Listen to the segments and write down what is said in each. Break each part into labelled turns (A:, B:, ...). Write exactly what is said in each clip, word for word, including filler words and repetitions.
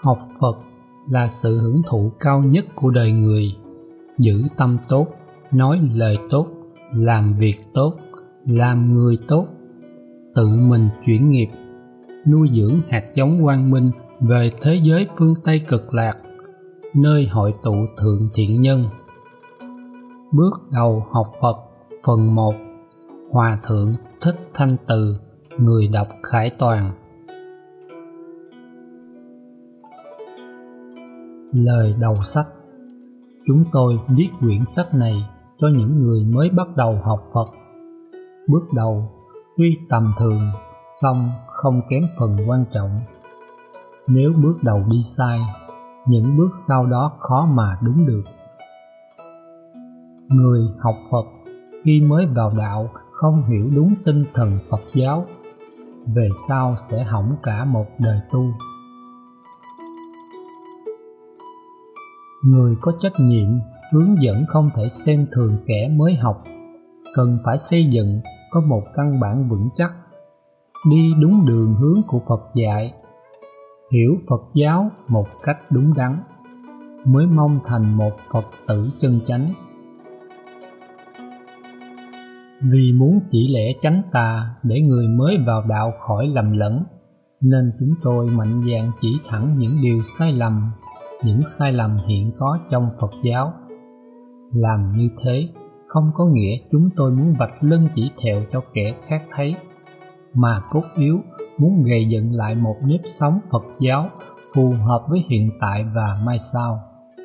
A: Học Phật là sự hưởng thụ cao nhất của đời người. Giữ tâm tốt, nói lời tốt, làm việc tốt, làm người tốt, tự mình chuyển nghiệp, nuôi dưỡng hạt giống quang minh về thế giới phương Tây Cực Lạc, nơi hội tụ thượng thiện nhân. Bước đầu học Phật. Phần một. Hòa Thượng Thích Thanh Từ. Người đọc Khải Toàn. Lời đầu sách. Chúng tôi viết quyển sách này cho những người mới bắt đầu học Phật. Bước đầu tuy tầm thường, song không kém phần quan trọng. Nếu bước đầu đi sai, những bước sau đó khó mà đúng được. Người học Phật khi mới vào đạo không hiểu đúng tinh thần Phật giáo, về sau sẽ hỏng cả một đời tu. Người có trách nhiệm hướng dẫn không thể xem thường kẻ mới học, cần phải xây dựng có một căn bản vững chắc, đi đúng đường hướng của Phật dạy, hiểu Phật giáo một cách đúng đắn, mới mong thành một Phật tử chân chánh. Vì muốn chỉ lẽ chánh tà để người mới vào đạo khỏi lầm lẫn, nên chúng tôi mạnh dạn chỉ thẳng những điều sai lầm, những sai lầm hiện có trong Phật giáo. Làm như thế không có nghĩa chúng tôi muốn vạch lưng chỉ thẹo cho kẻ khác thấy, mà cốt yếu muốn gầy dựng lại một nếp sống Phật giáo phù hợp với hiện tại và mai sau.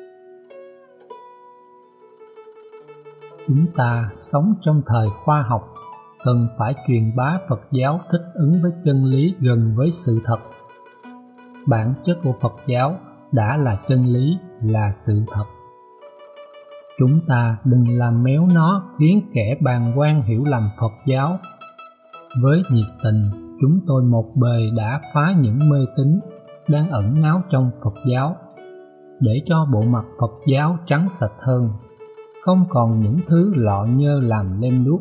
A: Chúng ta sống trong thời khoa học, cần phải truyền bá Phật giáo thích ứng với chân lý gần với sự thật. Bản chất của Phật giáo đã là chân lý, là sự thật. Chúng ta đừng làm méo nó khiến kẻ bàng quan hiểu lầm Phật giáo. Với nhiệt tình, chúng tôi một bề đã phá những mê tín đang ẩn náu trong Phật giáo, để cho bộ mặt Phật giáo trắng sạch hơn, không còn những thứ lọ nhơ làm lem luốc.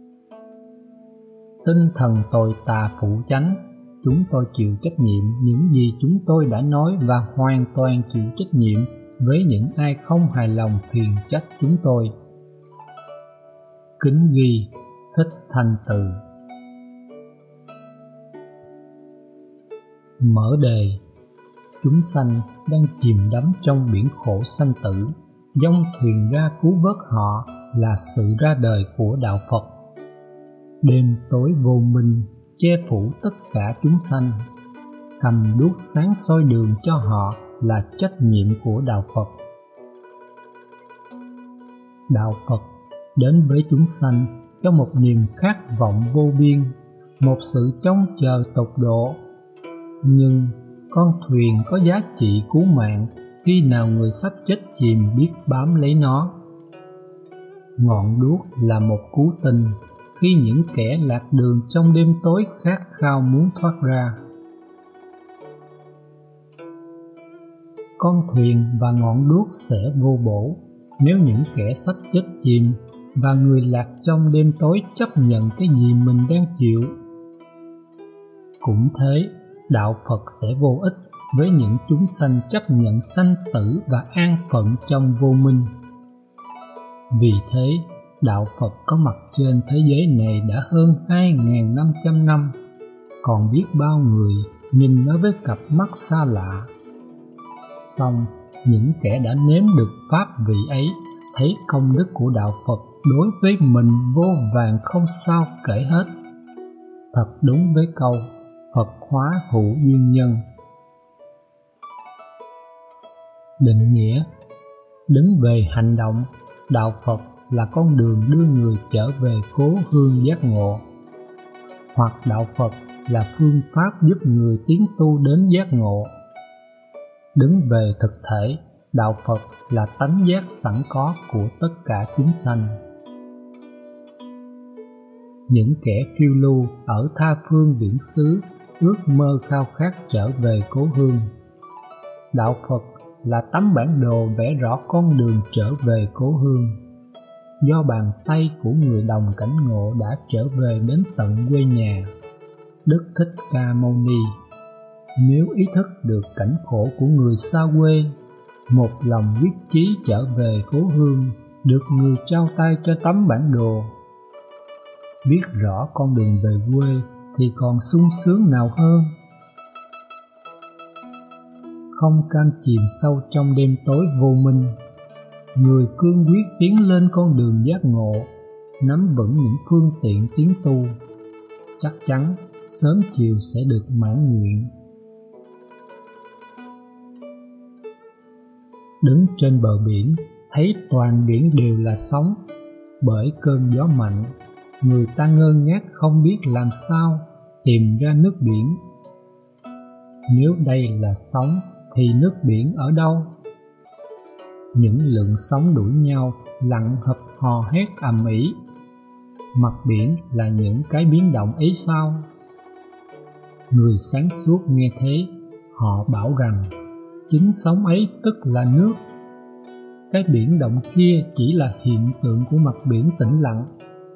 A: Tinh thần tồi tà phụ chánh, chúng tôi chịu trách nhiệm những gì chúng tôi đã nói và hoàn toàn chịu trách nhiệm với những ai không hài lòng phiền trách chúng tôi. Kính ghi Thích Thanh Từ. Mở đề. Chúng sanh đang chìm đắm trong biển khổ sanh tử, dông thuyền ra cứu vớt họ là sự ra đời của đạo Phật. Đêm tối vô minh che phủ tất cả chúng sanh, cầm đuốc sáng soi đường cho họ là trách nhiệm của đạo Phật. Đạo Phật đến với chúng sanh trong một niềm khát vọng vô biên, một sự trông chờ tột độ. Nhưng con thuyền có giá trị cứu mạng khi nào người sắp chết chìm biết bám lấy nó. Ngọn đuốc là một cứu tinh khi những kẻ lạc đường trong đêm tối khát khao muốn thoát ra. Con thuyền và ngọn đuốc sẽ vô bổ nếu những kẻ sắp chết chìm và người lạc trong đêm tối chấp nhận cái gì mình đang chịu. Cũng thế, đạo Phật sẽ vô ích với những chúng sanh chấp nhận sanh tử và an phận trong vô minh. Vì thế, đạo Phật có mặt trên thế giới này đã hơn hai nghìn năm trăm năm, còn biết bao người nhìn nó với cặp mắt xa lạ. Song những kẻ đã nếm được pháp vị ấy thấy công đức của đạo Phật đối với mình vô vàn không sao kể hết. Thật đúng với câu Phật hóa hữu duyên nhân. Định nghĩa. Đứng về hành động, đạo Phật là con đường đưa người trở về cố hương giác ngộ, hoặc đạo Phật là phương pháp giúp người tiến tu đến giác ngộ. Đứng về thực thể, đạo Phật là tánh giác sẵn có của tất cả chúng sanh. Những kẻ phiêu lưu ở tha phương viễn xứ ước mơ khao khát trở về cố hương. Đạo Phật là tấm bản đồ vẽ rõ con đường trở về cố hương, do bàn tay của người đồng cảnh ngộ đã trở về đến tận quê nhà, Đức Thích Ca Mâu Ni. Nếu ý thức được cảnh khổ của người xa quê, một lòng quyết chí trở về cố hương, được người trao tay cho tấm bản đồ, biết rõ con đường về quê thì còn sung sướng nào hơn. Không cam chìm sâu trong đêm tối vô minh, người cương quyết tiến lên con đường giác ngộ, nắm vững những phương tiện tiến tu, chắc chắn sớm chiều sẽ được mãn nguyện. Đứng trên bờ biển, thấy toàn biển đều là sóng, bởi cơn gió mạnh, người ta ngơ ngác không biết làm sao tìm ra nước biển. Nếu đây là sóng thì nước biển ở đâu? Những lượng sóng đuổi nhau lặng hập hò hét ầm ĩ. Mặt biển là những cái biến động ấy sao? Người sáng suốt nghe thế, họ bảo rằng chính sóng ấy tức là nước. Cái biển động kia chỉ là hiện tượng của mặt biển tĩnh lặng.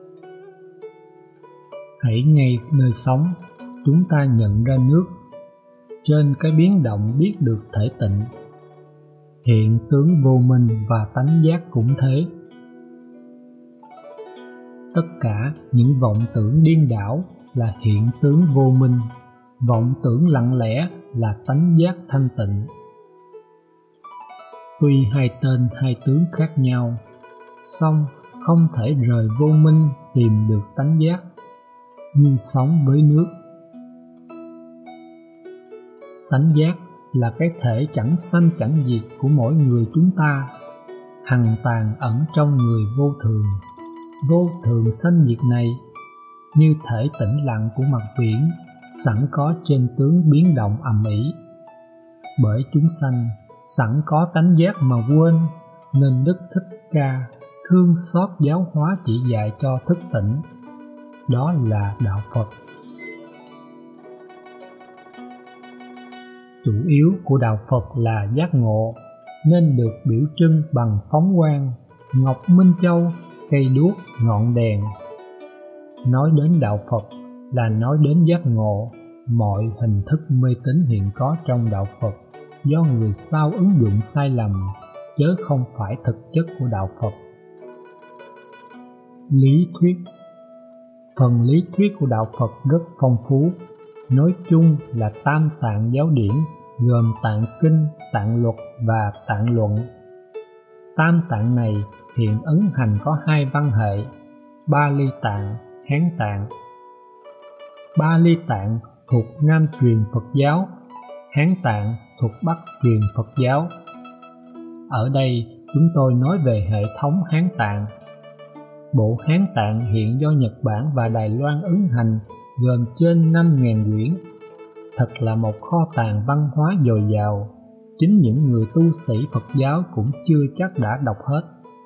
A: Hãy ngay nơi sóng, chúng ta nhận ra nước. Trên cái biến động biết được thể tịnh. Hiện tướng vô minh và tánh giác cũng thế. Tất cả những vọng tưởng điên đảo là hiện tướng vô minh, vọng tưởng lặng lẽ là tánh giác thanh tịnh. Tuy hai tên hai tướng khác nhau, song không thể rời vô minh tìm được tánh giác, như sóng với nước. Tánh giác là cái thể chẳng sanh chẳng diệt của mỗi người chúng ta, hằng tàng ẩn trong người vô thường. Vô thường sanh diệt này, như thể tĩnh lặng của mặt biển, sẵn có trên tướng biến động ầm ĩ. Bởi chúng sanh sẵn có tánh giác mà quên, nên Đức Thích Ca thương xót giáo hóa chỉ dạy cho thức tỉnh. Đó là đạo Phật. Chủ yếu của đạo Phật là giác ngộ, nên được biểu trưng bằng phóng quang, ngọc minh châu, cây đuốc, ngọn đèn. Nói đến đạo Phật là nói đến giác ngộ. Mọi hình thức mê tín hiện có trong đạo Phật do người sau ứng dụng sai lầm, chớ không phải thực chất của đạo Phật. Lý thuyết. Phần lý thuyết của đạo Phật rất phong phú, nói chung là tam tạng giáo điển, gồm tạng kinh, tạng luật và tạng luận. Tam tạng này hiện ấn hành có hai văn hệ, Ba Ly Tạng, Hán Tạng. Ba Ly Tạng thuộc Nam truyền Phật giáo, Hán Tạng thuộc Bắc truyền Phật giáo. Ở đây chúng tôi nói về hệ thống Hán Tạng. Bộ Hán Tạng hiện do Nhật Bản và Đài Loan ấn hành, gồm trên năm nghìn quyển. Thật là một kho tàng văn hóa dồi dào, chính những người tu sĩ Phật giáo cũng chưa chắc đã đọc hết.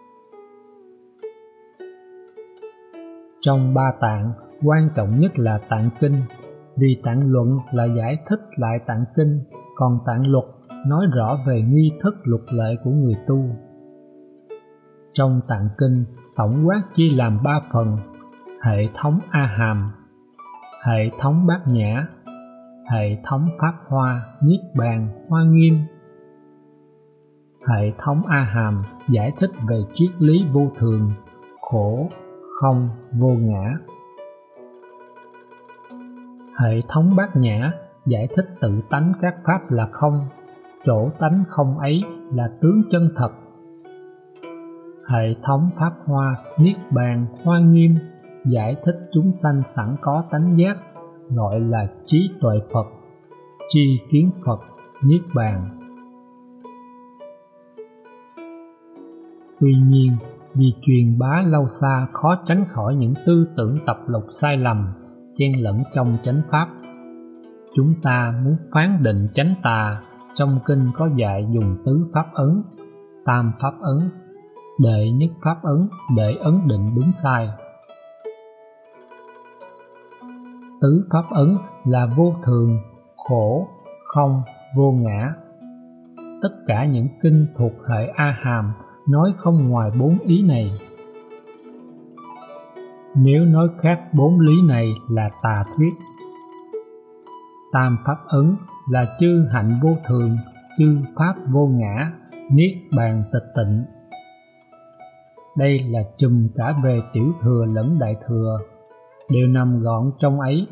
A: Trong ba tạng, quan trọng nhất là tạng kinh, vì tạng luận là giải thích lại tạng kinh, còn tạng luật nói rõ về nghi thức luật lệ của người tu. Trong tạng kinh, tổng quát chia làm ba phần: hệ thống A Hàm, hệ thống Bát Nhã, hệ thống Pháp Hoa, Niết Bàn, Hoa Nghiêm. Hệ thống A Hàm giải thích về triết lý vô thường, khổ, không, vô ngã. Hệ thống Bát Nhã giải thích tự tánh các pháp là không, chỗ tánh không ấy là tướng chân thật. Hệ thống Pháp Hoa, Niết Bàn, Hoa Nghiêm giải thích chúng sanh sẵn có tánh giác, gọi là trí tuệ Phật, tri kiến Phật, Niết Bàn. Tuy nhiên, vì truyền bá lâu xa khó tránh khỏi những tư tưởng tập lục sai lầm, chen lẫn trong chánh pháp. Chúng ta muốn phán định chánh tà, trong kinh có dạy dùng tứ pháp ấn, tam pháp ấn, đệ nhất pháp ấn để ấn định đúng sai. Tứ pháp ấn là vô thường, khổ, không, vô ngã. Tất cả những kinh thuộc hệ A Hàm nói không ngoài bốn ý này. Nếu nói khác bốn lý này là tà thuyết. Tam pháp ấn là chư hạnh vô thường, chư pháp vô ngã, niết bàn tịch tịnh. Đây là trùm cả về tiểu thừa lẫn đại thừa, đều nằm gọn trong ấy.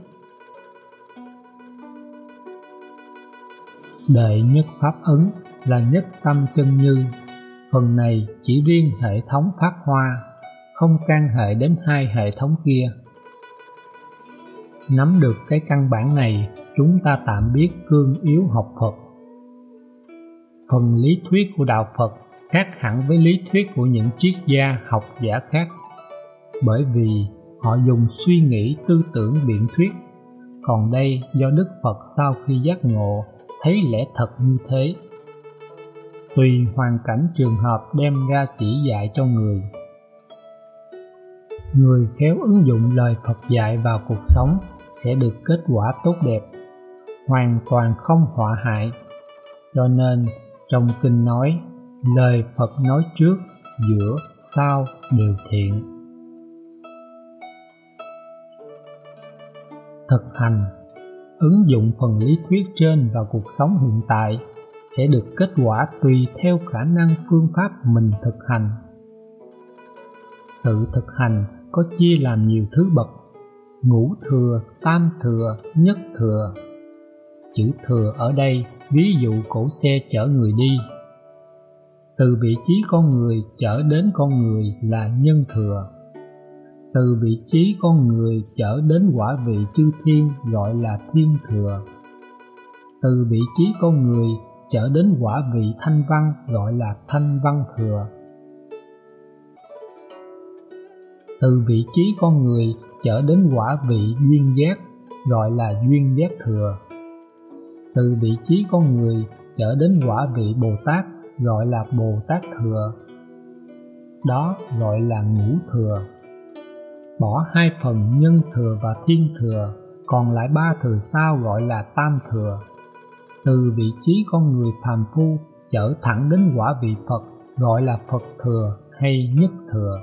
A: Đệ nhất pháp ấn là nhất tâm chân như, phần này chỉ riêng hệ thống pháp hoa, không can hệ đến hai hệ thống kia. Nắm được cái căn bản này, chúng ta tạm biết cương yếu học Phật. Phần lý thuyết của đạo Phật khác hẳn với lý thuyết của những triết gia học giả khác, bởi vì họ dùng suy nghĩ tư tưởng biện thuyết, còn đây do Đức Phật sau khi giác ngộ thấy lẽ thật như thế. Tùy hoàn cảnh trường hợp đem ra chỉ dạy cho người. Người khéo ứng dụng lời Phật dạy vào cuộc sống sẽ được kết quả tốt đẹp, hoàn toàn không họa hại. Cho nên trong kinh nói, lời Phật nói trước, giữa, sau đều thiện. Thực hành, ứng dụng phần lý thuyết trên vào cuộc sống hiện tại sẽ được kết quả tùy theo khả năng phương pháp mình thực hành. Sự thực hành có chia làm nhiều thứ bậc: ngũ thừa, tam thừa, nhất thừa. Chữ thừa ở đây ví dụ cỗ xe chở người đi. Từ vị trí con người chở đến con người là nhân thừa. Từ vị trí con người chở đến quả vị chư thiên gọi là thiên thừa. Từ vị trí con người chở đến quả vị thanh văn gọi là thanh văn thừa. Từ vị trí con người chở đến quả vị duyên giác gọi là duyên giác thừa. Từ vị trí con người chở đến quả vị Bồ Tát gọi là Bồ Tát thừa. Đó gọi là ngũ thừa. Bỏ hai phần nhân thừa và thiên thừa, còn lại ba thừa sau gọi là tam thừa. Từ vị trí con người phàm phu chở thẳng đến quả vị Phật gọi là Phật thừa hay nhất thừa.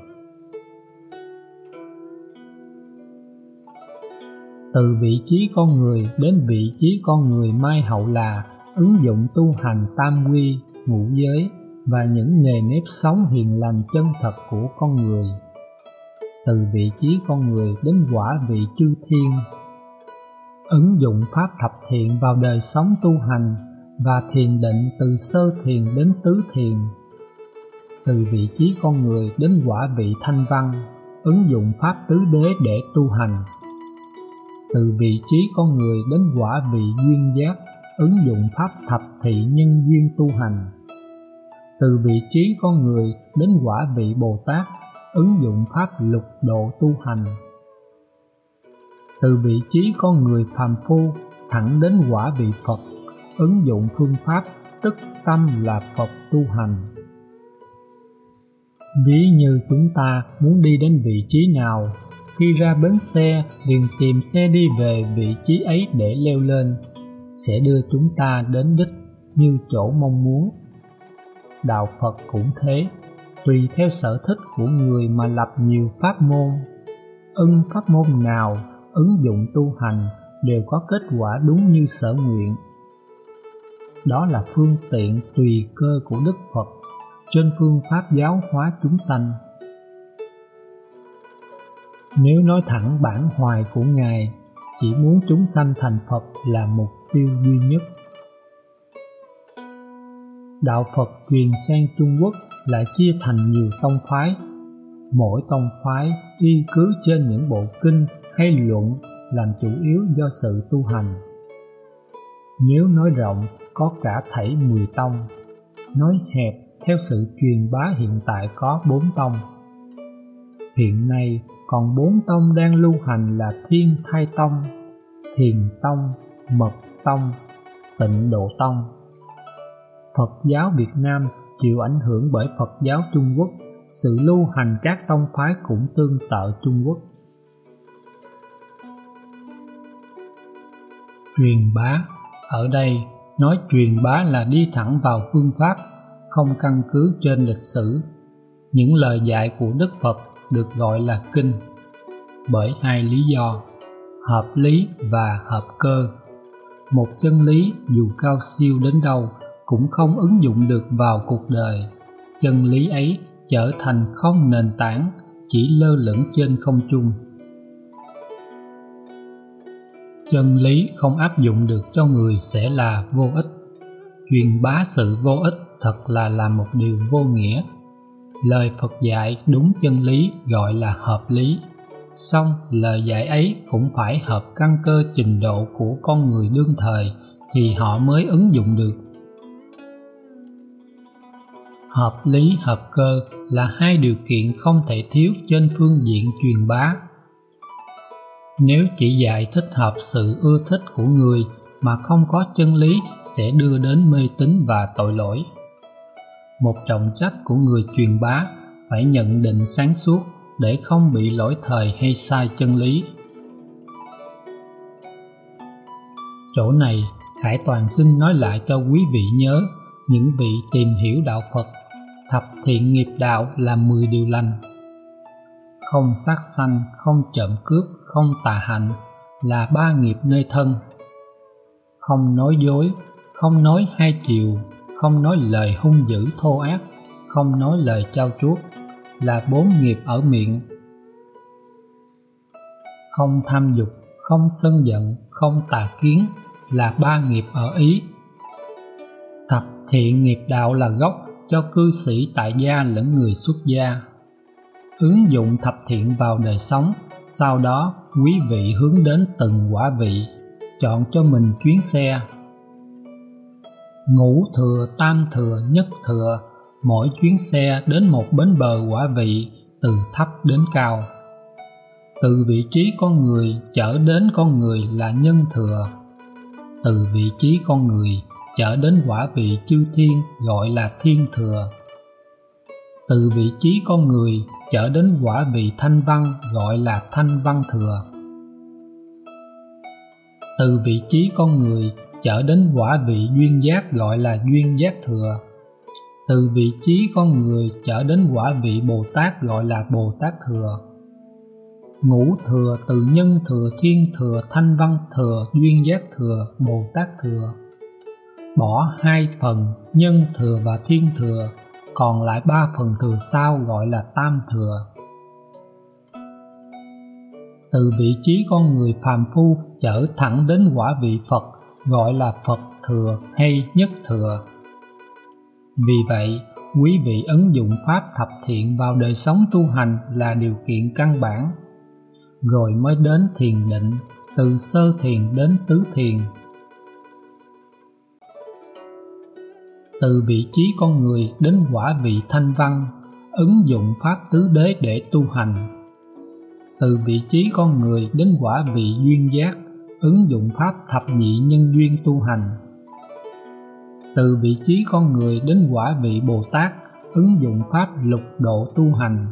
A: Từ vị trí con người đến vị trí con người mai hậu là ứng dụng tu hành tam quy, ngũ giới và những nề nếp sống hiền lành chân thật của con người. Từ vị trí con người đến quả vị chư thiên, ứng dụng pháp thập thiện vào đời sống tu hành và thiền định từ sơ thiền đến tứ thiền. Từ vị trí con người đến quả vị thanh văn, ứng dụng pháp tứ đế để tu hành. Từ vị trí con người đến quả vị duyên giác, ứng dụng pháp thập thị nhân duyên tu hành. Từ vị trí con người đến quả vị Bồ Tát, ứng dụng pháp lục độ tu hành. Từ vị trí con người phàm phu thẳng đến quả vị Phật, ứng dụng phương pháp tức tâm là Phật tu hành. Ví như chúng ta muốn đi đến vị trí nào, khi ra bến xe liền tìm xe đi về vị trí ấy để leo lên, sẽ đưa chúng ta đến đích như chỗ mong muốn. Đạo Phật cũng thế, tùy theo sở thích của người mà lập nhiều pháp môn. Ưng pháp môn nào ứng dụng tu hành đều có kết quả đúng như sở nguyện. Đó là phương tiện tùy cơ của Đức Phật trên phương pháp giáo hóa chúng sanh. Nếu nói thẳng bản hoài của Ngài, chỉ muốn chúng sanh thành Phật là mục tiêu duy nhất. Đạo Phật truyền sang Trung Quốc lại chia thành nhiều tông phái. Mỗi tông phái y cứ trên những bộ kinh hay luận làm chủ yếu do sự tu hành. Nếu nói rộng có cả thảy mười tông, nói hẹp theo sự truyền bá hiện tại có bốn tông. Hiện nay còn bốn tông đang lưu hành là Thiên Thai Tông, Thiền Tông, Mật Tông, Tịnh Độ Tông. Phật giáo Việt Nam chịu ảnh hưởng bởi Phật giáo Trung Quốc, sự lưu hành các tông phái cũng tương tự Trung Quốc. Truyền bá, ở đây nói truyền bá là đi thẳng vào phương pháp, không căn cứ trên lịch sử. Những lời dạy của Đức Phật được gọi là kinh bởi hai lý do: hợp lý và hợp cơ. một chân lý dù cao siêu đến đâu cũng không ứng dụng được vào cuộc đời. Chân lý ấy trở thành không nền tảng, chỉ lơ lửng trên không trung. Chân lý không áp dụng được cho người sẽ là vô ích. Truyền bá sự vô ích thật là làm một điều vô nghĩa. Lời Phật dạy đúng chân lý gọi là hợp lý, song lời dạy ấy cũng phải hợp căn cơ trình độ của con người đương thời thì họ mới ứng dụng được. Hợp lý hợp cơ là hai điều kiện không thể thiếu trên phương diện truyền bá. Nếu chỉ dạy thích hợp sự ưa thích của người mà không có chân lý sẽ đưa đến mê tín và tội lỗi. Một trọng trách của người truyền bá phải nhận định sáng suốt để không bị lỗi thời hay sai chân lý. Chỗ này, Khải Toàn xin nói lại cho quý vị nhớ, những vị tìm hiểu đạo Phật, thập thiện nghiệp đạo là mười điều lành. Không sát sanh, không trộm cướp, không tà hạnh là ba nghiệp nơi thân. Không nói dối, không nói hai chiều, không nói lời hung dữ thô ác, không nói lời trao chuốt là bốn nghiệp ở miệng. Không tham dục, không sân giận, không tà kiến là ba nghiệp ở ý. Thập thiện nghiệp đạo là gốc cho cư sĩ tại gia lẫn người xuất gia. Ứng dụng thập thiện vào đời sống, sau đó quý vị hướng đến từng quả vị, chọn cho mình chuyến xe. Ngũ thừa, tam thừa, nhất thừa, mỗi chuyến xe đến một bến bờ quả vị, từ thấp đến cao. Từ vị trí con người trở đến con người là nhân thừa. Từ vị trí con người trở đến quả vị chư thiên gọi là thiên thừa. Từ vị trí con người trở đến quả vị thanh văn gọi là thanh văn thừa. Từ vị trí con người trở đến quả vị duyên giác gọi là duyên giác thừa. Từ vị trí con người trở đến quả vị Bồ Tát gọi là Bồ Tát thừa. Ngũ thừa từ nhân thừa, thiên thừa, thanh văn thừa, duyên giác thừa, Bồ Tát thừa. Bỏ hai phần nhân thừa và thiên thừa, còn lại ba phần thừa sau gọi là tam thừa. Từ vị trí con người phàm phu trở thẳng đến quả vị Phật gọi là Phật thừa hay nhất thừa. Vì vậy, quý vị ứng dụng pháp thập thiện vào đời sống tu hành là điều kiện căn bản, rồi mới đến thiền định, từ sơ thiền đến tứ thiền. Từ vị trí con người đến quả vị thanh văn, ứng dụng pháp tứ đế để tu hành. Từ vị trí con người đến quả vị duyên giác, ứng dụng pháp thập nhị nhân duyên tu hành. Từ vị trí con người đến quả vị Bồ Tát, ứng dụng pháp lục độ tu hành.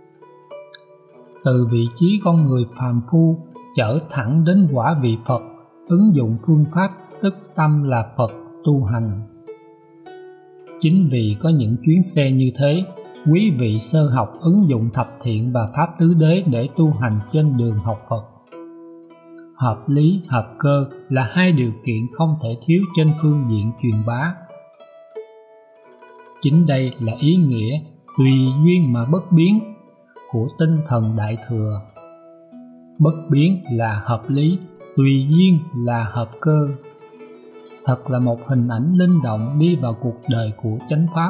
A: Từ vị trí con người phàm phu trở thẳng đến quả vị Phật, ứng dụng phương pháp tức tâm là Phật tu hành. Chính vì có những chuyến xe như thế, quý vị sơ học ứng dụng thập thiện và pháp tứ đế để tu hành trên đường học Phật. Hợp lý, hợp cơ là hai điều kiện không thể thiếu trên phương diện truyền bá. Chính đây là ý nghĩa tùy duyên mà bất biến của tinh thần Đại Thừa. Bất biến là hợp lý, tùy duyên là hợp cơ. Thật là một hình ảnh linh động đi vào cuộc đời của chánh pháp.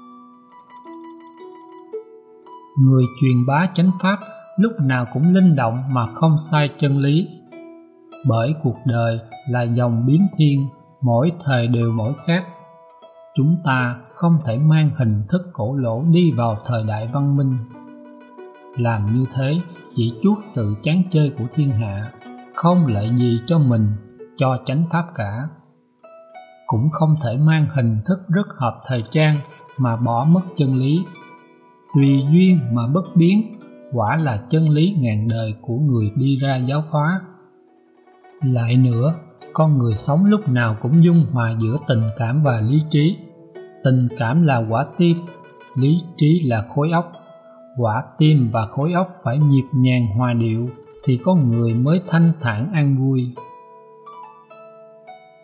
A: Người truyền bá chánh pháp lúc nào cũng linh động mà không sai chân lý. Bởi cuộc đời là dòng biến thiên, mỗi thời đều mỗi khác. Chúng ta không thể mang hình thức cổ lỗ đi vào thời đại văn minh. Làm như thế chỉ chuốc sự chán chơi của thiên hạ, không lợi gì cho mình, cho chánh pháp cả. Cũng không thể mang hình thức rất hợp thời trang mà bỏ mất chân lý. Tùy duyên mà bất biến, quả là chân lý ngàn đời của người đi ra giáo hóa. Lại nữa, con người sống lúc nào cũng dung hòa giữa tình cảm và lý trí. Tình cảm là quả tim, lý trí là khối óc. Quả tim và khối óc phải nhịp nhàng hòa điệu thì con người mới thanh thản an vui.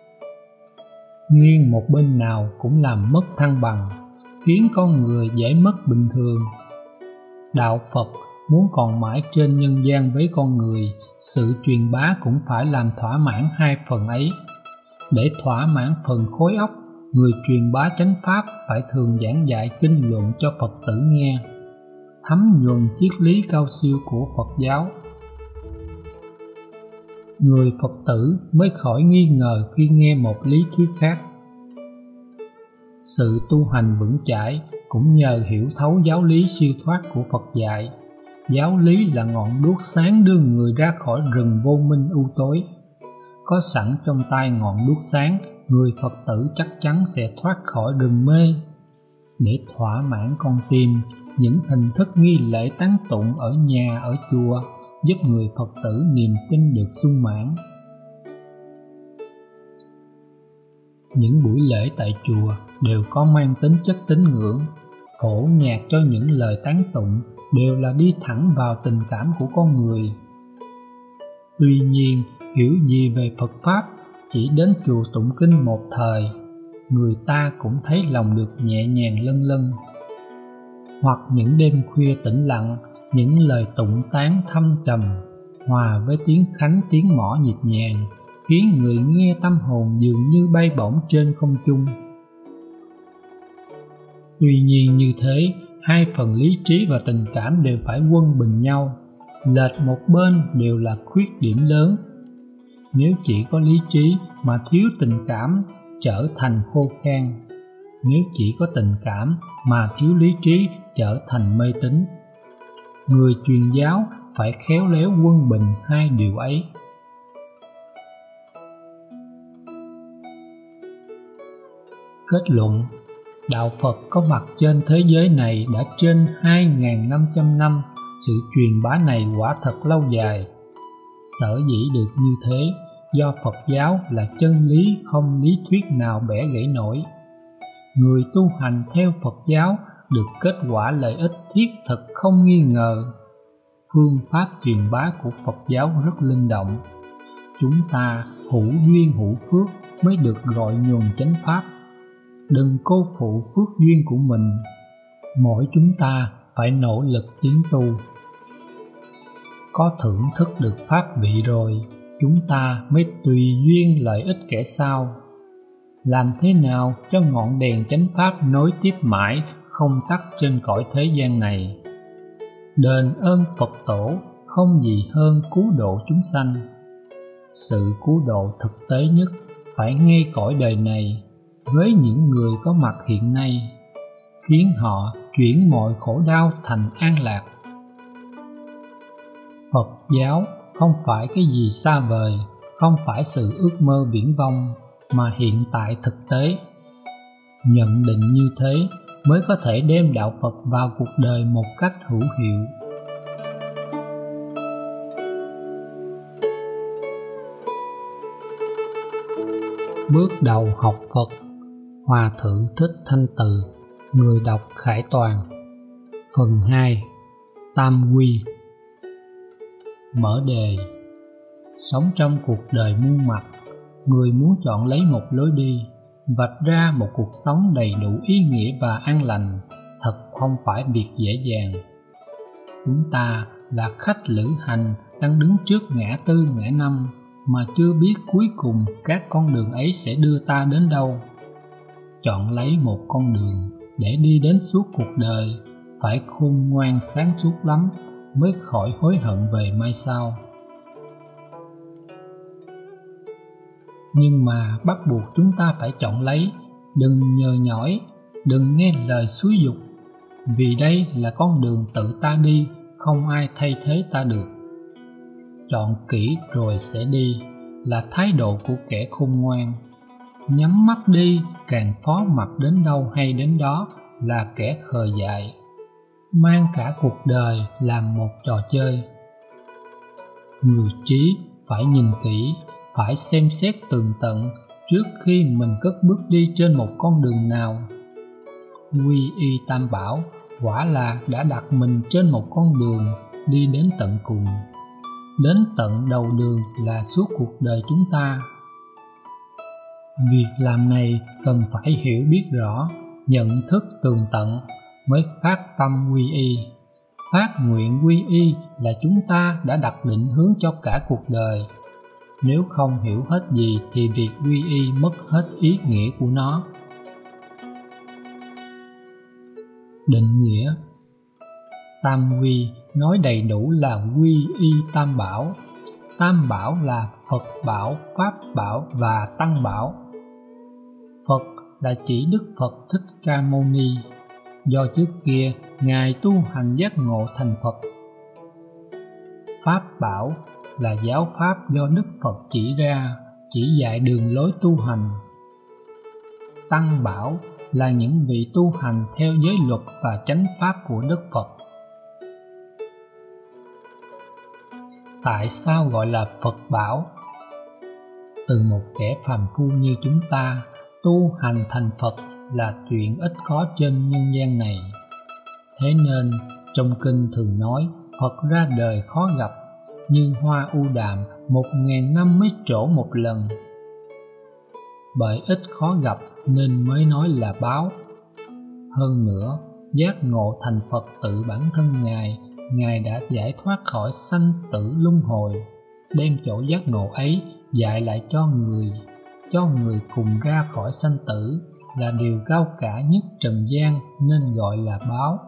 A: nghiêng một bên nào cũng làm mất thăng bằng, khiến con người dễ mất bình thường. Đạo Phật muốn còn mãi trên nhân gian với con người, sự truyền bá cũng phải làm thỏa mãn hai phần ấy. Để thỏa mãn phần khối óc, người truyền bá chánh pháp phải thường giảng dạy kinh luận cho Phật tử nghe, thấm nhuần triết lý cao siêu của Phật giáo. Người Phật tử mới khỏi nghi ngờ khi nghe một lý thuyết khác. Sự tu hành vững chãi cũng nhờ hiểu thấu giáo lý siêu thoát của Phật dạy. Giáo lý là ngọn đuốc sáng đưa người ra khỏi rừng vô minh u tối. Có sẵn trong tay ngọn đuốc sáng, người Phật tử chắc chắn sẽ thoát khỏi rừng mê. Để thỏa mãn con tim, những hình thức nghi lễ tán tụng ở nhà ở chùa giúp người Phật tử niềm tin được sung mãn. Những buổi lễ tại chùa đều có mang tính chất tín ngưỡng, phổ nhạc cho những lời tán tụng đều là đi thẳng vào tình cảm của con người. Tuy nhiên, hiểu gì về Phật Pháp, chỉ đến chùa tụng kinh một thời, người ta cũng thấy lòng được nhẹ nhàng lân lân. Hoặc những đêm khuya tĩnh lặng, những lời tụng tán thâm trầm, hòa với tiếng khánh tiếng mõ nhịp nhàng, khiến người nghe tâm hồn dường như bay bổng trên không trung. Tuy nhiên như thế, hai phần lý trí và tình cảm đều phải quân bình nhau, lệch một bên đều là khuyết điểm lớn. Nếu chỉ có lý trí mà thiếu tình cảm, trở thành khô khan. Nếu chỉ có tình cảm mà thiếu lý trí, trở thành mê tín. Người truyền giáo phải khéo léo quân bình hai điều ấy. Kết luận, Đạo Phật có mặt trên thế giới này đã trên hai nghìn năm trăm năm, sự truyền bá này quả thật lâu dài. Sở dĩ được như thế, do Phật giáo là chân lý không lý thuyết nào bẻ gãy nổi. Người tu hành theo Phật giáo được kết quả lợi ích thiết thực không nghi ngờ. Phương pháp truyền bá của Phật giáo rất linh động. Chúng ta hữu duyên hữu phước mới được gọi nhuần chánh pháp. Đừng cô phụ phước duyên của mình. Mỗi chúng ta phải nỗ lực tiến tu. Có thưởng thức được pháp vị rồi, chúng ta mới tùy duyên lợi ích kẻ sau. Làm thế nào cho ngọn đèn chánh pháp nối tiếp mãi, không tắt trên cõi thế gian này? Đền ơn Phật tổ không gì hơn cứu độ chúng sanh. Sự cứu độ thực tế nhất phải ngay cõi đời này, với những người có mặt hiện nay, khiến họ chuyển mọi khổ đau thành an lạc. Phật giáo không phải cái gì xa vời, không phải sự ước mơ viển vông, mà hiện tại thực tế. Nhận định như thế mới có thể đem đạo Phật vào cuộc đời một cách hữu hiệu. Bước đầu học Phật, Hòa Thượng Thích Thanh Từ, người đọc Khải Toàn. Phần hai, Tam Quy. Mở đề. Sống trong cuộc đời muôn mặt, người muốn chọn lấy một lối đi, vạch ra một cuộc sống đầy đủ ý nghĩa và an lành, thật không phải việc dễ dàng. Chúng ta là khách lữ hành đang đứng trước ngã tư ngã năm, mà chưa biết cuối cùng các con đường ấy sẽ đưa ta đến đâu. Chọn lấy một con đường để đi đến suốt cuộc đời, phải khôn ngoan sáng suốt lắm mới khỏi hối hận về mai sau. Nhưng mà bắt buộc chúng ta phải chọn lấy, đừng nhờ nhỏi, đừng nghe lời xúi giục, vì đây là con đường tự ta đi, không ai thay thế ta được. Chọn kỹ rồi sẽ đi là thái độ của kẻ khôn ngoan. Nhắm mắt đi, càng phó mặc đến đâu hay đến đó là kẻ khờ dại, mang cả cuộc đời làm một trò chơi. Người trí phải nhìn kỹ, phải xem xét tường tận trước khi mình cất bước đi trên một con đường nào. Quy y tam bảo quả là đã đặt mình trên một con đường đi đến tận cùng. Đến tận đầu đường là suốt cuộc đời chúng ta. Việc làm này cần phải hiểu biết rõ, nhận thức tường tận mới phát tâm quy y. Phát nguyện quy y là chúng ta đã đặt định hướng cho cả cuộc đời. Nếu không hiểu hết gì thì việc quy y mất hết ý nghĩa của nó. Định nghĩa: Tam quy nói đầy đủ là quy y Tam Bảo. Tam Bảo là Phật Bảo, Pháp Bảo và Tăng Bảo. Phật là chỉ Đức Phật Thích Ca Mâu Ni, do trước kia Ngài tu hành giác ngộ thành Phật. Pháp Bảo là giáo pháp do Đức Phật chỉ ra, chỉ dạy đường lối tu hành. Tăng Bảo là những vị tu hành theo giới luật và chánh pháp của Đức Phật. Tại sao gọi là Phật Bảo? Từ một kẻ phàm phu như chúng ta, tu hành thành Phật là chuyện ít có trên nhân gian này. Thế nên, trong kinh thường nói Phật ra đời khó gặp, như hoa u đàm một ngàn năm mới trổ một lần. Bởi ít khó gặp nên mới nói là báo. Hơn nữa, giác ngộ thành Phật tự bản thân Ngài, Ngài đã giải thoát khỏi sanh tử luân hồi, đem chỗ giác ngộ ấy dạy lại cho người, cho người cùng ra khỏi sanh tử, là điều cao cả nhất trần gian nên gọi là báo.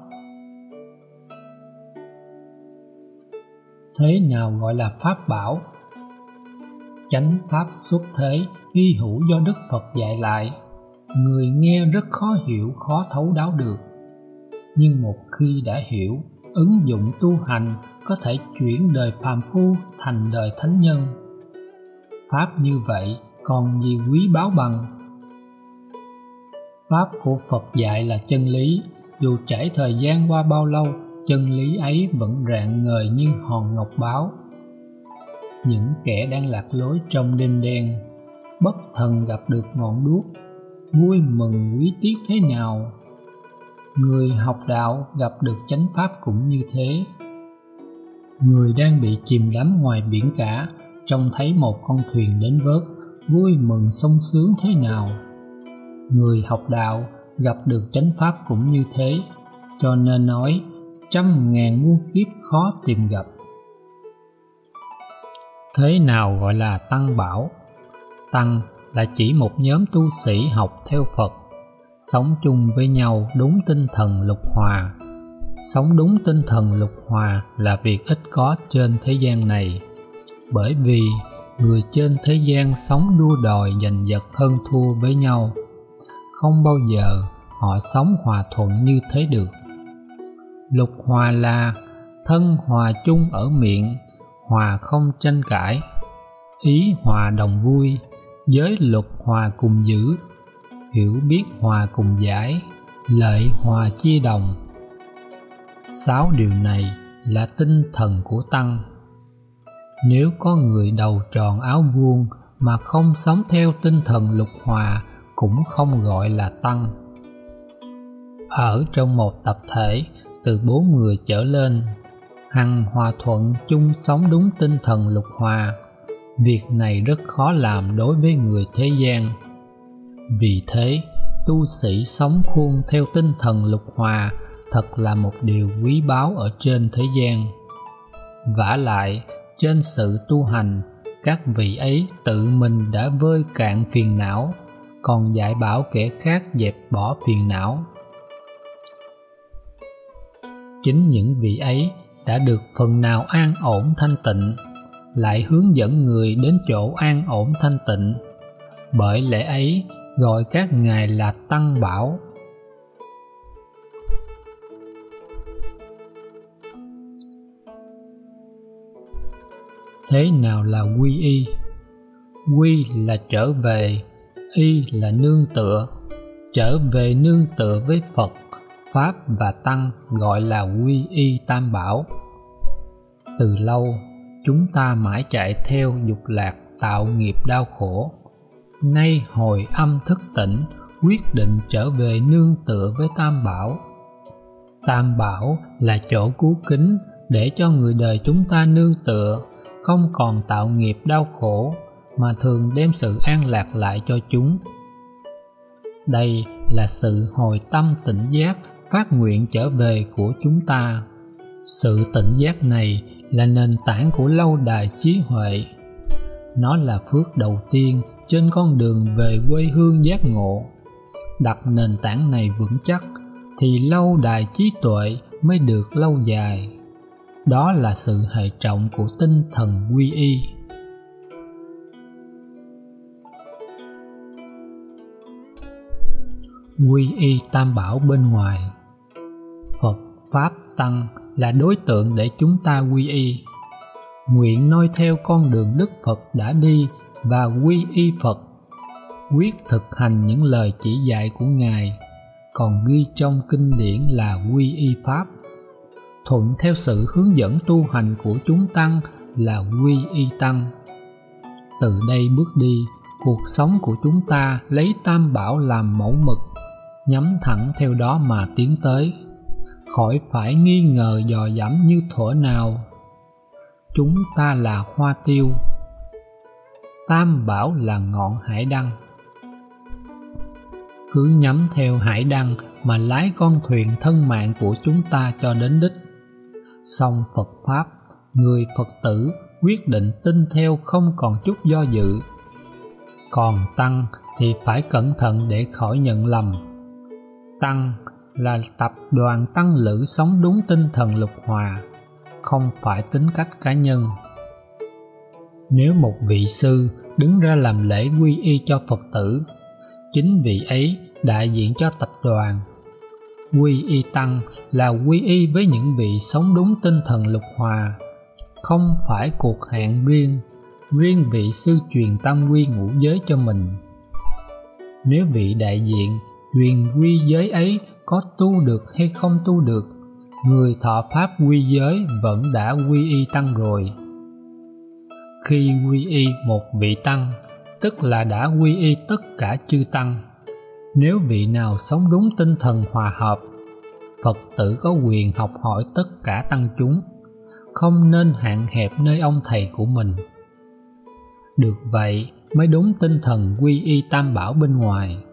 A: Thế nào gọi là Pháp Bảo? Chánh pháp xuất thế, hy hữu do Đức Phật dạy lại, người nghe rất khó hiểu, khó thấu đáo được. Nhưng một khi đã hiểu, ứng dụng tu hành có thể chuyển đời phàm phu thành đời thánh nhân. Pháp như vậy còn gì quý báu bằng? Pháp của Phật dạy là chân lý, dù trải thời gian qua bao lâu, chân lý ấy vẫn rạng ngời như hòn ngọc báo. Những kẻ đang lạc lối trong đêm đen, bất thần gặp được ngọn đuốc, vui mừng quý tiếc thế nào. Người học đạo gặp được chánh pháp cũng như thế. Người đang bị chìm đắm ngoài biển cả, trông thấy một con thuyền đến vớt, vui mừng sung sướng thế nào. Người học đạo gặp được chánh pháp cũng như thế, cho nên nói trăm ngàn muôn kiếp khó tìm gặp. Thế nào gọi là Tăng Bảo? Tăng là chỉ một nhóm tu sĩ học theo Phật, sống chung với nhau đúng tinh thần lục hòa. Sống đúng tinh thần lục hòa là việc ít có trên thế gian này, bởi vì người trên thế gian sống đua đòi giành giật hơn thua với nhau, không bao giờ họ sống hòa thuận như thế được. Lục hòa là thân hòa chung ở miệng, hòa không tranh cãi, ý hòa đồng vui, giới luật hòa cùng giữ, hiểu biết hòa cùng giải, lợi hòa chia đồng. Sáu điều này là tinh thần của Tăng. Nếu có người đầu tròn áo vuông mà không sống theo tinh thần lục hòa cũng không gọi là Tăng. Ở trong một tập thể từ bốn người trở lên, hằng hòa thuận chung sống đúng tinh thần lục hòa, việc này rất khó làm đối với người thế gian. Vì thế, tu sĩ sống khuôn theo tinh thần lục hòa thật là một điều quý báu ở trên thế gian. Vả lại, trên sự tu hành, các vị ấy tự mình đã vơi cạn phiền não, còn dạy bảo kẻ khác dẹp bỏ phiền não. Chính những vị ấy đã được phần nào an ổn thanh tịnh, lại hướng dẫn người đến chỗ an ổn thanh tịnh. Bởi lẽ ấy gọi các ngài là Tăng Bảo. Thế nào là quy y? Quy là trở về, y là nương tựa. Trở về nương tựa với Phật, Pháp và Tăng gọi là quy y Tam Bảo. Từ lâu, chúng ta mãi chạy theo dục lạc tạo nghiệp đau khổ. Nay hồi âm thức tỉnh, quyết định trở về nương tựa với Tam Bảo. Tam Bảo là chỗ cứu kính để cho người đời chúng ta nương tựa, không còn tạo nghiệp đau khổ, mà thường đem sự an lạc lại cho chúng. Đây là sự hồi tâm tỉnh giác phát nguyện trở về của chúng ta. Sự tỉnh giác này là nền tảng của lâu đài trí huệ. Nó là phước đầu tiên trên con đường về quê hương giác ngộ. Đặt nền tảng này vững chắc thì lâu đài trí tuệ mới được lâu dài. Đó là sự hệ trọng của tinh thần quy y. Quy y tam bảo bên ngoài. Phật, Pháp, Tăng là đối tượng để chúng ta quy y. Nguyện noi theo con đường Đức Phật đã đi và quy y Phật, quyết thực hành những lời chỉ dạy của Ngài, còn ghi trong kinh điển là quy y Pháp. Thuận theo sự hướng dẫn tu hành của chúng Tăng là quy y Tăng. Từ đây bước đi, cuộc sống của chúng ta lấy tam bảo làm mẫu mực, nhắm thẳng theo đó mà tiến tới, khỏi phải nghi ngờ dò dẫm như thuở nào. Chúng ta là hoa tiêu, tam bảo là ngọn hải đăng. Cứ nhắm theo hải đăng mà lái con thuyền thân mạng của chúng ta cho đến đích. Song Phật Pháp, người Phật tử quyết định tin theo không còn chút do dự. Còn Tăng thì phải cẩn thận để khỏi nhận lầm. Tăng là tập đoàn tăng lữ sống đúng tinh thần lục hòa, không phải tính cách cá nhân. Nếu một vị sư đứng ra làm lễ quy y cho Phật tử, chính vị ấy đại diện cho tập đoàn. Quy y Tăng là quy y với những vị sống đúng tinh thần lục hòa, không phải cuộc hẹn riêng, riêng vị sư truyền tam quy ngũ giới cho mình. Nếu vị đại diện truyền quy giới ấy có tu được hay không tu được, người thọ pháp quy giới vẫn đã quy y Tăng rồi. Khi quy y một vị Tăng, tức là đã quy y tất cả chư Tăng. Nếu vị nào sống đúng tinh thần hòa hợp, Phật tử có quyền học hỏi tất cả tăng chúng, không nên hạn hẹp nơi ông thầy của mình. Được vậy mới đúng tinh thần quy y tam bảo bên ngoài.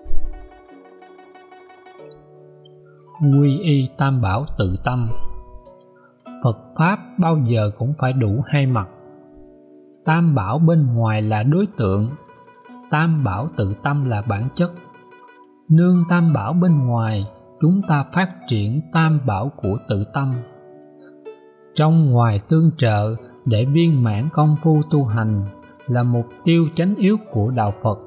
A: Quy y tam bảo tự tâm. Phật Pháp bao giờ cũng phải đủ hai mặt. Tam bảo bên ngoài là đối tượng, tam bảo tự tâm là bản chất. Nương tam bảo bên ngoài, chúng ta phát triển tam bảo của tự tâm. Trong ngoài tương trợ để viên mãn công phu tu hành là mục tiêu chánh yếu của đạo Phật.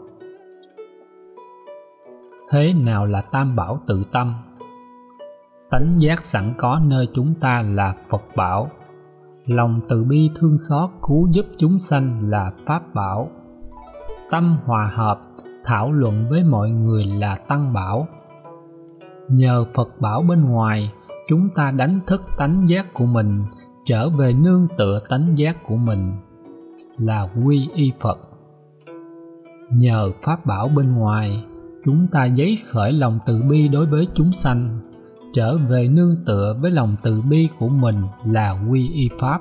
A: Thế nào là tam bảo tự tâm? Tánh giác sẵn có nơi chúng ta là Phật bảo, lòng từ bi thương xót cứu giúp chúng sanh là Pháp bảo, tâm hòa hợp thảo luận với mọi người là Tăng bảo. Nhờ Phật bảo bên ngoài, chúng ta đánh thức tánh giác của mình, trở về nương tựa tánh giác của mình là quy y Phật. Nhờ Pháp bảo bên ngoài, chúng ta giấy khởi lòng từ bi đối với chúng sanh, trở về nương tựa với lòng từ bi của mình là quy y Pháp.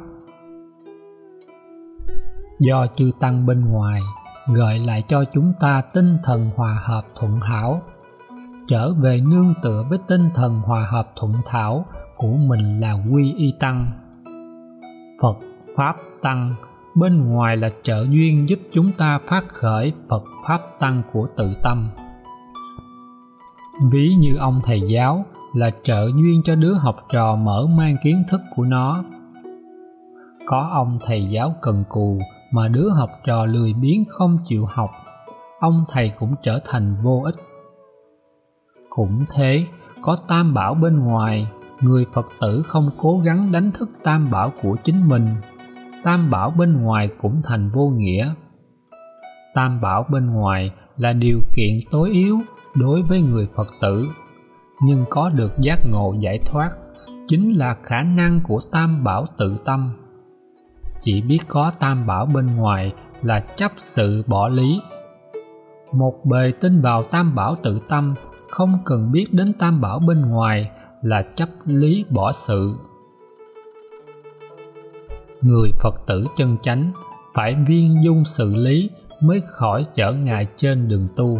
A: Do chư Tăng bên ngoài gợi lại cho chúng ta tinh thần hòa hợp thuận hảo, trở về nương tựa với tinh thần hòa hợp thuận thảo của mình là quy y Tăng. Phật, Pháp, Tăng bên ngoài là trợ duyên giúp chúng ta phát khởi Phật, Pháp, Tăng của tự tâm. Ví như ông thầy giáo là trợ duyên cho đứa học trò mở mang kiến thức của nó. Có ông thầy giáo cần cù mà đứa học trò lười biếng không chịu học, ông thầy cũng trở thành vô ích. Cũng thế, có tam bảo bên ngoài, người Phật tử không cố gắng đánh thức tam bảo của chính mình, tam bảo bên ngoài cũng thành vô nghĩa. Tam bảo bên ngoài là điều kiện tối yếu đối với người Phật tử, nhưng có được giác ngộ giải thoát chính là khả năng của tam bảo tự tâm. Chỉ biết có tam bảo bên ngoài là chấp sự bỏ lý. Một bề tin vào tam bảo tự tâm, không cần biết đến tam bảo bên ngoài là chấp lý bỏ sự. Người Phật tử chân chánh phải viên dung xử lý mới khỏi trở ngại trên đường tu.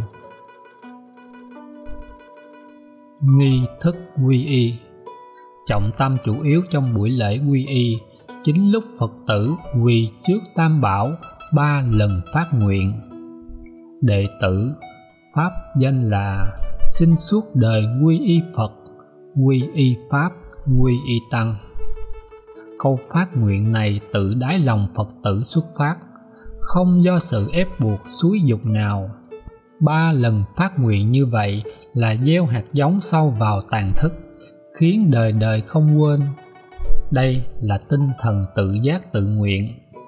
A: Nghi thức quy y. Trọng tâm chủ yếu trong buổi lễ quy y chính lúc Phật tử quỳ trước Tam Bảo ba lần phát nguyện. Đệ tử pháp danh là xin suốt đời quy y Phật, quy y Pháp, quy y Tăng. Câu phát nguyện này tự đáy lòng Phật tử xuất phát, không do sự ép buộc xúi dục nào. Ba lần phát nguyện như vậy là gieo hạt giống sâu vào tàn thức, khiến đời đời không quên. Đây là tinh thần tự giác tự nguyện.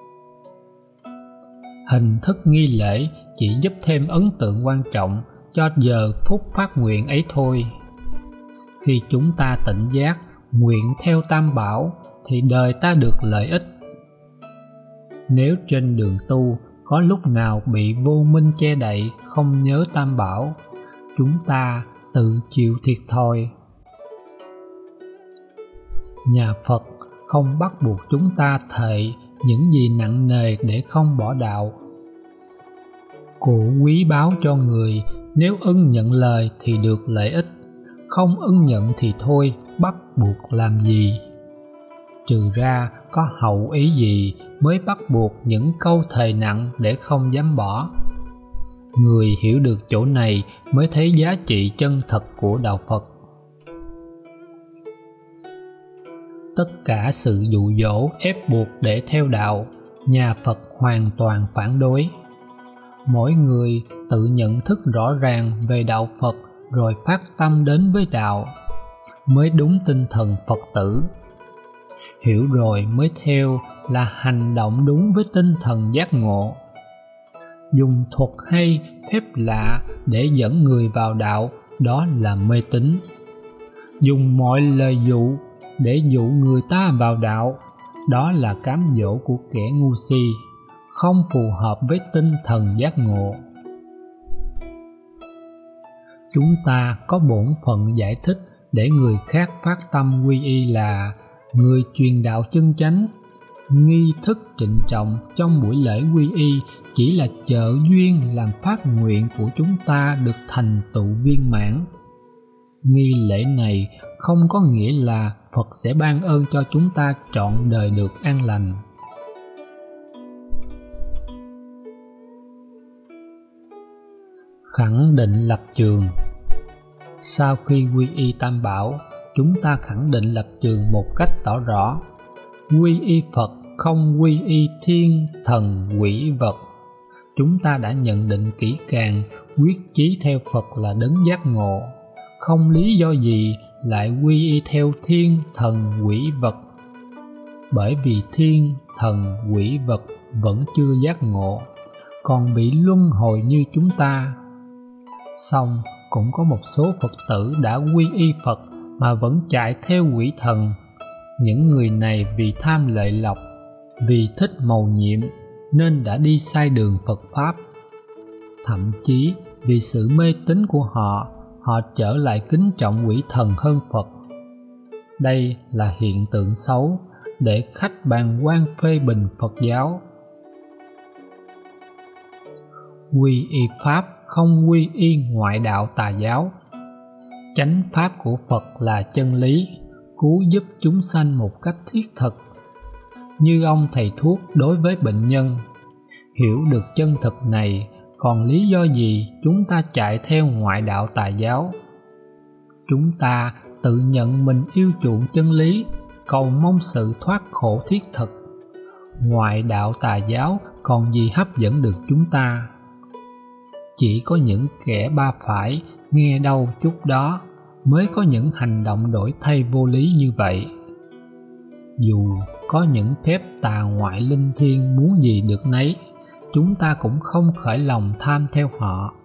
A: Hình thức nghi lễ chỉ giúp thêm ấn tượng quan trọng cho giờ phút phát nguyện ấy thôi. Khi chúng ta tỉnh giác, nguyện theo Tam Bảo thì đời ta được lợi ích. Nếu trên đường tu có lúc nào bị vô minh che đậy không nhớ Tam Bảo, chúng ta tự chịu thiệt thòi. Nhà Phật không bắt buộc chúng ta thệ những gì nặng nề để không bỏ đạo. Cụ quý báu cho người, nếu ưng nhận lời thì được lợi ích, không ưng nhận thì thôi, bắt buộc làm gì. Trừ ra có hậu ý gì mới bắt buộc những câu thề nặng để không dám bỏ. Người hiểu được chỗ này mới thấy giá trị chân thật của đạo Phật. Tất cả sự dụ dỗ ép buộc để theo đạo, nhà Phật hoàn toàn phản đối. Mỗi người tự nhận thức rõ ràng về đạo Phật rồi phát tâm đến với đạo, mới đúng tinh thần Phật tử. Hiểu rồi mới theo là hành động đúng với tinh thần giác ngộ. Dùng thuật hay, phép lạ để dẫn người vào đạo, đó là mê tín. Dùng mọi lời dụ để dụ người ta vào đạo, đó là cám dỗ của kẻ ngu si, không phù hợp với tinh thần giác ngộ. Chúng ta có bổn phận giải thích để người khác phát tâm quy y là người truyền đạo chân chánh. Nghi thức trịnh trọng trong buổi lễ quy y chỉ là trợ duyên làm phát nguyện của chúng ta được thành tựu viên mãn. Nghi lễ này không có nghĩa là Phật sẽ ban ơn cho chúng ta trọn đời được an lành. Khẳng định lập trường. Sau khi quy y Tam Bảo, chúng ta khẳng định lập trường một cách tỏ rõ. Quy y Phật không quy y thiên, thần, quỷ, vật. Chúng ta đã nhận định kỹ càng, quyết chí theo Phật là đấng giác ngộ, không lý do gì lại quy y theo thiên, thần, quỷ, vật. Bởi vì thiên, thần, quỷ, vật vẫn chưa giác ngộ, còn bị luân hồi như chúng ta. Song cũng có một số Phật tử đã quy y Phật mà vẫn chạy theo quỷ thần. Những người này vì tham lợi lộc, vì thích mầu nhiệm nên đã đi sai đường Phật Pháp. Thậm chí vì sự mê tín của họ, họ trở lại kính trọng quỷ thần hơn Phật. Đây là hiện tượng xấu để khách bàn quan phê bình Phật giáo. Quy y Pháp không quy y ngoại đạo tà giáo. Chánh pháp của Phật là chân lý, cứu giúp chúng sanh một cách thiết thực. Như ông thầy thuốc đối với bệnh nhân, hiểu được chân thực này, còn lý do gì chúng ta chạy theo ngoại đạo tà giáo? Chúng ta tự nhận mình yêu chuộng chân lý, cầu mong sự thoát khổ thiết thực. Ngoại đạo tà giáo còn gì hấp dẫn được chúng ta? Chỉ có những kẻ ba phải nghe đâu chút đó mới có những hành động đổi thay vô lý như vậy. Dù có những phép tà ngoại linh thiêng muốn gì được nấy, chúng ta cũng không khởi lòng tham theo họ.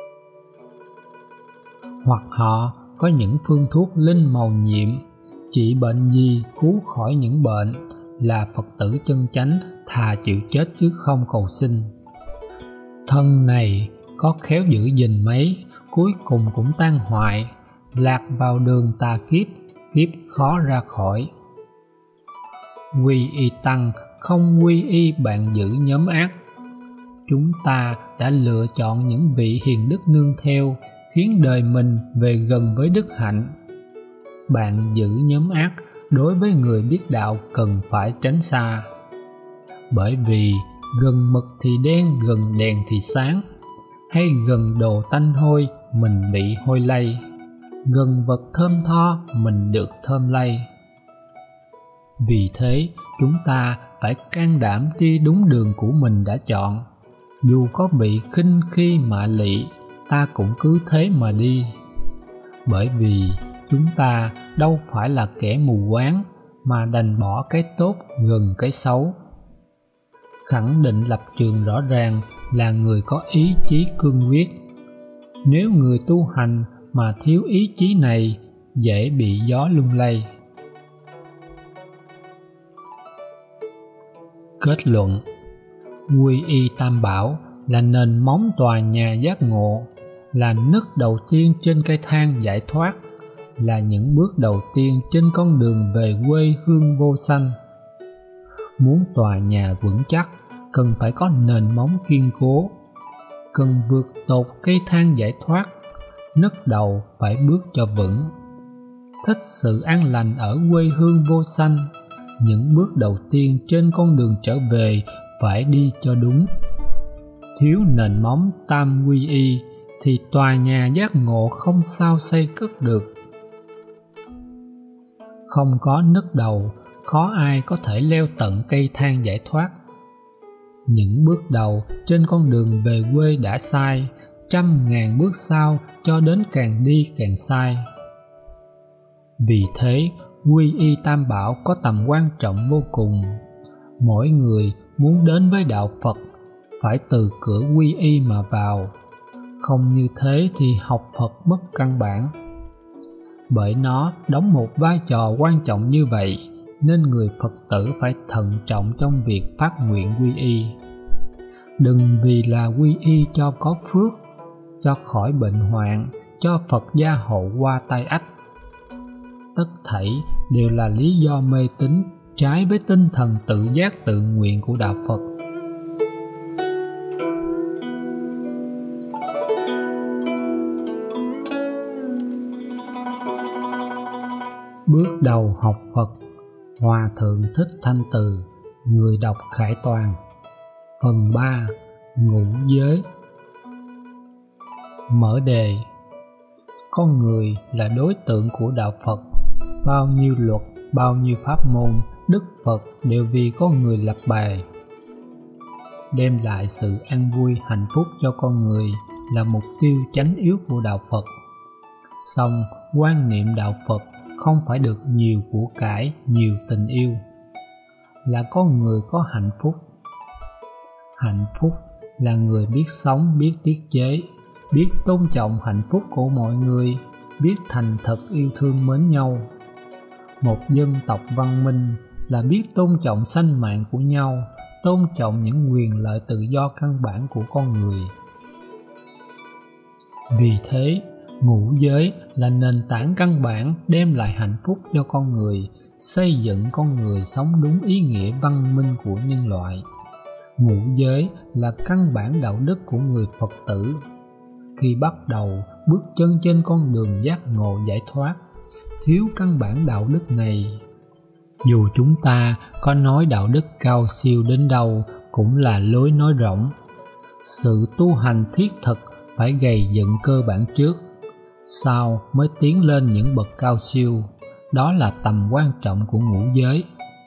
A: Hoặc họ có những phương thuốc linh mầu nhiệm, trị bệnh gì cứu khỏi những bệnh, là Phật tử chân chánh thà chịu chết chứ không cầu xin. Thân này có khéo giữ gìn mấy, cuối cùng cũng tan hoại, lạc vào đường tà kiếp, kiếp khó ra khỏi. Quy y Tăng không quy y bạn giữ nhóm ác. Chúng ta đã lựa chọn những vị hiền đức nương theo, khiến đời mình về gần với đức hạnh. Bạn giữ nhóm ác đối với người biết đạo cần phải tránh xa. Bởi vì gần mực thì đen, gần đèn thì sáng, hay gần đồ tanh hôi mình bị hôi lây, gần vật thơm tho mình được thơm lây. Vì thế chúng ta phải can đảm đi đúng đường của mình đã chọn. Dù có bị khinh khi mạ lị, ta cũng cứ thế mà đi. Bởi vì chúng ta đâu phải là kẻ mù quáng mà đành bỏ cái tốt gần cái xấu. Khẳng định lập trường rõ ràng là người có ý chí cương quyết. Nếu người tu hành mà thiếu ý chí này, dễ bị gió lung lay. Kết luận: quy y Tam Bảo là nền móng tòa nhà giác ngộ, là nấc đầu tiên trên cây thang giải thoát, là những bước đầu tiên trên con đường về quê hương vô sanh. Muốn tòa nhà vững chắc, cần phải có nền móng kiên cố. Cần vượt tột cây thang giải thoát, nấc đầu phải bước cho vững. Thích sự an lành ở quê hương vô sanh, những bước đầu tiên trên con đường trở về phải đi cho đúng. Thiếu nền móng tam quy y thì tòa nhà giác ngộ không sao xây cất được. Không có nấc đầu, khó ai có thể leo tận cây thang giải thoát. Những bước đầu trên con đường về quê đã sai, trăm ngàn bước sau cho đến càng đi càng sai. Vì thế, quy y Tam Bảo có tầm quan trọng vô cùng. Mỗi người muốn đến với đạo Phật phải từ cửa quy y mà vào. Không như thế thì học Phật mất căn bản. Bởi nó đóng một vai trò quan trọng như vậy, nên người Phật tử phải thận trọng trong việc phát nguyện quy y. Đừng vì là quy y cho có phước, cho khỏi bệnh hoạn, cho Phật gia hộ qua tai ách. Tất thảy đều là lý do mê tín, trái với tinh thần tự giác tự nguyện của đạo Phật. Bước đầu học Phật, Hòa Thượng Thích Thanh Từ, người đọc Khải Toàn. Phần ba. Ngũ giới. Mở đề: con người là đối tượng của đạo Phật. Bao nhiêu luật, bao nhiêu pháp môn, Đức Phật đều vì con người lập bài. Đem lại sự an vui, hạnh phúc cho con người là mục tiêu chánh yếu của đạo Phật. Song quan niệm đạo Phật không phải được nhiều của cải, nhiều tình yêu, là con người có hạnh phúc. Hạnh phúc là người biết sống, biết tiết chế, biết tôn trọng hạnh phúc của mọi người, biết thành thật yêu thương mến nhau. Một dân tộc văn minh là biết tôn trọng sinh mạng của nhau, tôn trọng những quyền lợi tự do căn bản của con người. Vì thế, ngũ giới là nền tảng căn bản đem lại hạnh phúc cho con người, xây dựng con người sống đúng ý nghĩa văn minh của nhân loại. Ngũ giới là căn bản đạo đức của người Phật tử. Khi bắt đầu bước chân trên con đường giác ngộ giải thoát, thiếu căn bản đạo đức này, dù chúng ta có nói đạo đức cao siêu đến đâu cũng là lối nói rỗng. Sự tu hành thiết thực phải gầy dựng cơ bản trước, sau mới tiến lên những bậc cao siêu. Đó là tầm quan trọng của ngũ giới.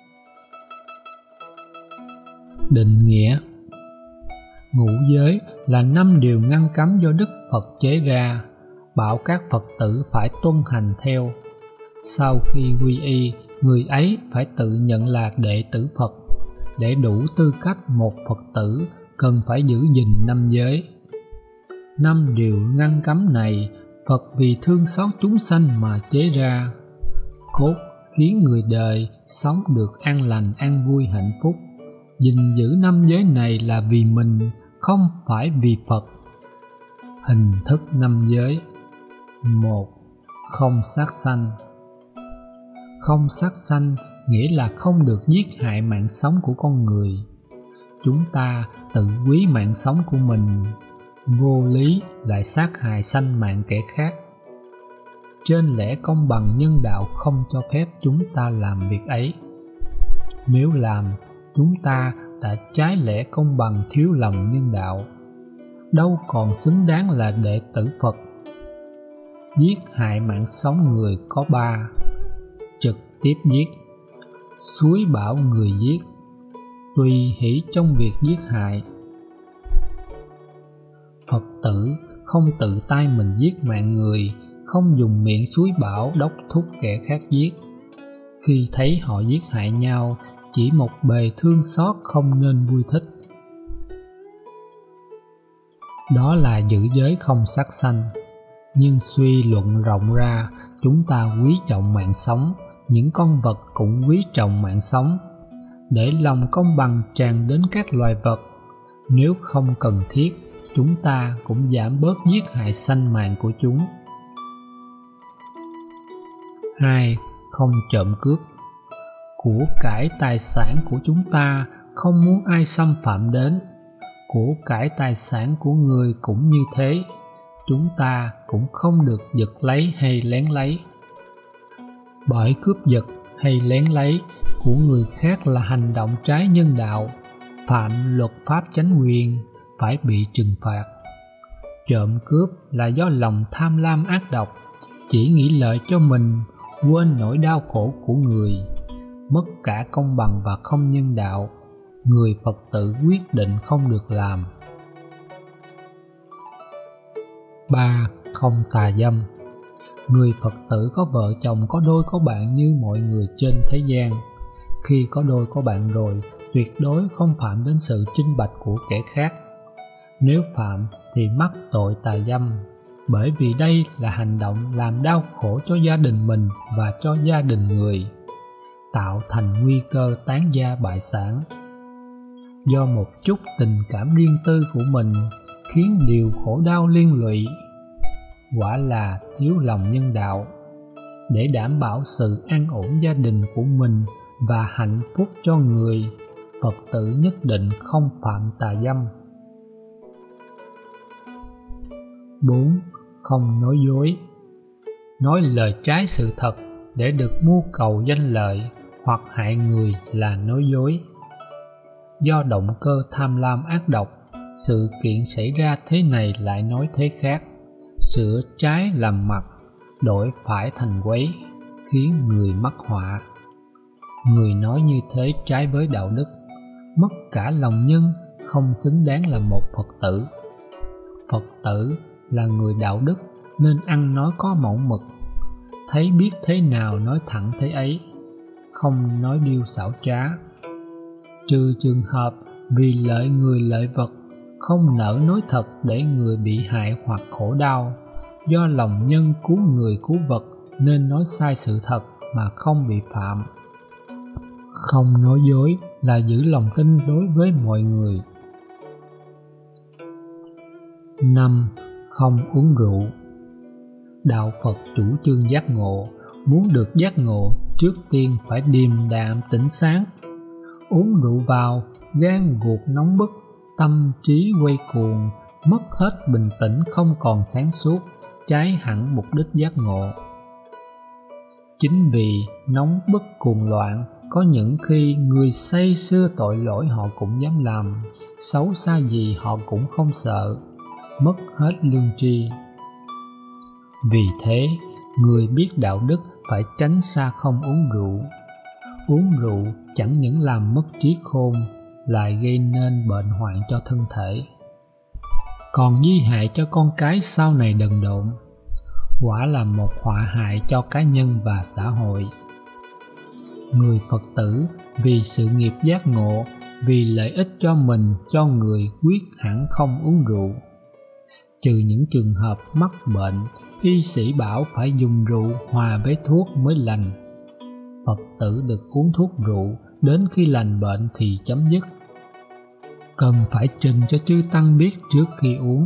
A: Định nghĩa: ngũ giới là năm điều ngăn cấm do Đức Phật chế ra, bảo các Phật tử phải tuân hành theo. Sau khi quy y, người ấy phải tự nhận là đệ tử Phật. Để đủ tư cách một Phật tử, cần phải giữ gìn năm giới. Năm điều ngăn cấm này, Phật vì thương xót chúng sanh mà chế ra, cốt khiến người đời sống được an lành, an vui, hạnh phúc. Gìn giữ năm giới này là vì mình, không phải vì Phật. Hình thức năm giới: một. Không sát sanh. Không sát sanh nghĩa là không được giết hại mạng sống của con người. Chúng ta tự quý mạng sống của mình, vô lý lại sát hại sanh mạng kẻ khác. Trên lẽ công bằng nhân đạo không cho phép chúng ta làm việc ấy. Nếu làm, chúng ta đã trái lẽ công bằng, thiếu lòng nhân đạo, đâu còn xứng đáng là đệ tử Phật. Giết hại mạng sống người có ba: trực tiếp giết, xúi bảo người giết, tùy hỷ trong việc giết hại. Phật tử không tự tay mình giết mạng người, không dùng miệng xúi bảo đốc thúc kẻ khác giết. Khi thấy họ giết hại nhau, chỉ một bề thương xót không nên vui thích. Đó là giữ giới không sát sanh. Nhưng suy luận rộng ra, chúng ta quý trọng mạng sống, những con vật cũng quý trọng mạng sống. Để lòng công bằng tràn đến các loài vật, nếu không cần thiết, chúng ta cũng giảm bớt giết hại sanh mạng của chúng. hai. Không trộm cướp. Của cải tài sản của chúng ta không muốn ai xâm phạm đến. Của cải tài sản của người cũng như thế, chúng ta cũng không được giật lấy hay lén lấy. Bởi cướp giật hay lén lấy của người khác là hành động trái nhân đạo, phạm luật pháp chánh quyền, phải bị trừng phạt. Trộm cướp là do lòng tham lam ác độc, chỉ nghĩ lợi cho mình, quên nỗi đau khổ của người, mất cả công bằng và không nhân đạo. Người Phật tử quyết định không được làm. ba. Không tà dâm. Người Phật tử có vợ chồng, có đôi có bạn như mọi người trên thế gian. Khi có đôi có bạn rồi, tuyệt đối không phạm đến sự trinh bạch của kẻ khác. Nếu phạm thì mắc tội tà dâm, bởi vì đây là hành động làm đau khổ cho gia đình mình và cho gia đình người, tạo thành nguy cơ tán gia bại sản. Do một chút tình cảm riêng tư của mình khiến điều khổ đau liên lụy, quả là thiếu lòng nhân đạo. Để đảm bảo sự an ổn gia đình của mình và hạnh phúc cho người, Phật tử nhất định không phạm tà dâm. bốn. Không nói dối. Nói lời trái sự thật để được mưu cầu danh lợi hoặc hại người là nói dối. Do động cơ tham lam ác độc, sự kiện xảy ra thế này lại nói thế khác, sửa trái làm mặt, đổi phải thành quấy, khiến người mắc họa. Người nói như thế trái với đạo đức, mất cả lòng nhân, không xứng đáng là một Phật tử. Phật tử là người đạo đức nên ăn nói có mẫu mực, thấy biết thế nào nói thẳng thế ấy, không nói điêu xảo trá. Trừ trường hợp vì lợi người lợi vật, không nỡ nói thật để người bị hại hoặc khổ đau, do lòng nhân cứu người cứu vật nên nói sai sự thật mà không bị phạm. Không nói dối là giữ lòng tin đối với mọi người. năm. Không uống rượu. Đạo Phật chủ trương giác ngộ, muốn được giác ngộ trước tiên phải điềm đạm tỉnh sáng. Uống rượu vào, gan ruột nóng bức, tâm trí quay cuồng, mất hết bình tĩnh, không còn sáng suốt, trái hẳn mục đích giác ngộ. Chính vì nóng bức cuồng loạn, có những khi người say sưa tội lỗi họ cũng dám làm, xấu xa gì họ cũng không sợ, mất hết lương tri. Vì thế, người biết đạo đức phải tránh xa không uống rượu. Uống rượu chẳng những làm mất trí khôn, lại gây nên bệnh hoạn cho thân thể, còn di hại cho con cái sau này đần độn, quả là một họa hại cho cá nhân và xã hội. Người Phật tử vì sự nghiệp giác ngộ, vì lợi ích cho mình, cho người, quyết hẳn không uống rượu. Trừ những trường hợp mắc bệnh, y sĩ bảo phải dùng rượu hòa với thuốc mới lành. Phật tử được uống thuốc rượu, đến khi lành bệnh thì chấm dứt. Cần phải trình cho chư tăng biết trước khi uống.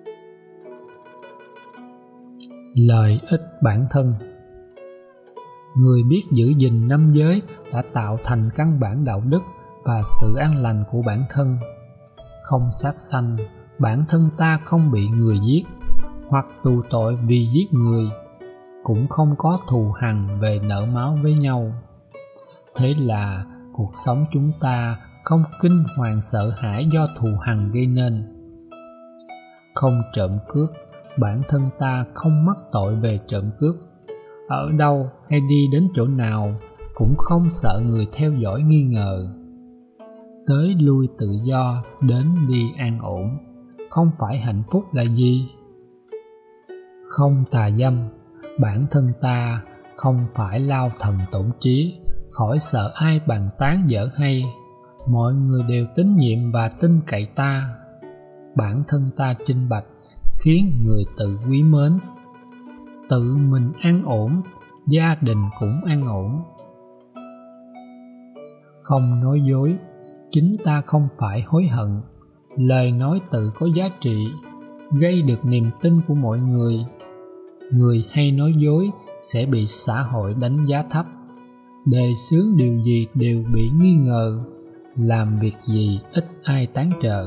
A: Lợi ích bản thân. Người biết giữ gìn năm giới đã tạo thành căn bản đạo đức và sự an lành của bản thân. Không sát sanh, bản thân ta không bị người giết hoặc tù tội vì giết người, cũng không có thù hằn về nợ máu với nhau. Thế là cuộc sống chúng ta không kinh hoàng sợ hãi do thù hằn gây nên. Không trộm cướp, bản thân ta không mắc tội về trộm cướp. Ở đâu hay đi đến chỗ nào cũng không sợ người theo dõi nghi ngờ. Tới lui tự do, đến đi an ổn, không phải hạnh phúc là gì? Không tà dâm, bản thân ta không phải lao thần tổn trí, khỏi sợ ai bàn tán dở hay. Mọi người đều tín nhiệm và tin cậy ta. Bản thân ta trinh bạch, khiến người tự quý mến. Tự mình an ổn, gia đình cũng an ổn. Không nói dối, chính ta không phải hối hận. Lời nói tự có giá trị, gây được niềm tin của mọi người. Người hay nói dối sẽ bị xã hội đánh giá thấp. Đề xướng điều gì đều bị nghi ngờ, làm việc gì ít ai tán trợ.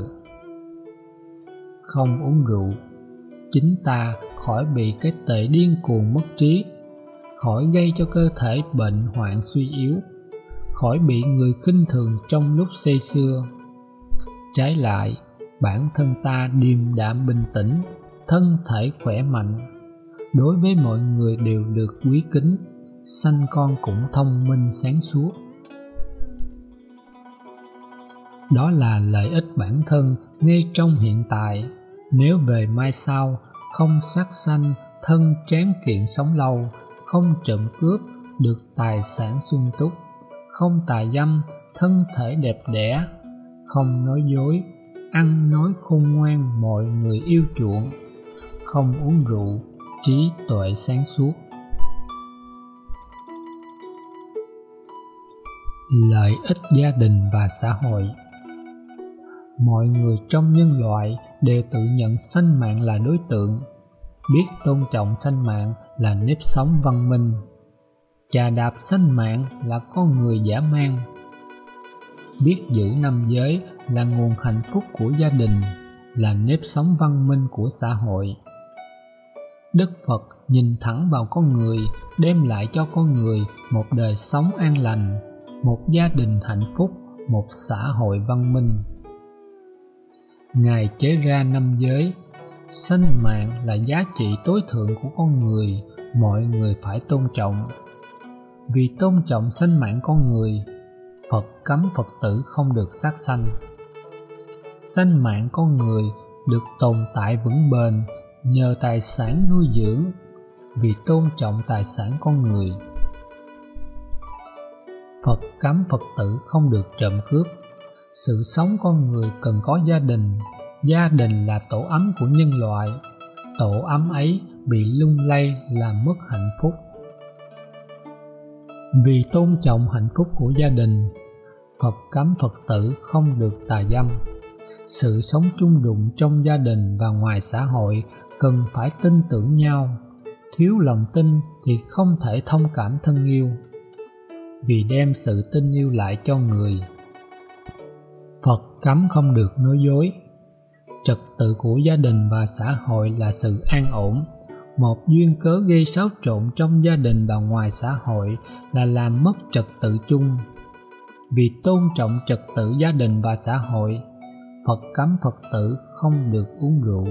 A: Không uống rượu, chính ta khỏi bị cái tệ điên cuồng mất trí, khỏi gây cho cơ thể bệnh hoạn suy yếu, khỏi bị người khinh thường trong lúc say sưa. Trái lại, bản thân ta điềm đạm bình tĩnh, thân thể khỏe mạnh, đối với mọi người đều được quý kính, sanh con cũng thông minh sáng suốt. Đó là lợi ích bản thân ngay trong hiện tại. Nếu về mai sau, không sát sanh, thân tráng kiện sống lâu, không trộm cướp, được tài sản sung túc, không tà dâm, thân thể đẹp đẽ, không nói dối, ăn nói khôn ngoan, mọi người yêu chuộng, không uống rượu, trí tuệ sáng suốt. Lợi ích gia đình và xã hội. Mọi người trong nhân loại đều tự nhận sanh mạng là đối tượng, biết tôn trọng sanh mạng là nếp sống văn minh, chà đạp sanh mạng là con người dã man. Biết giữ năm giới là nguồn hạnh phúc của gia đình, là nếp sống văn minh của xã hội. Đức Phật nhìn thẳng vào con người, đem lại cho con người một đời sống an lành, một gia đình hạnh phúc, một xã hội văn minh. Ngài chế ra năm giới, sanh mạng là giá trị tối thượng của con người, mọi người phải tôn trọng. Vì tôn trọng sanh mạng con người, Phật cấm Phật tử không được sát sanh. Sanh mạng con người được tồn tại vững bền nhờ tài sản nuôi dưỡng, vì tôn trọng tài sản con người. Phật cấm Phật tử không được trộm cướp. Sự sống con người cần có gia đình, gia đình là tổ ấm của nhân loại. Tổ ấm ấy bị lung lay làm mất hạnh phúc. Vì tôn trọng hạnh phúc của gia đình, Phật cấm Phật tử không được tà dâm. Sự sống chung đụng trong gia đình và ngoài xã hội cần phải tin tưởng nhau. Thiếu lòng tin thì không thể thông cảm thân yêu, vì đem sự tin yêu lại cho người. Phật cấm không được nói dối. Trật tự của gia đình và xã hội là sự an ổn. Một duyên cớ gây xáo trộn trong gia đình và ngoài xã hội là làm mất trật tự chung. Vì tôn trọng trật tự gia đình và xã hội, Phật cấm Phật tử không được uống rượu.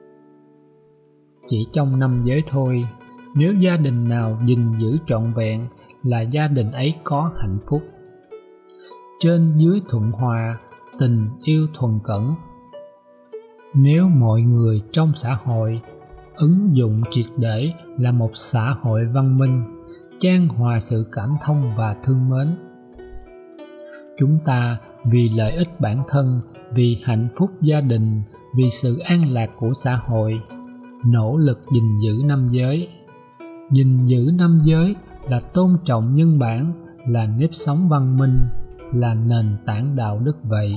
A: Chỉ trong năm giới thôi, nếu gia đình nào gìn giữ trọn vẹn là gia đình ấy có hạnh phúc. Trên dưới thuận hòa, tình yêu thuần cẩn. Nếu mọi người trong xã hội ứng dụng triệt để là một xã hội văn minh, chan hòa sự cảm thông và thương mến. Chúng ta vì lợi ích bản thân, vì hạnh phúc gia đình, vì sự an lạc của xã hội, nỗ lực gìn giữ năm giới. Gìn giữ năm giới là tôn trọng nhân bản, là nếp sống văn minh, là nền tảng đạo đức vậy.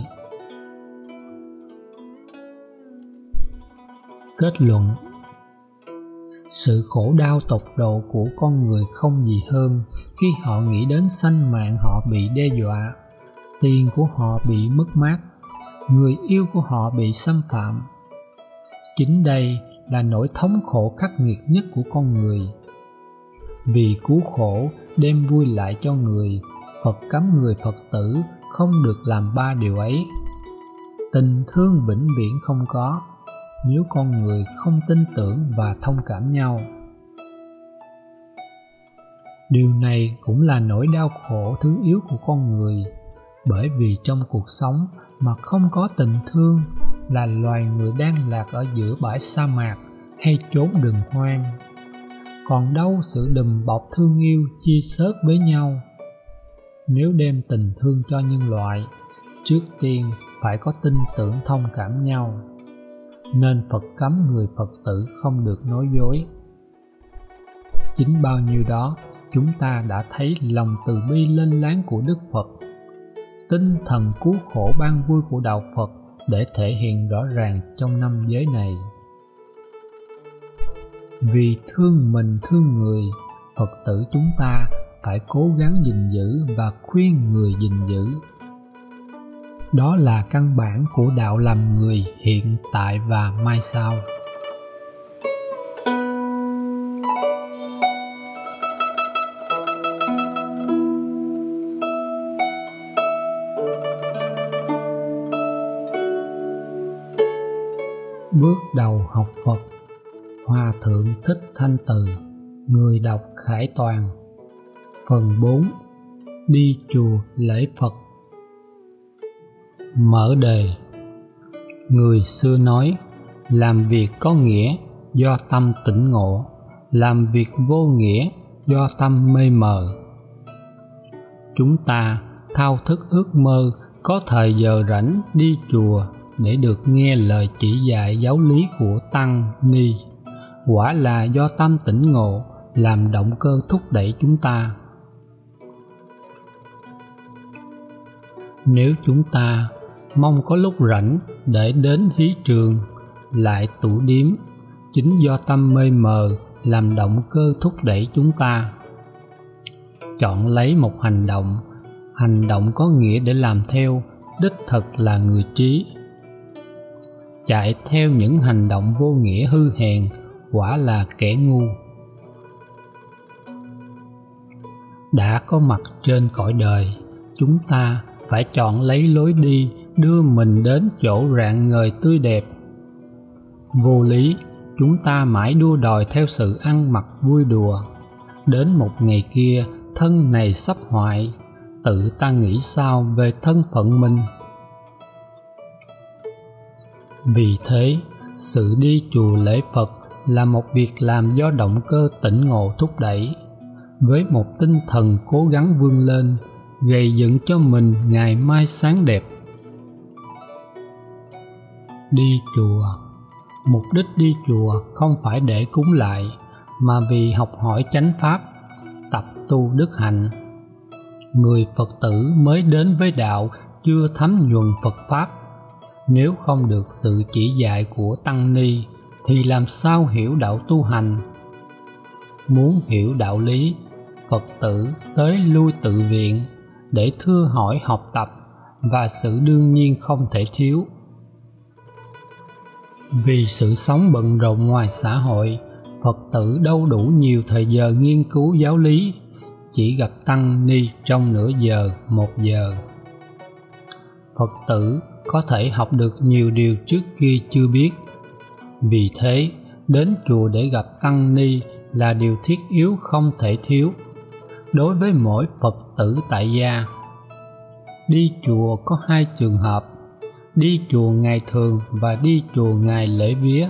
A: Kết luận: Sự khổ đau tột độ của con người không gì hơn khi họ nghĩ đến sanh mạng họ bị đe dọa, tiền của họ bị mất mát, người yêu của họ bị xâm phạm. Chính đây là nỗi thống khổ khắc nghiệt nhất của con người. Vì cứu khổ đem vui lại cho người, Phật cấm người Phật tử không được làm ba điều ấy. Tình thương vĩnh viễn không có, nếu con người không tin tưởng và thông cảm nhau. Điều này cũng là nỗi đau khổ thứ yếu của con người, bởi vì trong cuộc sống mà không có tình thương là loài người đang lạc ở giữa bãi sa mạc hay chốn rừng hoang. Còn đâu sự đùm bọc thương yêu chia sớt với nhau. Nếu đem tình thương cho nhân loại, trước tiên phải có tin tưởng thông cảm nhau, nên Phật cấm người Phật tử không được nói dối. Chính bao nhiêu đó chúng ta đã thấy lòng từ bi lênh láng của Đức Phật, tinh thần cứu khổ ban vui của Đạo Phật để thể hiện rõ ràng trong năm giới này. Vì thương mình thương người, Phật tử chúng ta phải cố gắng gìn giữ và khuyên người gìn giữ. Đó là căn bản của đạo làm người hiện tại và mai sau. Bước đầu học Phật. Hòa Thượng Thích Thanh Từ, người đọc Khải Toàn. Phần bốn. Đi chùa lễ Phật. Mở đề. Người xưa nói, làm việc có nghĩa do tâm tỉnh ngộ, làm việc vô nghĩa do tâm mê mờ. Chúng ta thao thức ước mơ có thời giờ rảnh đi chùa để được nghe lời chỉ dạy giáo lý của Tăng Ni, quả là do tâm tỉnh ngộ làm động cơ thúc đẩy chúng ta. Nếu chúng ta mong có lúc rảnh để đến hí trường, lại tụ điếm, chính do tâm mê mờ làm động cơ thúc đẩy chúng ta. Chọn lấy một hành động, hành động có nghĩa để làm theo, đích thực là người trí. Chạy theo những hành động vô nghĩa hư hèn, quả là kẻ ngu. Đã có mặt trên cõi đời, chúng ta phải chọn lấy lối đi đưa mình đến chỗ rạng ngời tươi đẹp. Vô lý, chúng ta mãi đua đòi theo sự ăn mặc vui đùa. Đến một ngày kia, thân này sắp hoại, tự ta nghĩ sao về thân phận mình? Vì thế, sự đi chùa lễ Phật là một việc làm do động cơ tỉnh ngộ thúc đẩy, với một tinh thần cố gắng vươn lên, gây dựng cho mình ngày mai sáng đẹp. Đi chùa. Mục đích đi chùa không phải để cúng lại, mà vì học hỏi chánh pháp, tập tu đức hạnh. Người Phật tử mới đến với đạo chưa thấm nhuần Phật pháp, nếu không được sự chỉ dạy của Tăng Ni thì làm sao hiểu đạo tu hành? Muốn hiểu đạo lý, Phật tử tới lui tự viện để thưa hỏi học tập, và sự đương nhiên không thể thiếu. Vì sự sống bận rộn ngoài xã hội, Phật tử đâu đủ nhiều thời giờ nghiên cứu giáo lý, chỉ gặp Tăng Ni trong nửa giờ, một giờ. Phật tử có thể học được nhiều điều trước kia chưa biết. Vì thế, đến chùa để gặp Tăng Ni là điều thiết yếu không thể thiếu đối với mỗi Phật tử tại gia. Đi chùa có hai trường hợp: đi chùa ngày thường và đi chùa ngày lễ vía.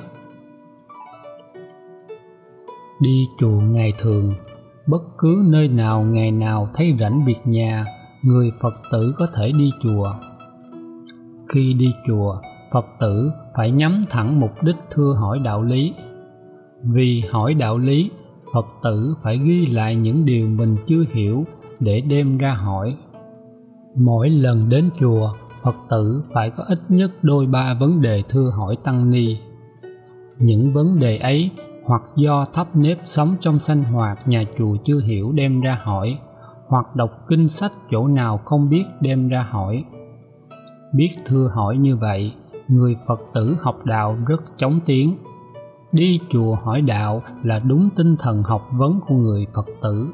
A: Đi chùa ngày thường, bất cứ nơi nào ngày nào thấy rảnh việc nhà, người Phật tử có thể đi chùa. Khi đi chùa, Phật tử phải nhắm thẳng mục đích thưa hỏi đạo lý. Vì hỏi đạo lý, Phật tử phải ghi lại những điều mình chưa hiểu để đem ra hỏi. Mỗi lần đến chùa, Phật tử phải có ít nhất đôi ba vấn đề thưa hỏi Tăng Ni. Những vấn đề ấy hoặc do thấp nếp sống trong sinh hoạt nhà chùa chưa hiểu đem ra hỏi, hoặc đọc kinh sách chỗ nào không biết đem ra hỏi. Biết thưa hỏi như vậy, người Phật tử học đạo rất chóng tiếng. Đi chùa hỏi đạo là đúng tinh thần học vấn của người Phật tử.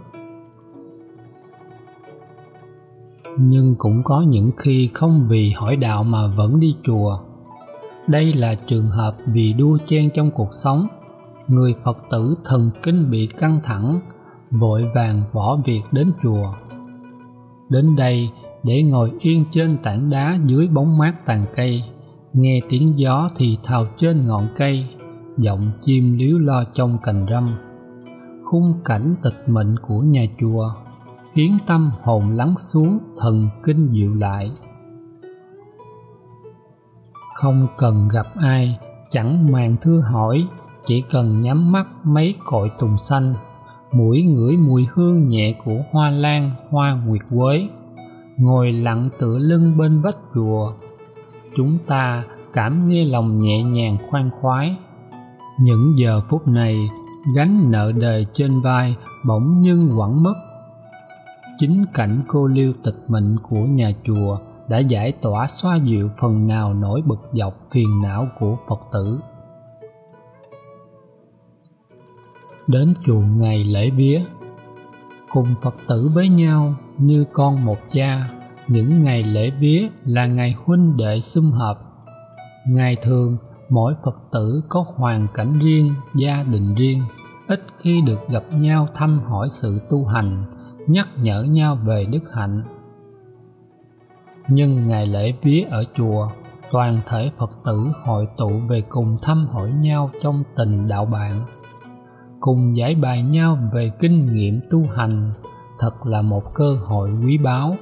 A: Nhưng cũng có những khi không vì hỏi đạo mà vẫn đi chùa. Đây là trường hợp vì đua chen trong cuộc sống. Người Phật tử thần kinh bị căng thẳng, vội vàng bỏ việc đến chùa. Đến đây để ngồi yên trên tảng đá dưới bóng mát tàn cây, nghe tiếng gió thì thào trên ngọn cây, giọng chim líu lo trong cành râm. Khung cảnh tịch mịch của nhà chùa khiến tâm hồn lắng xuống, thần kinh dịu lại. Không cần gặp ai, chẳng màng thưa hỏi, chỉ cần nhắm mắt mấy cội tùng xanh, mũi ngửi mùi hương nhẹ của hoa lan, hoa nguyệt quế, ngồi lặng tựa lưng bên vách chùa, chúng ta cảm nghe lòng nhẹ nhàng khoan khoái. Những giờ phút này, gánh nợ đời trên vai bỗng nhưng quẳng mất. Chính cảnh cô liêu tịch mịch của nhà chùa đã giải tỏa xoa dịu phần nào nỗi bực dọc phiền não của Phật tử. Đến chùa ngày lễ vía, cùng Phật tử với nhau như con một cha. Những ngày lễ vía là ngày huynh đệ sum họp. Ngày thường mỗi Phật tử có hoàn cảnh riêng, gia đình riêng, ít khi được gặp nhau thăm hỏi sự tu hành, nhắc nhở nhau về đức hạnh. Nhưng ngày lễ vía ở chùa, toàn thể Phật tử hội tụ về cùng thăm hỏi nhau trong tình đạo bạn, cùng giải bài nhau về kinh nghiệm tu hành, thật là một cơ hội quý báu.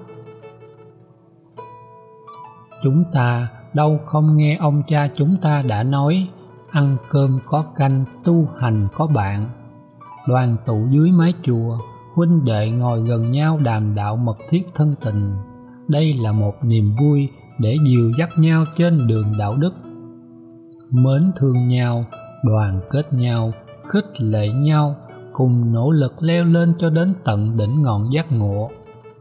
A: Chúng ta đâu không nghe ông cha chúng ta đã nói, ăn cơm có canh, tu hành có bạn. Đoàn tụ dưới mái chùa, huynh đệ ngồi gần nhau đàm đạo mật thiết thân tình. Đây là một niềm vui để dìu dắt nhau trên đường đạo đức. Mến thương nhau, đoàn kết nhau, khích lệ nhau, cùng nỗ lực leo lên cho đến tận đỉnh ngọn giác ngộ.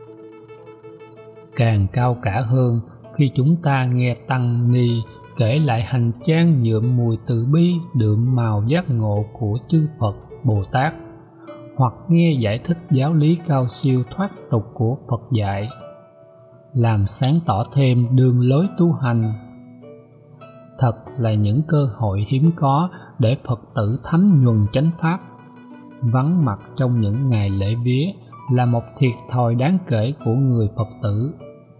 A: Càng cao cả hơn khi chúng ta nghe tăng ni kể lại hành trang nhuộm mùi từ bi, đượm màu giác ngộ của chư Phật, Bồ Tát, hoặc nghe giải thích giáo lý cao siêu thoát tục của Phật dạy, làm sáng tỏ thêm đường lối tu hành. Thật là những cơ hội hiếm có để Phật tử thấm nhuần chánh pháp. Vắng mặt trong những ngày lễ vía là một thiệt thòi đáng kể của người Phật tử.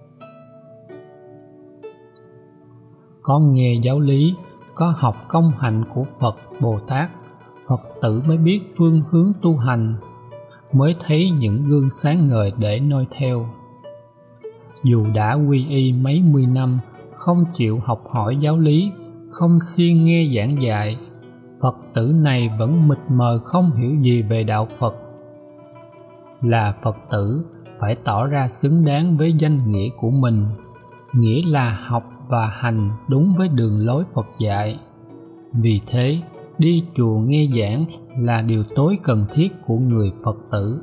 A: Có nghe giáo lý, có học công hạnh của Phật, Bồ Tát, Phật tử mới biết phương hướng tu hành, mới thấy những gương sáng ngời để noi theo. Dù đã quy y mấy mươi năm, không chịu học hỏi giáo lý, không siêng nghe giảng dạy, Phật tử này vẫn mịt mờ không hiểu gì về đạo Phật. Là Phật tử phải tỏ ra xứng đáng với danh nghĩa của mình, nghĩa là học và hành đúng với đường lối Phật dạy. Vì thế, đi chùa nghe giảng là điều tối cần thiết của người Phật tử.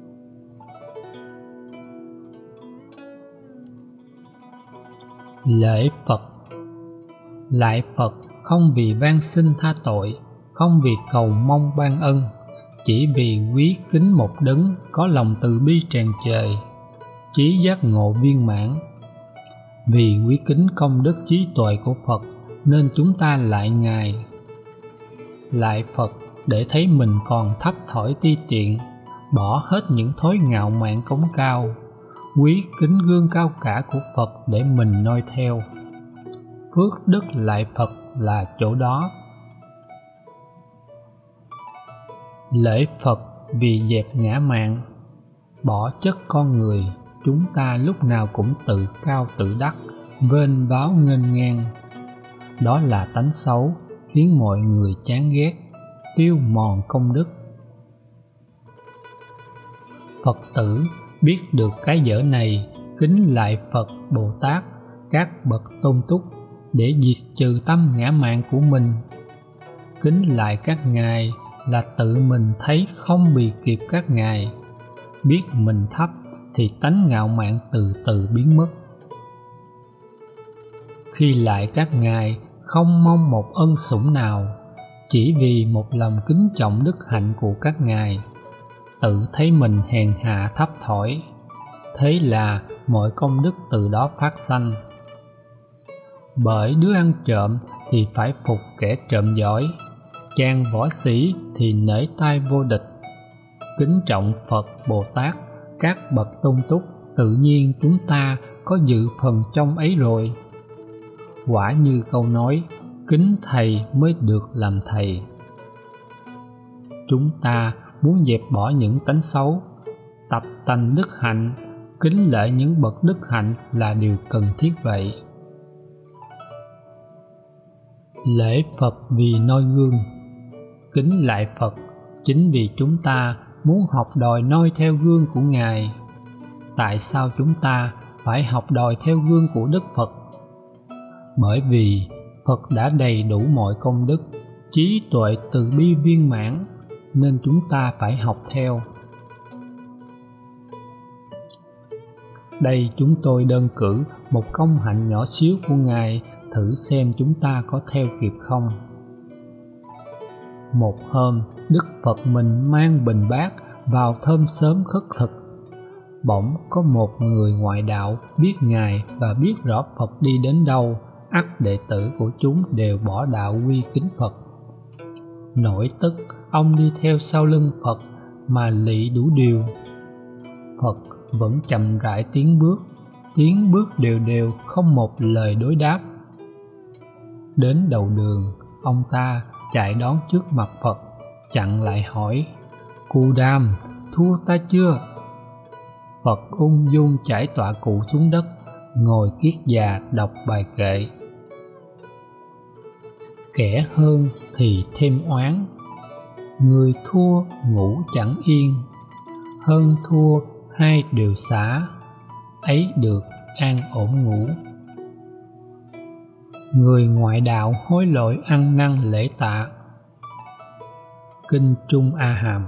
A: Lễ Phật. Lạy Phật không vì van xin tha tội, không vì cầu mong ban ân, chỉ vì quý kính một đấng có lòng từ bi tràn trề, trí giác ngộ viên mãn. Vì quý kính công đức trí tuệ của Phật nên chúng ta lạy Ngài. Lạy Phật để thấy mình còn thấp thỏi ti tiện, bỏ hết những thói ngạo mạn cống cao, quý kính gương cao cả của Phật để mình noi theo. Phước đức lạy Phật là chỗ đó. Lễ Phật vì dẹp ngã mạn, bỏ chất con người, chúng ta lúc nào cũng tự cao tự đắc, vênh váo nghênh ngang. Đó là tánh xấu khiến mọi người chán ghét, tiêu mòn công đức. Phật tử biết được cái dở này, kính lạy Phật, Bồ Tát, các bậc tôn túc để diệt trừ tâm ngã mạn của mình. Kính lạy các ngài là tự mình thấy không bì kịp các ngài, biết mình thấp thì tánh ngạo mạn từ từ biến mất. Khi lại các ngài không mong một ân sủng nào, chỉ vì một lòng kính trọng đức hạnh của các ngài, tự thấy mình hèn hạ thấp thỏi, thế là mọi công đức từ đó phát sanh. Bởi đứa ăn trộm thì phải phục kẻ trộm giỏi, chàng võ sĩ thì nể tai vô địch. Kính trọng Phật Bồ Tát, các bậc tôn túc, tự nhiên chúng ta có dự phần trong ấy rồi. Quả như câu nói, kính thầy mới được làm thầy. Chúng ta muốn dẹp bỏ những tánh xấu, tập tành đức hạnh, kính lễ những bậc đức hạnh là điều cần thiết vậy. Lễ Phật vì noi gương. Kính lại Phật chính vì chúng ta muốn học đòi noi theo gương của Ngài. Tại sao chúng ta phải học đòi theo gương của Đức Phật? Bởi vì Phật đã đầy đủ mọi công đức, trí tuệ từ bi viên mãn, nên chúng ta phải học theo. Đây chúng tôi đơn cử một công hạnh nhỏ xíu của Ngài, thử xem chúng ta có theo kịp không. Một hôm, Đức Phật mình mang bình bát vào thơm sớm khất thực. Bỗng có một người ngoại đạo biết Ngài và biết rõ Phật đi đến đâu, ắt đệ tử của chúng đều bỏ đạo quy kính Phật. Nổi tức, ông đi theo sau lưng Phật mà lị đủ điều. Phật vẫn chậm rãi tiến bước, tiến bước đều đều không một lời đối đáp. Đến đầu đường, ông ta chạy đón trước mặt Phật, chặn lại hỏi: "Cụ Đàm, thua ta chưa?" Phật ung dung chải tọa cụ xuống đất, ngồi kiết già đọc bài kệ: Kẻ hơn thì thêm oán, người thua ngủ chẳng yên, hơn thua hai đều xả, ấy được an ổn ngủ. Người ngoại đạo hối lỗi ăn năn lễ tạ. Kinh Trung A Hàm.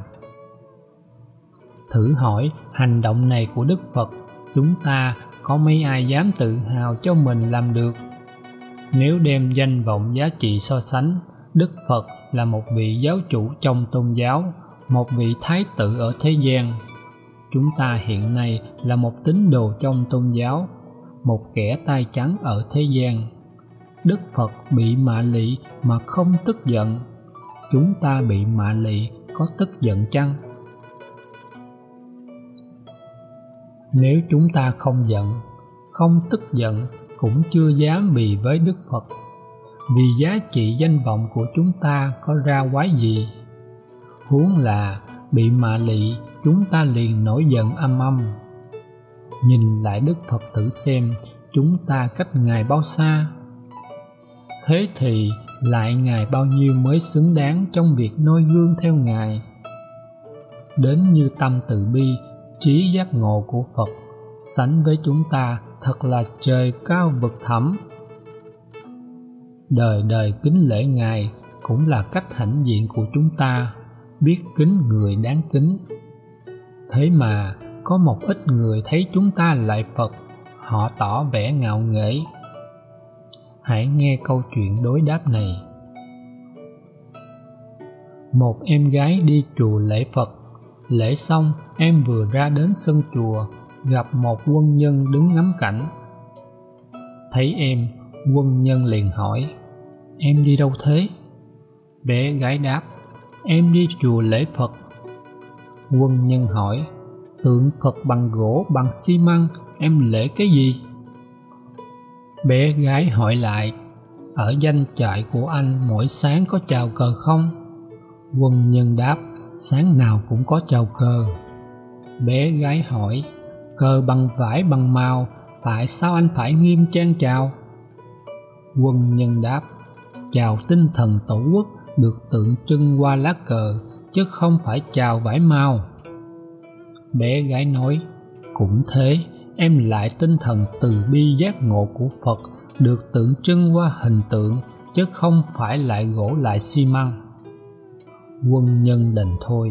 A: Thử hỏi hành động này của Đức Phật, chúng ta có mấy ai dám tự hào cho mình làm được? Nếu đem danh vọng giá trị so sánh, Đức Phật là một vị giáo chủ trong tôn giáo, một vị thái tử ở thế gian. Chúng ta hiện nay là một tín đồ trong tôn giáo, một kẻ tay trắng ở thế gian. Đức Phật bị mạ lị mà không tức giận, chúng ta bị mạ lị có tức giận chăng? Nếu chúng ta không giận, không tức giận, cũng chưa dám bì với Đức Phật, vì giá trị danh vọng của chúng ta có ra quái gì. Huống là bị mạ lị, chúng ta liền nổi giận âm âm. Nhìn lại Đức Phật thử xem, chúng ta cách Ngài bao xa? Thế thì lại Ngài bao nhiêu mới xứng đáng trong việc noi gương theo Ngài? Đến như tâm từ bi, trí giác ngộ của Phật, sánh với chúng ta thật là trời cao vực thẳm. Đời đời kính lễ Ngài cũng là cách hãnh diện của chúng ta, biết kính người đáng kính. Thế mà có một ít người thấy chúng ta lại Phật, họ tỏ vẻ ngạo nghễ. Hãy nghe câu chuyện đối đáp này. Một em gái đi chùa lễ Phật. Lễ xong, em vừa ra đến sân chùa, gặp một quân nhân đứng ngắm cảnh. Thấy em, quân nhân liền hỏi: "Em đi đâu thế?" Bé gái đáp: "Em đi chùa lễ Phật." Quân nhân hỏi: "Tượng Phật bằng gỗ, bằng xi măng, em lễ cái gì?" Bé gái hỏi lại: "Ở doanh trại của anh mỗi sáng có chào cờ không?" Quân nhân đáp: "Sáng nào cũng có chào cờ." Bé gái hỏi: "Cờ bằng vải bằng màu, tại sao anh phải nghiêm trang chào?" Quân nhân đáp: "Chào tinh thần tổ quốc được tượng trưng qua lá cờ, chứ không phải chào vải màu." Bé gái nói: "Cũng thế, em lại tinh thần từ bi giác ngộ của Phật được tượng trưng qua hình tượng, chứ không phải lại gỗ lại xi măng." quân nhân đành thôi.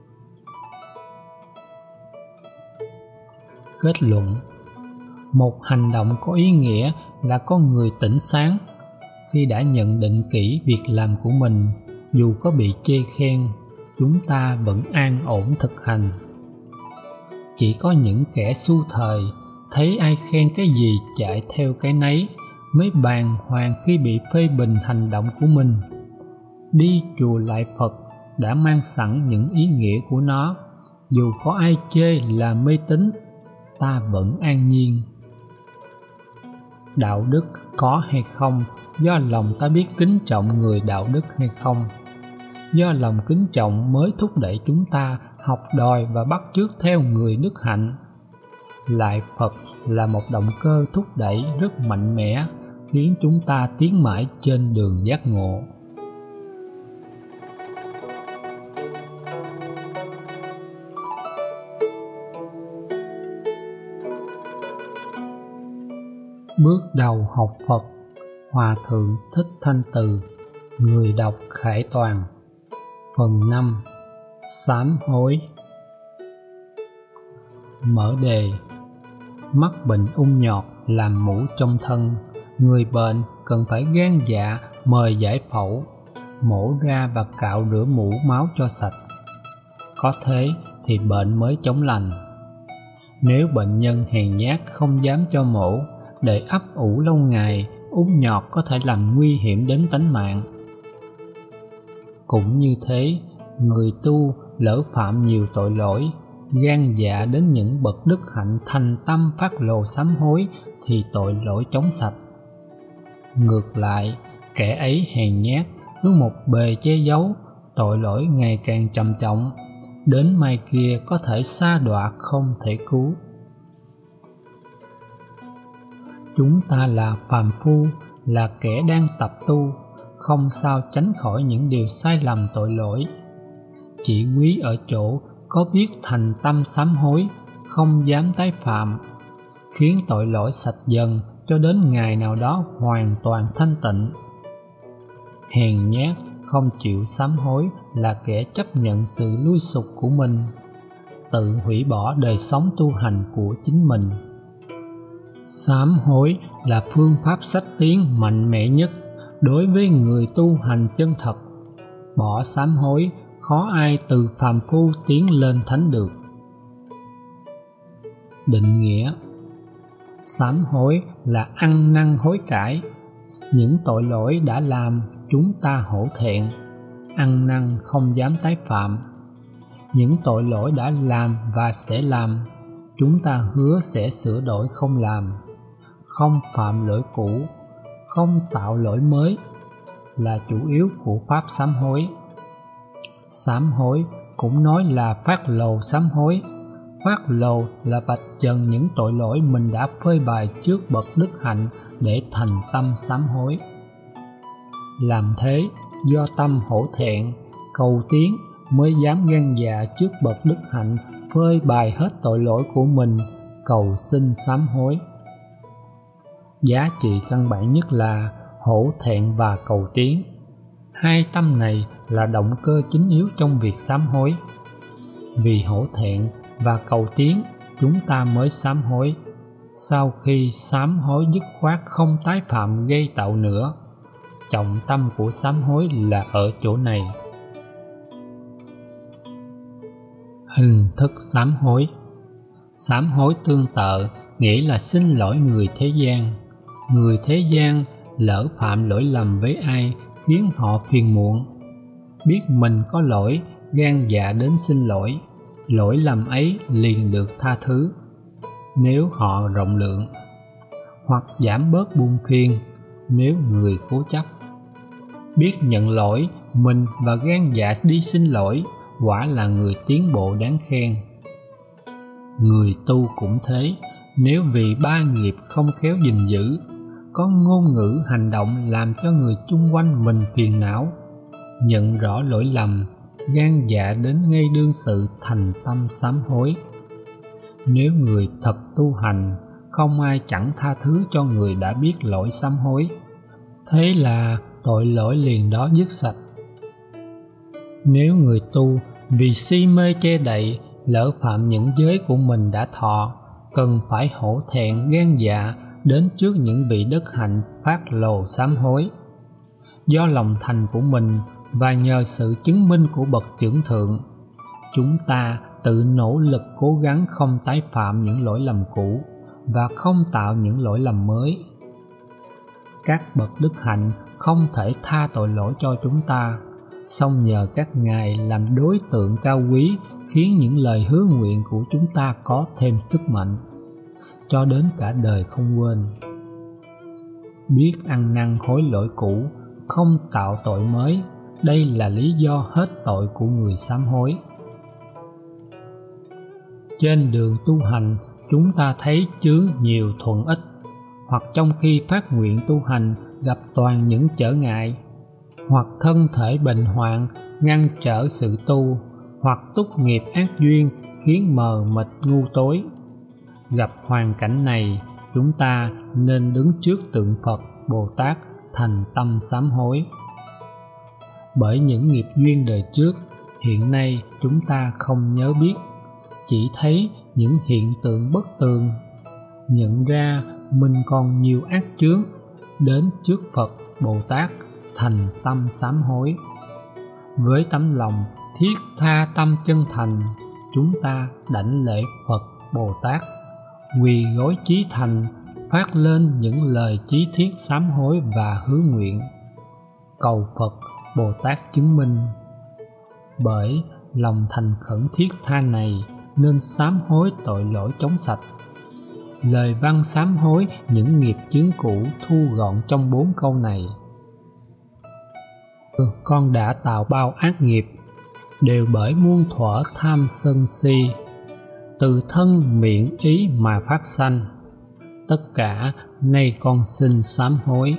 A: Kết luận: một hành động có ý nghĩa là con người tỉnh sáng. Khi đã nhận định kỹ việc làm của mình, dù có bị chê khen, chúng ta vẫn an ổn thực hành. Chỉ có những kẻ xu thời, thấy ai khen cái gì chạy theo cái nấy, mới bàng hoàng khi bị phê bình hành động của mình. Đi chùa lại Phật đã mang sẵn những ý nghĩa của nó, dù có ai chê là mê tín, ta vẫn an nhiên. Đạo đức có hay không do lòng ta biết kính trọng người đạo đức hay không. Do lòng kính trọng mới thúc đẩy chúng ta học đòi và bắt chước theo người đức hạnh. Lại Phật là một động cơ thúc đẩy rất mạnh mẽ, khiến chúng ta tiến mãi trên đường giác ngộ. Bước đầu học Phật, Hòa Thượng Thích Thanh Từ, người đọc Khải Toàn. Phần năm. Sám hối. Mở đề: mắc bệnh ung nhọt làm mủ trong thân, người bệnh cần phải gan dạ mời giải phẫu, mổ ra và cạo rửa mủ máu cho sạch. Có thế thì bệnh mới chóng lành. Nếu bệnh nhân hèn nhát không dám cho mổ, để ấp ủ lâu ngày, ung nhọt có thể làm nguy hiểm đến tính mạng. Cũng như thế, người tu lỡ phạm nhiều tội lỗi, gan dạ đến những bậc đức hạnh thành tâm phát lồ sám hối, thì tội lỗi chóng sạch. Ngược lại, kẻ ấy hèn nhát, cứ một bề che giấu, tội lỗi ngày càng trầm trọng, đến mai kia có thể sa đọa không thể cứu. Chúng ta là phàm phu, là kẻ đang tập tu, không sao tránh khỏi những điều sai lầm tội lỗi. Chỉ quý ở chỗ có biết thành tâm sám hối, không dám tái phạm, khiến tội lỗi sạch dần cho đến ngày nào đó hoàn toàn thanh tịnh. Hèn nhát không chịu sám hối là kẻ chấp nhận sự lui sụp của mình, tự hủy bỏ đời sống tu hành của chính mình. Sám hối là phương pháp sách tiến mạnh mẽ nhất đối với người tu hành chân thật. Bỏ sám hối, khó ai từ phàm phu tiến lên thánh được. Định nghĩa: sám hối là ăn năn hối cải. Những tội lỗi đã làm chúng ta hổ thẹn, ăn năn không dám tái phạm. Những tội lỗi đã làm và sẽ làm, chúng ta hứa sẽ sửa đổi không làm. Không phạm lỗi cũ, không tạo lỗi mới là chủ yếu của pháp sám hối. Sám hối cũng nói là phát lồ sám hối. Phát lồ là vạch trần những tội lỗi mình đã phơi bày trước bậc đức hạnh để thành tâm sám hối. Làm thế, do tâm hổ thẹn, cầu tiến mới dám gan dạ trước bậc đức hạnh phơi bày hết tội lỗi của mình, cầu xin sám hối. Giá trị căn bản nhất là hổ thẹn và cầu tiến. Hai tâm này là động cơ chính yếu trong việc sám hối. Vì hổ thẹn và cầu tiến, chúng ta mới sám hối. Sau khi sám hối dứt khoát không tái phạm gây tạo nữa, trọng tâm của sám hối là ở chỗ này. Hình thức sám hối. Sám hối tương tự nghĩa là xin lỗi người thế gian. Người thế gian lỡ phạm lỗi lầm với ai khiến họ phiền muộn, biết mình có lỗi, gan dạ đến xin lỗi, lỗi lầm ấy liền được tha thứ nếu họ rộng lượng, hoặc giảm bớt buồn phiền nếu người cố chấp. Biết nhận lỗi mình và gan dạ đi xin lỗi, quả là người tiến bộ đáng khen. Người tu cũng thế, nếu vì ba nghiệp không khéo gìn giữ, có ngôn ngữ hành động làm cho người chung quanh mình phiền não, nhận rõ lỗi lầm, gan dạ đến ngay đương sự thành tâm sám hối. Nếu người thật tu hành, không ai chẳng tha thứ cho người đã biết lỗi sám hối, thế là tội lỗi liền đó dứt sạch. Nếu người tu vì si mê che đậy lỡ phạm những giới của mình đã thọ, cần phải hổ thẹn gan dạ đến trước những vị đức hạnh phát lồ sám hối. Do lòng thành của mình và nhờ sự chứng minh của bậc trưởng thượng, chúng ta tự nỗ lực cố gắng không tái phạm những lỗi lầm cũ và không tạo những lỗi lầm mới. Các bậc đức hạnh không thể tha tội lỗi cho chúng ta, song nhờ các ngài làm đối tượng cao quý khiến những lời hứa nguyện của chúng ta có thêm sức mạnh, cho đến cả đời không quên. Biết ăn năn hối lỗi cũ, không tạo tội mới, đây là lý do hết tội của người sám hối. Trên đường tu hành, chúng ta thấy chướng nhiều thuận ích, hoặc trong khi phát nguyện tu hành gặp toàn những trở ngại, hoặc thân thể bệnh hoạn ngăn trở sự tu, hoặc túc nghiệp ác duyên khiến mờ mịt ngu tối. Gặp hoàn cảnh này, chúng ta nên đứng trước tượng Phật, Bồ Tát thành tâm sám hối. Bởi những nghiệp duyên đời trước, hiện nay chúng ta không nhớ biết, chỉ thấy những hiện tượng bất tường, nhận ra mình còn nhiều ác chướng, đến trước Phật, Bồ Tát thành tâm sám hối. Với tấm lòng thiết tha tâm chân thành, chúng ta đảnh lễ Phật, Bồ Tát, quỳ gối chí thành, phát lên những lời chí thiết sám hối và hứa nguyện, cầu Phật, Bồ Tát chứng minh. Bởi lòng thành khẩn thiết tha này nên sám hối tội lỗi chống sạch. Lời văn sám hối những nghiệp chướng cũ thu gọn trong bốn câu này: con đã tạo bao ác nghiệp, đều bởi muôn thuở tham sân si, từ thân miệng ý mà phát sanh, tất cả nay con xin sám hối.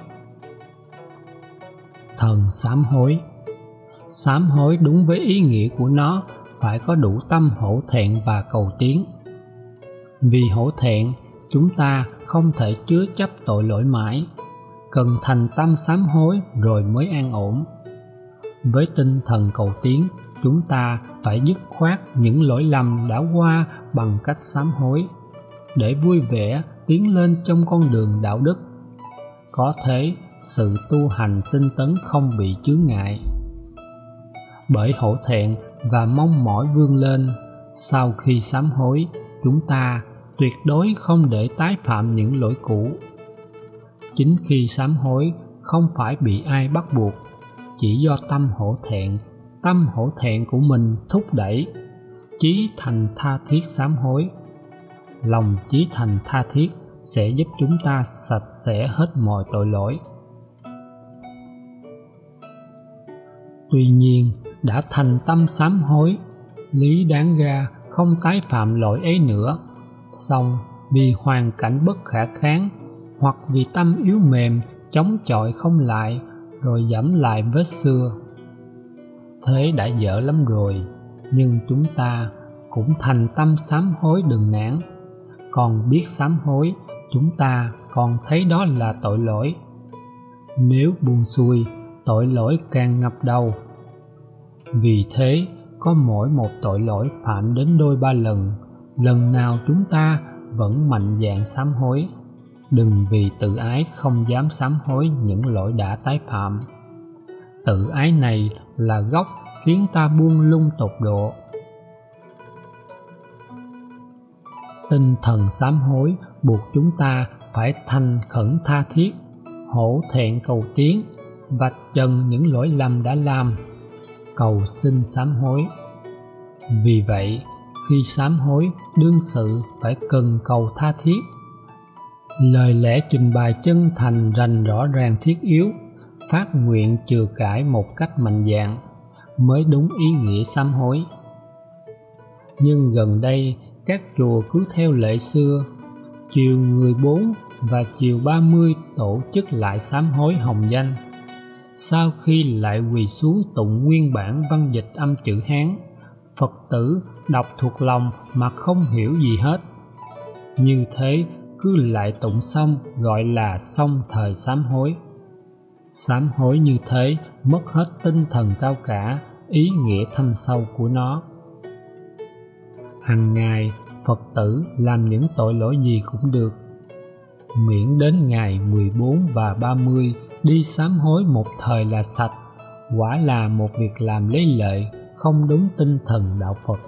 A: Thần sám hối. Sám hối đúng với ý nghĩa của nó phải có đủ tâm hổ thẹn và cầu tiến. Vì hổ thẹn, chúng ta không thể chứa chấp tội lỗi mãi, cần thành tâm sám hối rồi mới an ổn. Với tinh thần cầu tiến, chúng ta phải dứt khoát những lỗi lầm đã qua bằng cách sám hối, để vui vẻ tiến lên trong con đường đạo đức. Có thế, sự tu hành tinh tấn không bị chướng ngại. Bởi hổ thẹn và mong mỏi vươn lên, sau khi sám hối, chúng ta tuyệt đối không để tái phạm những lỗi cũ. Chính khi sám hối không phải bị ai bắt buộc, chỉ do tâm hổ thẹn, tâm hổ thẹn của mình thúc đẩy, chí thành tha thiết sám hối. Lòng chí thành tha thiết sẽ giúp chúng ta sạch sẽ hết mọi tội lỗi. Tuy nhiên, đã thành tâm sám hối, lý đáng ra không tái phạm lỗi ấy nữa. Song vì hoàn cảnh bất khả kháng, hoặc vì tâm yếu mềm chống chọi không lại, rồi dẫm lại vết xưa. Thế đã dở lắm rồi, nhưng chúng ta cũng thành tâm sám hối đừng nản. Còn biết sám hối, chúng ta còn thấy đó là tội lỗi. Nếu buông xuôi, tội lỗi càng ngập đầu. Vì thế, có mỗi một tội lỗi phạm đến đôi ba lần, lần nào chúng ta vẫn mạnh dạn sám hối. Đừng vì tự ái không dám sám hối những lỗi đã tái phạm. Tự ái này là gốc khiến ta buông lung tột độ. Tinh thần sám hối buộc chúng ta phải thành khẩn tha thiết, hổ thẹn cầu tiến, vạch trần những lỗi lầm đã làm, cầu xin sám hối. Vì vậy, khi sám hối, đương sự phải cần cầu tha thiết. Lời lẽ trình bày chân thành rành rõ ràng thiết yếu, phát nguyện chừa cãi một cách mạnh dạn, mới đúng ý nghĩa sám hối. Nhưng gần đây, các chùa cứ theo lệ xưa, chiều mười bốn và chiều ba mươi tổ chức lại sám hối hồng danh, sau khi lại quỳ xuống tụng nguyên bản văn dịch âm chữ Hán. Phật tử đọc thuộc lòng mà không hiểu gì hết. Như thế cứ lại tụng xong gọi là xong thời sám hối. Sám hối như thế mất hết tinh thần cao cả, ý nghĩa thâm sâu của nó. Hằng ngày Phật tử làm những tội lỗi gì cũng được, miễn đến ngày mười bốn và ba mươi đi sám hối một thời là sạch, quả là một việc làm lấy lợi, không đúng tinh thần đạo Phật.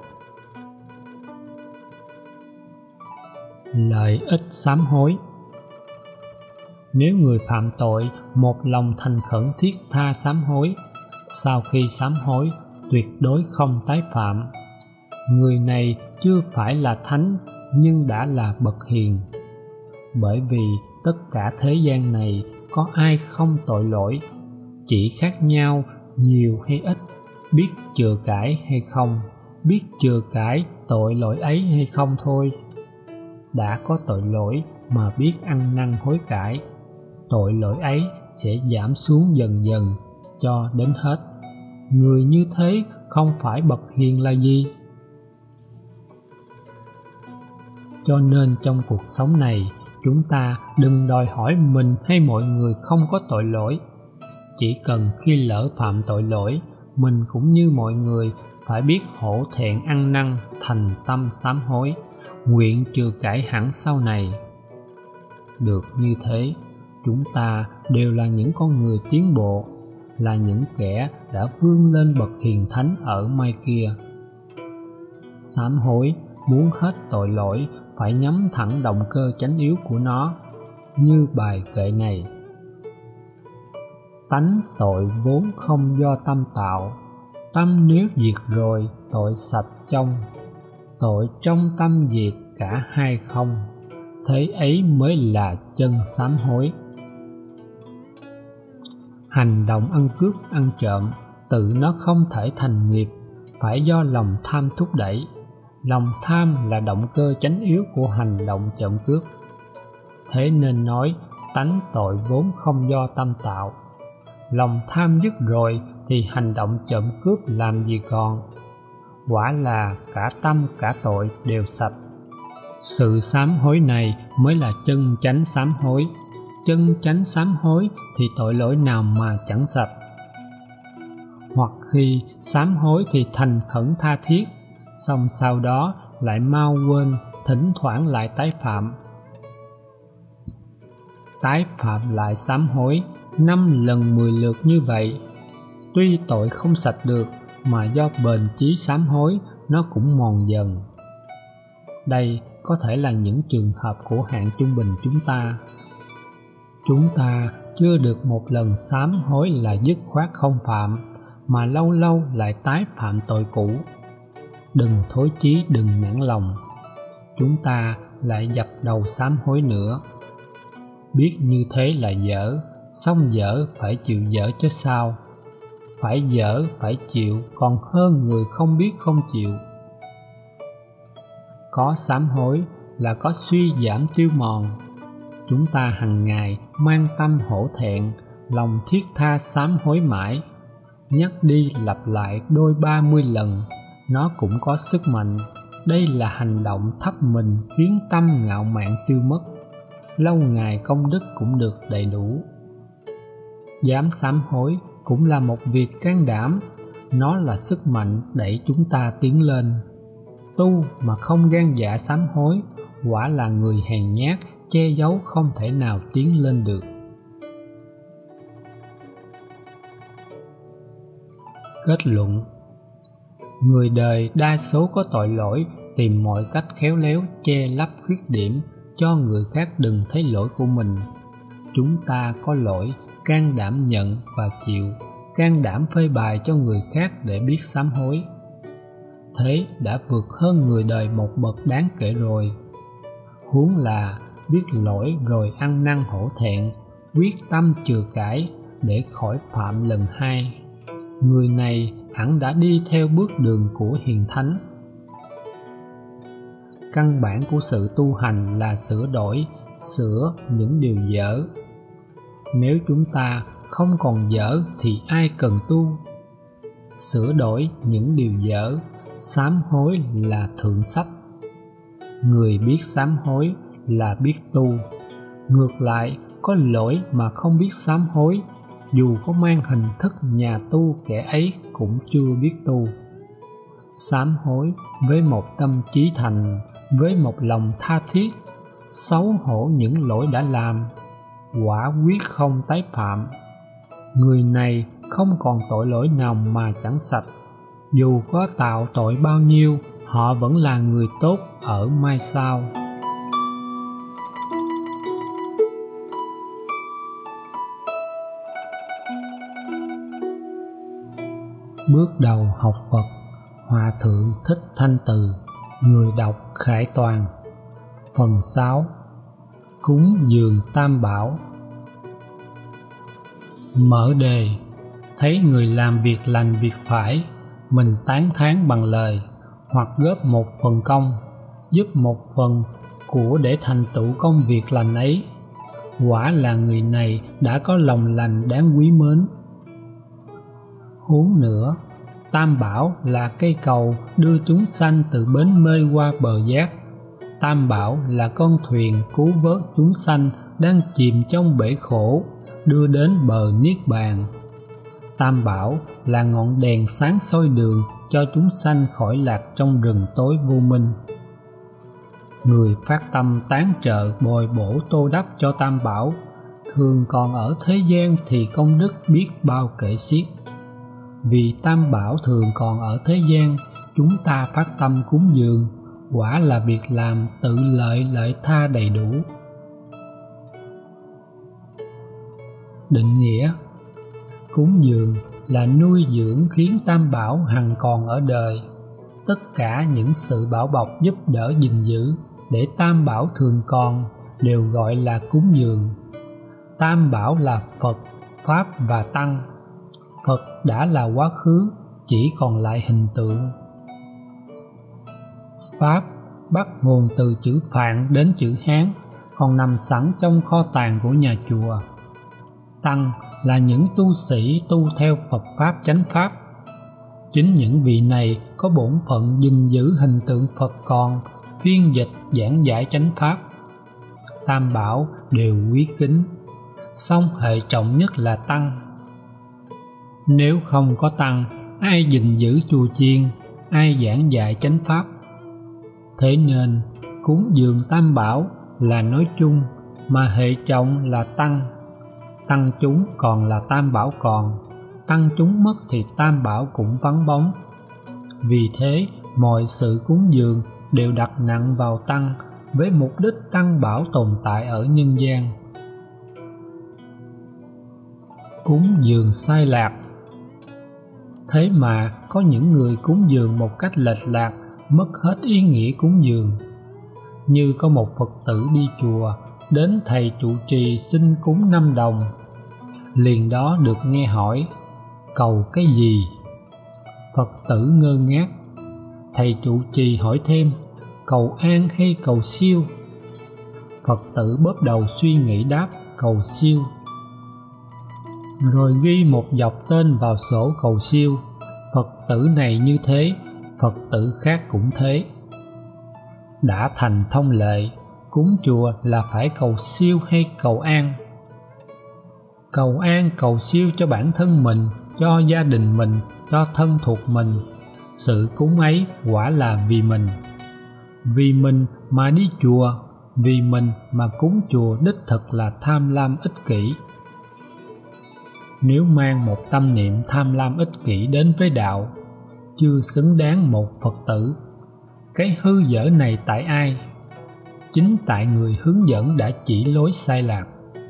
A: Lợi ích sám hối. Nếu người phạm tội một lòng thành khẩn thiết tha sám hối, sau khi sám hối tuyệt đối không tái phạm. Người này chưa phải là thánh nhưng đã là bậc hiền. Bởi vì tất cả thế gian này có ai không tội lỗi, chỉ khác nhau nhiều hay ít, biết chừa cãi hay không, biết chừa cãi tội lỗi ấy hay không thôi. Đã có tội lỗi mà biết ăn năn hối cải, tội lỗi ấy sẽ giảm xuống dần dần cho đến hết. Người như thế không phải bậc hiền là gì? Cho nên trong cuộc sống này, chúng ta đừng đòi hỏi mình hay mọi người không có tội lỗi. Chỉ cần khi lỡ phạm tội lỗi, mình cũng như mọi người phải biết hổ thẹn ăn năn, thành tâm sám hối, nguyện chừa cải hẳn sau này. Được như thế, chúng ta đều là những con người tiến bộ, là những kẻ đã vươn lên bậc hiền thánh ở mai kia. Sám hối muốn hết tội lỗi phải nhắm thẳng động cơ chánh yếu của nó, như bài kệ này: tánh tội vốn không do tâm tạo, tâm nếu diệt rồi tội sạch trong, tội trong tâm diệt cả hai không, thế ấy mới là chân sám hối. Hành động ăn cướp ăn trộm tự nó không thể thành nghiệp, phải do lòng tham thúc đẩy. Lòng tham là động cơ chánh yếu của hành động trộm cướp. Thế nên nói tánh tội vốn không do tâm tạo. Lòng tham dứt rồi thì hành động trộm cướp làm gì còn. Quả là cả tâm cả tội đều sạch. Sự sám hối này mới là chân chánh sám hối. Chân chánh sám hối thì tội lỗi nào mà chẳng sạch. Hoặc khi sám hối thì thành khẩn tha thiết, xong sau đó lại mau quên, thỉnh thoảng lại tái phạm. Tái phạm lại sám hối năm lần mười lượt như vậy, tuy tội không sạch được mà do bền chí sám hối nó cũng mòn dần. Đây có thể là những trường hợp của hạng trung bình chúng ta. Chúng ta chưa được một lần sám hối là dứt khoát không phạm, mà lâu lâu lại tái phạm tội cũ. Đừng thối chí, đừng nản lòng. Chúng ta lại dập đầu sám hối nữa. Biết như thế là dở, xong dở phải chịu dở chứ sao. Phải dở phải chịu còn hơn người không biết không chịu. Có sám hối là có suy giảm tiêu mòn. Chúng ta hằng ngày mang tâm hổ thẹn, lòng thiết tha sám hối mãi, nhắc đi lặp lại đôi ba mươi lần, nó cũng có sức mạnh. Đây là hành động thấp mình khiến tâm ngạo mạn tiêu mất, lâu ngày công đức cũng được đầy đủ. Dám sám hối cũng là một việc can đảm, nó là sức mạnh đẩy chúng ta tiến lên. Tu mà không gan dạ sám hối, quả là người hèn nhát, che giấu không thể nào tiến lên được. Kết luận: người đời đa số có tội lỗi, tìm mọi cách khéo léo che lấp khuyết điểm cho người khác đừng thấy lỗi của mình. Chúng ta có lỗi, can đảm nhận và chịu, can đảm phơi bày cho người khác để biết sám hối. Thế đã vượt hơn người đời một bậc đáng kể rồi. Huống là biết lỗi rồi ăn năn hổ thẹn, quyết tâm chừa cải để khỏi phạm lần hai. Người này hẳn đã đi theo bước đường của hiền thánh. Căn bản của sự tu hành là sửa đổi, sửa những điều dở. Nếu chúng ta không còn dở thì ai cần tu? Sửa đổi những điều dở, sám hối là thượng sách. Người biết sám hối là biết tu. Ngược lại, có lỗi mà không biết sám hối, dù có mang hình thức nhà tu, kẻ ấy cũng chưa biết tu. Sám hối với một tâm chí thành, với một lòng tha thiết, xấu hổ những lỗi đã làm, quả quyết không tái phạm. Người này không còn tội lỗi nào mà chẳng sạch, dù có tạo tội bao nhiêu, họ vẫn là người tốt ở mai sau. Bước đầu học Phật, Hòa Thượng Thích Thanh Từ, người đọc Khải Toàn. Phần sáu. Cúng dường Tam Bảo. Mở đề: thấy người làm việc lành việc phải, mình tán thán bằng lời, hoặc góp một phần công, giúp một phần của để thành tựu công việc lành ấy. Quả là người này đã có lòng lành đáng quý mến. Huống nữa, Tam Bảo là cây cầu đưa chúng sanh từ bến mê qua bờ giác. Tam Bảo là con thuyền cứu vớt chúng sanh đang chìm trong bể khổ, đưa đến bờ Niết Bàn. Tam Bảo là ngọn đèn sáng soi đường cho chúng sanh khỏi lạc trong rừng tối vô minh. Người phát tâm tán trợ bồi bổ tô đắp cho Tam Bảo, thường còn ở thế gian thì công đức biết bao kể xiết. Vì Tam Bảo thường còn ở thế gian, chúng ta phát tâm cúng dường, quả là việc làm tự lợi lợi tha đầy đủ. Định nghĩa: cúng dường là nuôi dưỡng khiến Tam Bảo hằng còn ở đời. Tất cả những sự bảo bọc giúp đỡ gìn giữ để Tam Bảo thường còn đều gọi là cúng dường. Tam Bảo là Phật, Pháp và Tăng. Phật đã là quá khứ, chỉ còn lại hình tượng. Pháp bắt nguồn từ chữ Phạn đến chữ Hán, còn nằm sẵn trong kho tàng của nhà chùa. Tăng là những tu sĩ tu theo Phật Pháp chánh Pháp. Chính những vị này có bổn phận gìn giữ hình tượng Phật còn, phiên dịch giảng giải chánh Pháp. Tam Bảo đều quý kính, song hệ trọng nhất là Tăng. Nếu không có Tăng, ai gìn giữ chùa chiền, ai giảng dạy chánh Pháp? Thế nên, cúng dường Tam Bảo là nói chung, mà hệ trọng là Tăng. Tăng chúng còn là Tam Bảo còn, Tăng chúng mất thì Tam Bảo cũng vắng bóng. Vì thế, mọi sự cúng dường đều đặt nặng vào Tăng, với mục đích Tăng Bảo tồn tại ở nhân gian. Cúng dường sai lạc. Thế mà có những người cúng dường một cách lệch lạc, mất hết ý nghĩa cúng dường. Như có một Phật tử đi chùa, đến thầy trụ trì xin cúng năm đồng. Liền đó được nghe hỏi: cầu cái gì? Phật tử ngơ ngác. Thầy trụ trì hỏi thêm: cầu an hay cầu siêu? Phật tử bóp đầu suy nghĩ đáp: cầu siêu. Rồi ghi một dọc tên vào sổ cầu siêu. Phật tử này như thế, Phật tử khác cũng thế. Đã thành thông lệ, cúng chùa là phải cầu siêu hay cầu an? Cầu an cầu siêu cho bản thân mình, cho gia đình mình, cho thân thuộc mình. Sự cúng ấy quả là vì mình. Vì mình mà đi chùa, vì mình mà cúng chùa đích thực là tham lam ích kỷ. Nếu mang một tâm niệm tham lam ích kỷ đến với đạo, chưa xứng đáng một Phật tử. Cái hư dở này tại ai? Chính tại người hướng dẫn đã chỉ lối sai lạc.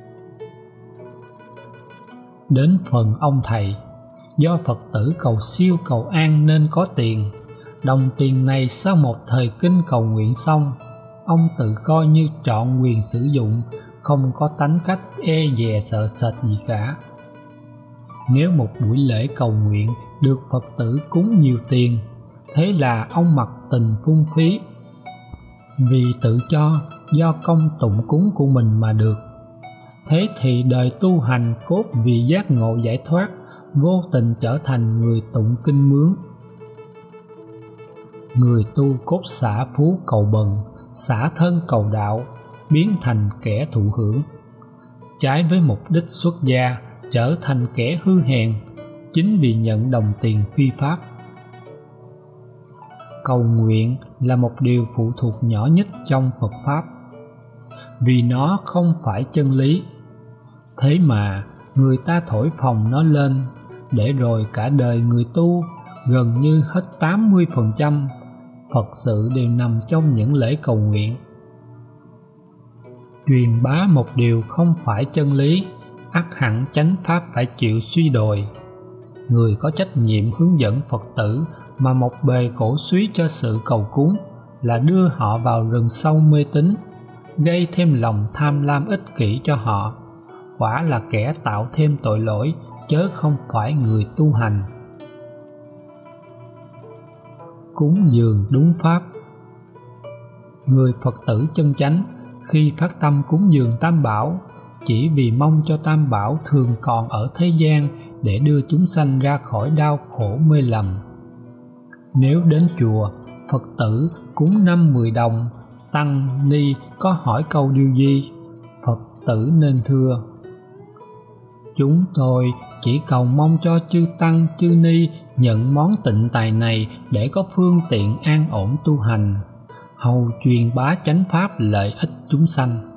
A: Đến phần ông thầy, do Phật tử cầu siêu cầu an nên có tiền. Đồng tiền này sau một thời kinh cầu nguyện xong, ông tự coi như trọn quyền sử dụng, không có tánh cách e dè sợ sệt gì cả. Nếu một buổi lễ cầu nguyện được Phật tử cúng nhiều tiền, thế là ông mặc tình phung phí, vì tự cho do công tụng cúng của mình mà được. Thế thì đời tu hành cốt vì giác ngộ giải thoát, vô tình trở thành người tụng kinh mướn. Người tu cốt xả phú cầu bần, xả thân cầu đạo, biến thành kẻ thụ hưởng. Trái với mục đích xuất gia, trở thành kẻ hư hèn chính vì nhận đồng tiền phi pháp. Cầu nguyện là một điều phụ thuộc nhỏ nhất trong Phật Pháp, vì nó không phải chân lý. Thế mà người ta thổi phồng nó lên, để rồi cả đời người tu, gần như hết tám mươi phần trăm Phật sự đều nằm trong những lễ cầu nguyện. Truyền bá một điều không phải chân lý, ắt hẳn chánh pháp phải chịu suy đồi. Người có trách nhiệm hướng dẫn Phật tử mà một bề cổ suý cho sự cầu cúng là đưa họ vào rừng sâu mê tín, gây thêm lòng tham lam ích kỷ cho họ, quả là kẻ tạo thêm tội lỗi, chớ không phải người tu hành. Cúng dường đúng pháp. Người Phật tử chân chánh khi phát tâm cúng dường Tam Bảo, chỉ vì mong cho Tam Bảo thường còn ở thế gian để đưa chúng sanh ra khỏi đau khổ mê lầm. Nếu đến chùa, Phật tử cúng năm mười đồng, tăng ni có hỏi câu điều gì, Phật tử nên thưa: chúng tôi chỉ cầu mong cho chư tăng chư ni nhận món tịnh tài này để có phương tiện an ổn tu hành, hầu truyền bá chánh pháp lợi ích chúng sanh.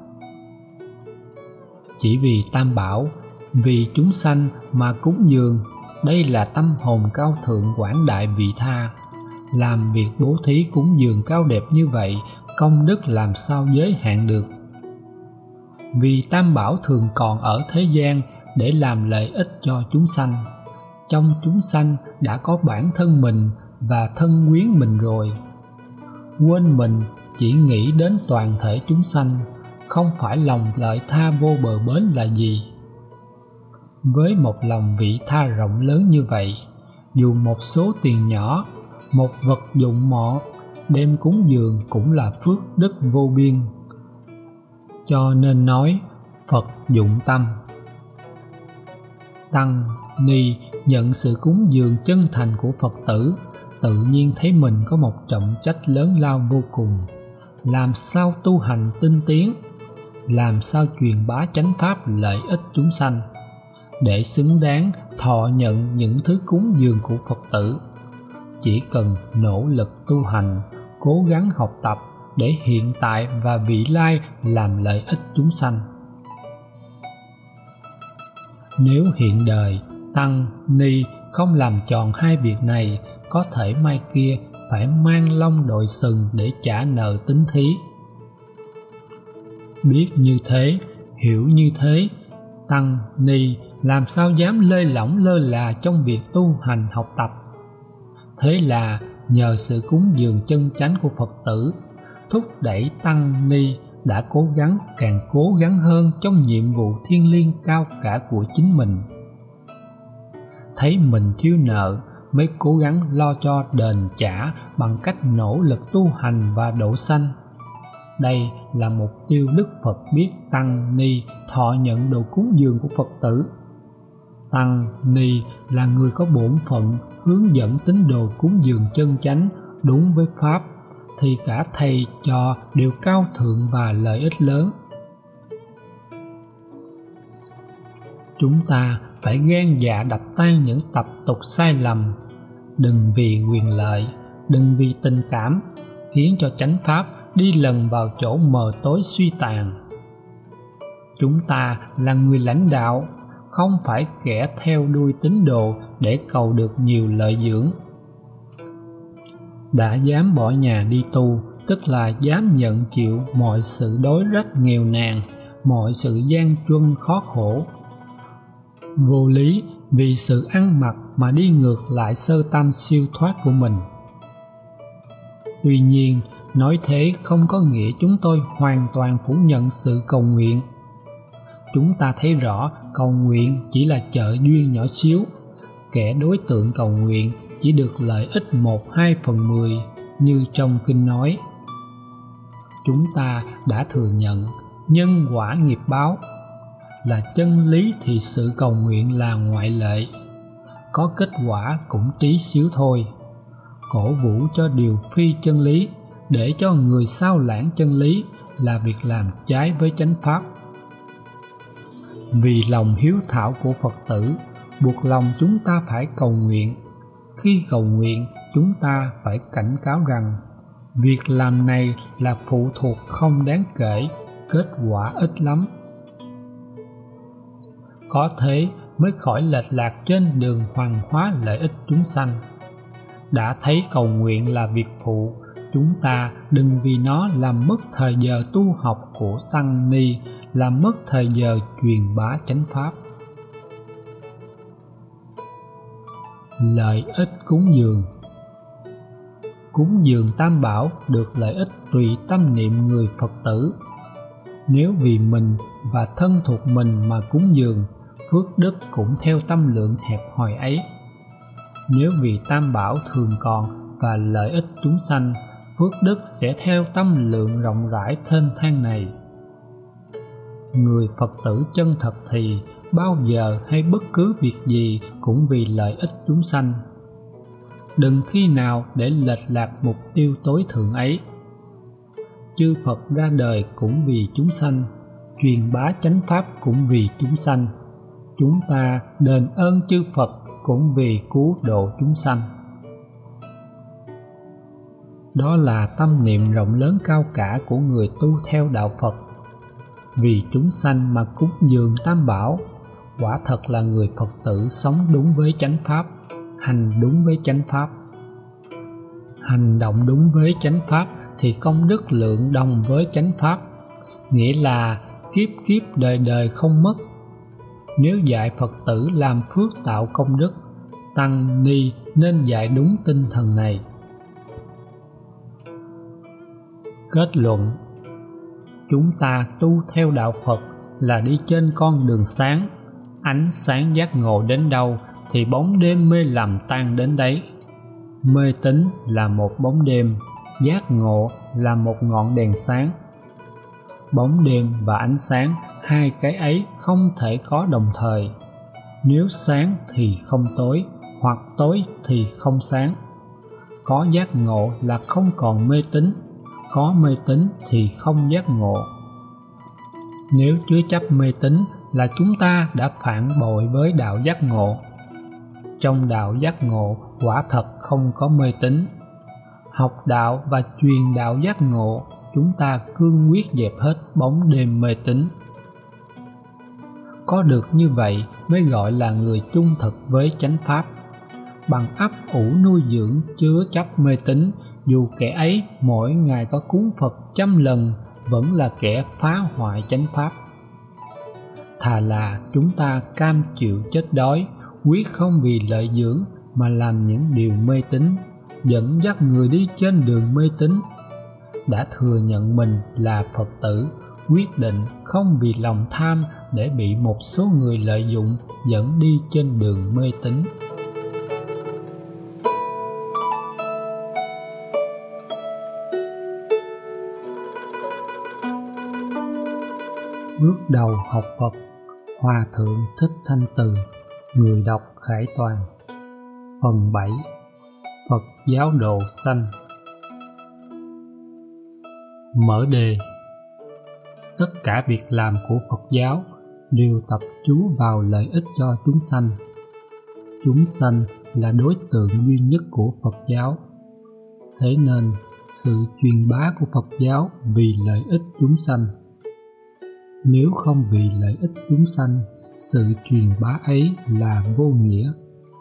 A: Chỉ vì Tam Bảo, vì chúng sanh mà cúng dường, đây là tâm hồn cao thượng quảng đại vị tha. Làm việc bố thí cúng dường cao đẹp như vậy, công đức làm sao giới hạn được. Vì Tam Bảo thường còn ở thế gian để làm lợi ích cho chúng sanh. Trong chúng sanh đã có bản thân mình và thân quyến mình rồi. Quên mình chỉ nghĩ đến toàn thể chúng sanh, không phải lòng lợi tha vô bờ bến là gì. Với một lòng vị tha rộng lớn như vậy, dù một số tiền nhỏ, một vật dụng mọ đem cúng dường cũng là phước đức vô biên. Cho nên nói Phật dụng tâm. Tăng ni nhận sự cúng dường chân thành của Phật tử, tự nhiên thấy mình có một trọng trách lớn lao vô cùng. Làm sao tu hành tinh tiến, làm sao truyền bá chánh pháp lợi ích chúng sanh, để xứng đáng thọ nhận những thứ cúng dường của Phật tử. Chỉ cần nỗ lực tu hành, cố gắng học tập để hiện tại và vị lai làm lợi ích chúng sanh. Nếu hiện đời tăng ni không làm tròn hai việc này, có thể mai kia phải mang lông đội sừng để trả nợ tín thí. Biết như thế, hiểu như thế, tăng ni làm sao dám lơi lỏng lơ là trong việc tu hành học tập. Thế là nhờ sự cúng dường chân chánh của Phật tử, thúc đẩy tăng ni đã cố gắng càng cố gắng hơn trong nhiệm vụ thiêng liêng cao cả của chính mình. Thấy mình thiếu nợ mới cố gắng lo cho đền trả bằng cách nỗ lực tu hành và độ sanh. Đây là mục tiêu Đức Phật biết tăng ni thọ nhận đồ cúng dường của Phật tử. Tăng ni là người có bổn phận hướng dẫn tín đồ cúng dường chân chánh đúng với pháp, thì cả thầy trò đều cao thượng và lợi ích lớn. Chúng ta phải gan dạ đập tan những tập tục sai lầm, đừng vì quyền lợi, đừng vì tình cảm, khiến cho chánh pháp đi lần vào chỗ mờ tối suy tàn. Chúng ta là người lãnh đạo, không phải kẻ theo đuôi tín đồ để cầu được nhiều lợi dưỡng. Đã dám bỏ nhà đi tu, tức là dám nhận chịu mọi sự đối rách nghèo nàn, mọi sự gian truân khó khổ. Vô lý vì sự ăn mặc mà đi ngược lại sơ tâm siêu thoát của mình. Tuy nhiên, nói thế không có nghĩa chúng tôi hoàn toàn phủ nhận sự cầu nguyện. Chúng ta thấy rõ cầu nguyện chỉ là trợ duyên nhỏ xíu, kẻ đối tượng cầu nguyện chỉ được lợi ích một hai phần mười, như trong kinh nói. Chúng ta đã thừa nhận nhân quả nghiệp báo là chân lý, thì sự cầu nguyện là ngoại lệ, có kết quả cũng tí xíu thôi. Cổ vũ cho điều phi chân lý, để cho người sao lãng chân lý là việc làm trái với chánh pháp. Vì lòng hiếu thảo của Phật tử, buộc lòng chúng ta phải cầu nguyện. Khi cầu nguyện, chúng ta phải cảnh cáo rằng việc làm này là phụ thuộc không đáng kể, kết quả ít lắm. Có thế mới khỏi lệch lạc trên đường hoàn hóa lợi ích chúng sanh. Đã thấy cầu nguyện là việc phụ, chúng ta đừng vì nó làm mất thời giờ tu học của tăng ni, làm mất thời giờ truyền bá chánh pháp. Lợi ích cúng dường. Cúng dường Tam Bảo được lợi ích tùy tâm niệm người Phật tử. Nếu vì mình và thân thuộc mình mà cúng dường, phước đức cũng theo tâm lượng hẹp hòi ấy. Nếu vì Tam Bảo thường còn và lợi ích chúng sanh, phước đức sẽ theo tâm lượng rộng rãi thênh thang này. Người Phật tử chân thật thì bao giờ hay bất cứ việc gì cũng vì lợi ích chúng sanh. Đừng khi nào để lệch lạc mục tiêu tối thượng ấy. Chư Phật ra đời cũng vì chúng sanh, truyền bá chánh pháp cũng vì chúng sanh. Chúng ta đền ơn chư Phật cũng vì cứu độ chúng sanh. Đó là tâm niệm rộng lớn cao cả của người tu theo đạo Phật. Vì chúng sanh mà cúng dường Tam Bảo, quả thật là người Phật tử sống đúng với chánh pháp, hành đúng với chánh pháp. Hành động đúng với chánh pháp thì công đức lượng đồng với chánh pháp, nghĩa là kiếp kiếp đời đời không mất. Nếu dạy Phật tử làm phước tạo công đức, tăng ni nên dạy đúng tinh thần này. Kết luận: chúng ta tu theo đạo Phật là đi trên con đường sáng. Ánh sáng giác ngộ đến đâu thì bóng đêm mê lầm tan đến đấy. Mê tín là một bóng đêm, giác ngộ là một ngọn đèn sáng. Bóng đêm và ánh sáng, hai cái ấy không thể có đồng thời. Nếu sáng thì không tối, hoặc tối thì không sáng. Có giác ngộ là không còn mê tín, có mê tín thì không giác ngộ. Nếu chứa chấp mê tín là chúng ta đã phản bội với đạo giác ngộ. Trong đạo giác ngộ quả thật không có mê tín. Học đạo và truyền đạo giác ngộ, chúng ta cương quyết dẹp hết bóng đêm mê tín. Có được như vậy mới gọi là người trung thực với chánh pháp. Bằng ấp ủ nuôi dưỡng chứa chấp mê tín, dù kẻ ấy mỗi ngày có cúng Phật trăm lần, vẫn là kẻ phá hoại chánh pháp. Thà là chúng ta cam chịu chết đói, quyết không vì lợi dưỡng mà làm những điều mê tín, dẫn dắt người đi trên đường mê tín. Đã thừa nhận mình là Phật tử, quyết định không vì lòng tham để bị một số người lợi dụng dẫn đi trên đường mê tín. Bước đầu học Phật, Hòa Thượng Thích Thanh Từ, người đọc Khải Toàn. Phần bảy. Phật giáo độ sanh. Mở đề. Tất cả việc làm của Phật giáo đều tập chú vào lợi ích cho chúng sanh. Chúng sanh là đối tượng duy nhất của Phật giáo. Thế nên, sự truyền bá của Phật giáo vì lợi ích chúng sanh. Nếu không vì lợi ích chúng sanh, sự truyền bá ấy là vô nghĩa.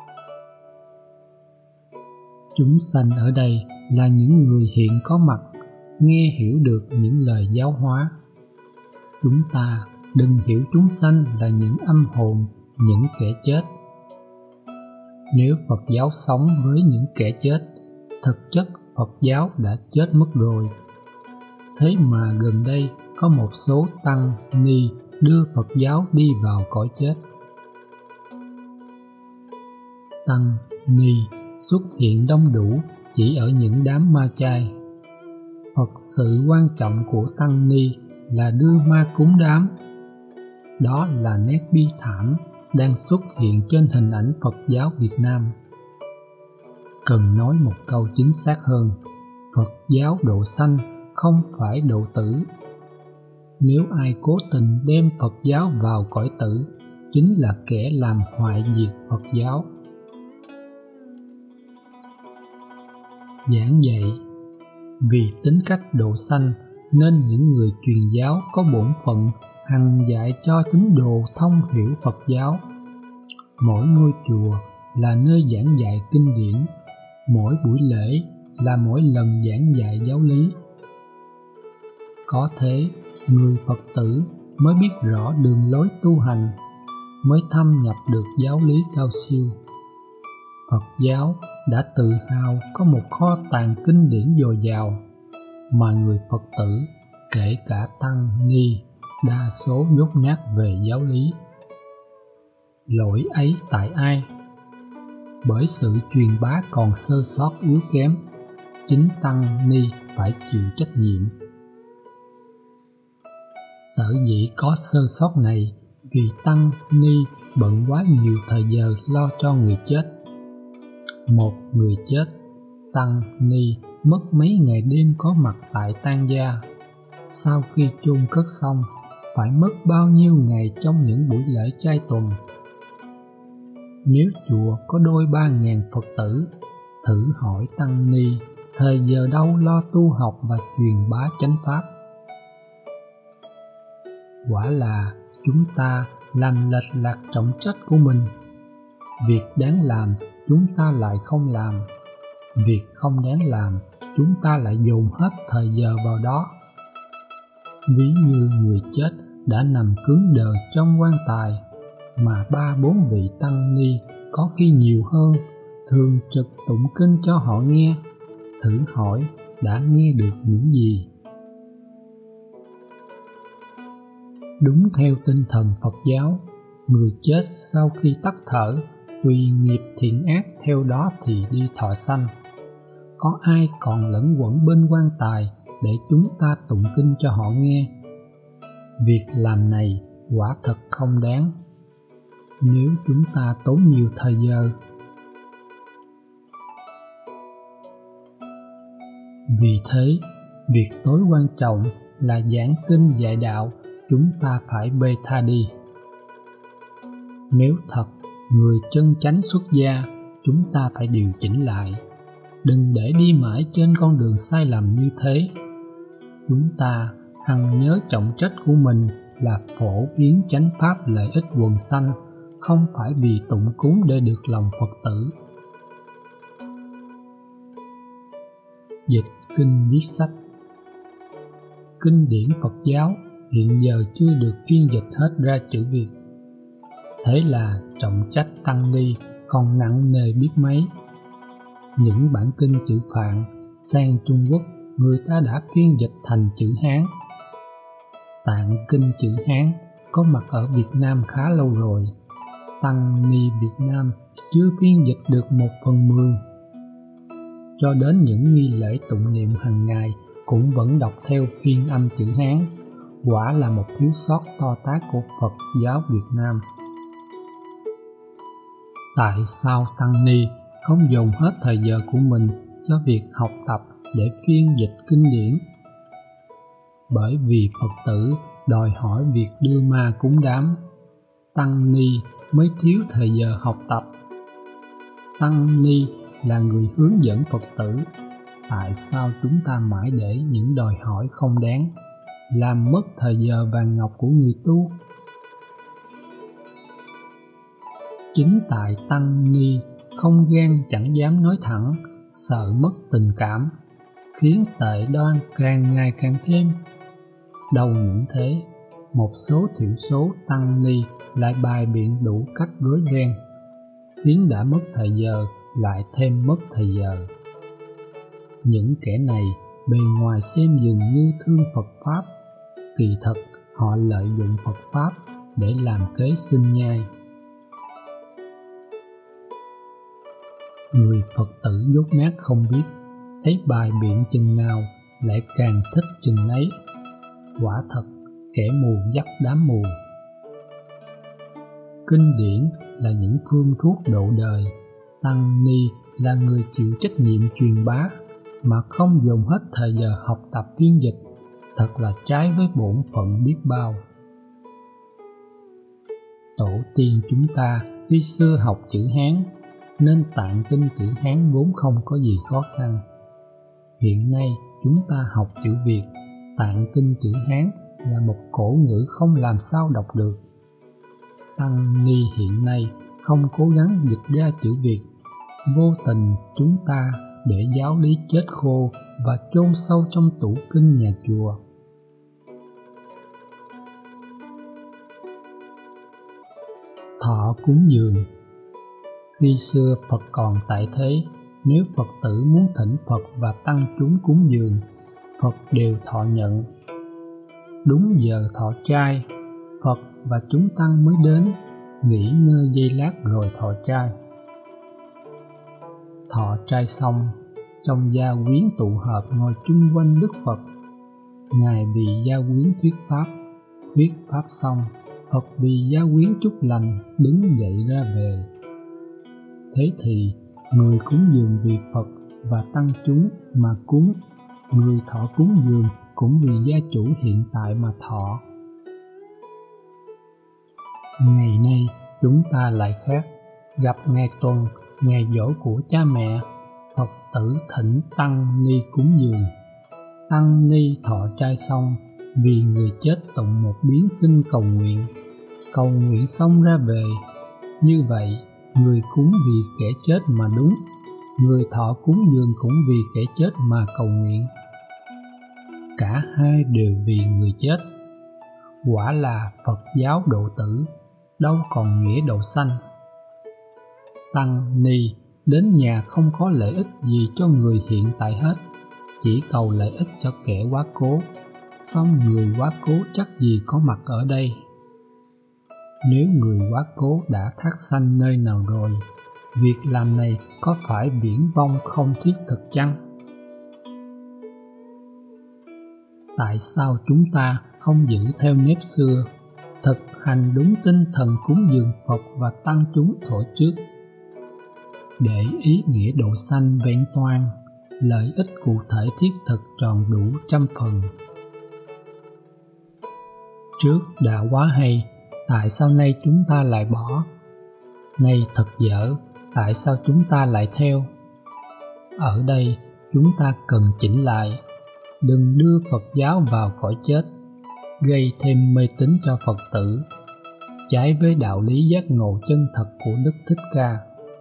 A: Chúng sanh ở đây là những người hiện có mặt, nghe hiểu được những lời giáo hóa. Chúng ta đừng hiểu chúng sanh là những âm hồn, những kẻ chết. Nếu Phật giáo sống với những kẻ chết, thực chất Phật giáo đã chết mất rồi. Thế mà gần đây có một số tăng ni đưa Phật giáo đi vào cõi chết. Tăng ni xuất hiện đông đủ chỉ ở những đám ma chay. Phật sự quan trọng của tăng ni là đưa ma cúng đám. Đó là nét bi thảm đang xuất hiện trên hình ảnh Phật giáo Việt Nam. Cần nói một câu chính xác hơn, Phật giáo độ sanh không phải độ tử. nếu ai cố tình đem Phật giáo vào cõi tử, chính là kẻ làm hoại diệt Phật giáo. Giảng dạy. Vì tính cách độ sanh nên những người truyền giáo có bổn phận hằng dạy cho tín đồ thông hiểu Phật giáo. Mỗi ngôi chùa là nơi giảng dạy kinh điển, mỗi buổi lễ là mỗi lần giảng dạy giáo lý. Có thế, người Phật tử mới biết rõ đường lối tu hành, mới thâm nhập được giáo lý cao siêu. Phật giáo đã tự hào có một kho tàng kinh điển dồi dào, mà người Phật tử, kể cả tăng ni, đa số dốt nát về giáo lý. Lỗi ấy tại ai? Bởi sự truyền bá còn sơ sót yếu kém, chính tăng ni phải chịu trách nhiệm. Sở dĩ có sơ sót này vì tăng ni bận quá nhiều thời giờ lo cho người chết. Một người chết, tăng ni mất mấy ngày đêm có mặt tại tang gia. Sau khi chôn cất xong, phải mất bao nhiêu ngày trong những buổi lễ chay tuần. Nếu chùa có đôi ba ngàn Phật tử, thử hỏi tăng ni thời giờ đâu lo tu học và truyền bá chánh pháp. Quả là chúng ta làm lệch lạc trọng trách của mình. Việc đáng làm chúng ta lại không làm, việc không đáng làm chúng ta lại dồn hết thời giờ vào đó. Ví như người chết đã nằm cứng đờ trong quan tài, mà ba bốn vị tăng ni có khi nhiều hơn thường trực tụng kinh cho họ nghe. Thử hỏi đã nghe được những gì? Đúng theo tinh thần Phật giáo, người chết sau khi tắt thở, tùy nghiệp thiện ác theo đó thì đi thọ sanh. Có ai còn lẫn quẩn bên quan tài để chúng ta tụng kinh cho họ nghe? Việc làm này quả thật không đáng. Nếu chúng ta tốn nhiều thời giờ, vì thế, việc tối quan trọng là giảng kinh dạy đạo, chúng ta phải bê tha đi. Nếu thật người chân chánh xuất gia, chúng ta phải điều chỉnh lại, đừng để đi mãi trên con đường sai lầm như thế. Chúng ta hằng nhớ trọng trách của mình là phổ biến chánh pháp lợi ích quần sanh, không phải vì tụng cúng để được lòng Phật tử. Dịch kinh viết sách. Kinh điển Phật giáo hiện giờ chưa được phiên dịch hết ra chữ Việt. Thế là trọng trách tăng ni còn nặng nề biết mấy. Những bản kinh chữ Phạn sang Trung Quốc người ta đã phiên dịch thành chữ Hán. Tạng kinh chữ Hán có mặt ở Việt Nam khá lâu rồi. Tăng ni Việt Nam chưa phiên dịch được một phần mười. Cho đến những nghi lễ tụng niệm hàng ngày cũng vẫn đọc theo phiên âm chữ Hán. Quả là một thiếu sót to tát của Phật giáo Việt Nam. Tại sao tăng ni không dồn hết thời giờ của mình cho việc học tập để phiên dịch kinh điển? Bởi vì Phật tử đòi hỏi việc đưa ma cúng đám, tăng ni mới thiếu thời giờ học tập. Tăng ni là người hướng dẫn Phật tử, tại sao chúng ta mãi để những đòi hỏi không đáng, làm mất thời giờ vàng ngọc của người tu? Chính tại tăng ni không gan chẳng dám nói thẳng, sợ mất tình cảm, khiến tệ đoan càng ngày càng thêm. Đâu những thế, một số thiểu số tăng ni lại bày biện đủ cách rối ren, khiến đã mất thời giờ lại thêm mất thời giờ. Những kẻ này bề ngoài xem dường như thương Phật Pháp, kỳ thật họ lợi dụng Phật Pháp để làm kế sinh nhai. Người Phật tử dốt nát không biết, thấy bài biện chừng nào lại càng thích chừng nấy. Quả thật, kẻ mù dắt đám mù. Kinh điển là những phương thuốc độ đời, tăng ni là người chịu trách nhiệm truyền bá, mà không dùng hết thời giờ học tập phiên dịch, thật là trái với bổn phận biết bao. Tổ tiên chúng ta khi xưa học chữ Hán, nên tạng kinh chữ Hán vốn không có gì khó khăn. Hiện nay chúng ta học chữ Việt, tạng kinh chữ Hán là một cổ ngữ không làm sao đọc được. Tăng ni hiện nay không cố gắng dịch ra chữ Việt, vô tình chúng ta để giáo lý chết khô và chôn sâu trong tủ kinh nhà chùa. Thọ cúng dường. Khi xưa Phật còn tại thế, nếu Phật tử muốn thỉnh Phật và tăng chúng cúng dường, Phật đều thọ nhận. Đúng giờ thọ trai, Phật và chúng tăng mới đến, nghỉ ngơi giây lát rồi thọ trai. Thọ trai xong, trong gia quyến tụ họp ngồi chung quanh Đức Phật. Ngài vì gia quyến thuyết pháp, thuyết pháp xong, Phật vì gia quyến chúc lành đứng dậy ra về. Thế thì người cúng dường vì Phật và tăng chúng mà cúng, người thọ cúng dường cũng vì gia chủ hiện tại mà thọ. Ngày nay chúng ta lại khác, gặp ngày tuần, ngày giỗ của cha mẹ, Phật tử thỉnh tăng ni cúng dường. Tăng ni thọ trai xong, vì người chết tụng một biến kinh cầu nguyện, cầu nguyện xong ra về. Như vậy, người cúng vì kẻ chết mà đúng, người thọ cúng dường cũng vì kẻ chết mà cầu nguyện. Cả hai đều vì người chết. Quả là Phật giáo độ tử, đâu còn nghĩa độ sanh. Tăng ni đến nhà không có lợi ích gì cho người hiện tại hết, chỉ cầu lợi ích cho kẻ quá cố, song người quá cố chắc gì có mặt ở đây. Nếu người quá cố đã thác sanh nơi nào rồi, việc làm này có phải viển vông không thiết thực chăng? Tại sao chúng ta không giữ theo nếp xưa, thực hành đúng tinh thần cúng dường Phật và tăng chúng thuở trước, để ý nghĩa độ sanh vẹn toàn, lợi ích cụ thể thiết thực tròn đủ trăm phần? Trước đã quá hay, tại sao nay chúng ta lại bỏ? Nay thật dở, tại sao chúng ta lại theo? Ở đây chúng ta cần chỉnh lại, đừng đưa Phật giáo vào cõi chết, gây thêm mê tín cho Phật tử, trái với đạo lý giác ngộ chân thật của Đức Thích Ca.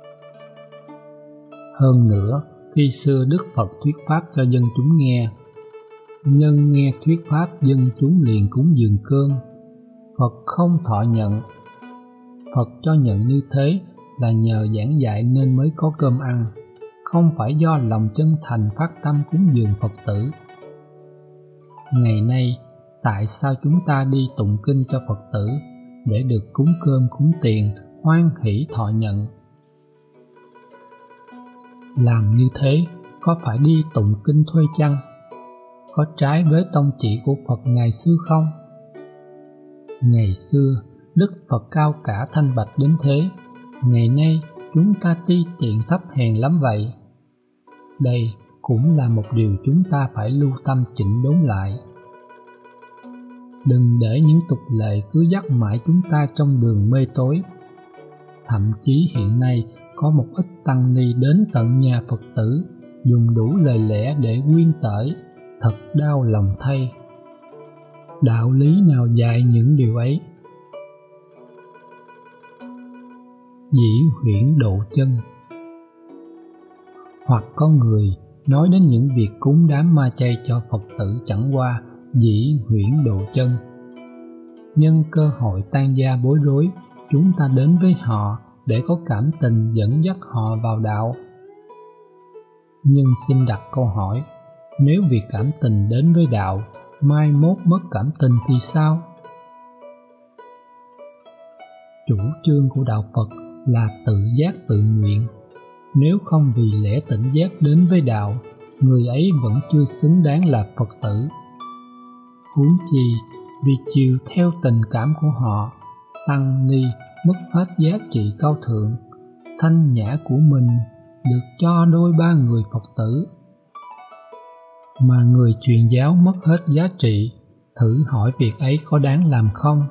A: Hơn nữa, khi xưa Đức Phật thuyết pháp cho dân chúng nghe, nhân nghe thuyết pháp dân chúng liền cúng dường cơm, Phật không thọ nhận. Phật cho nhận như thế là nhờ giảng dạy nên mới có cơm ăn, không phải do lòng chân thành phát tâm cúng dường Phật tử. Ngày nay, tại sao chúng ta đi tụng kinh cho Phật tử để được cúng cơm cúng tiền, hoan hỷ thọ nhận? Làm như thế có phải đi tụng kinh thuê chăng? Có trái với tông chỉ của Phật ngày xưa không? Ngày xưa, Đức Phật cao cả thanh bạch đến thế, ngày nay chúng ta ti tiện thấp hèn lắm vậy. Đây cũng là một điều chúng ta phải lưu tâm chỉnh đốn lại. Đừng để những tục lệ cứ dắt mãi chúng ta trong đường mê tối. Thậm chí hiện nay có một ít tăng ni đến tận nhà Phật tử, dùng đủ lời lẽ để quyên tởi, thật đau lòng thay. Đạo lý nào dạy những điều ấy? Dĩ huyễn độ chân. Hoặc có người nói đến những việc cúng đám ma chay cho Phật tử chẳng qua dĩ huyễn độ chân. Nhân cơ hội tan gia bối rối, chúng ta đến với họ để có cảm tình dẫn dắt họ vào đạo. Nhưng xin đặt câu hỏi, nếu vì cảm tình đến với đạo, mai mốt mất cảm tình thì sao? Chủ trương của đạo Phật là tự giác tự nguyện. Nếu không vì lẽ tỉnh giác đến với đạo, người ấy vẫn chưa xứng đáng là Phật tử. Huống chi vì chiều theo tình cảm của họ, tăng ni mất hết giá trị cao thượng, thanh nhã của mình được cho đôi ba người Phật tử. mà người truyền giáo mất hết giá trị, thử hỏi việc ấy có đáng làm không?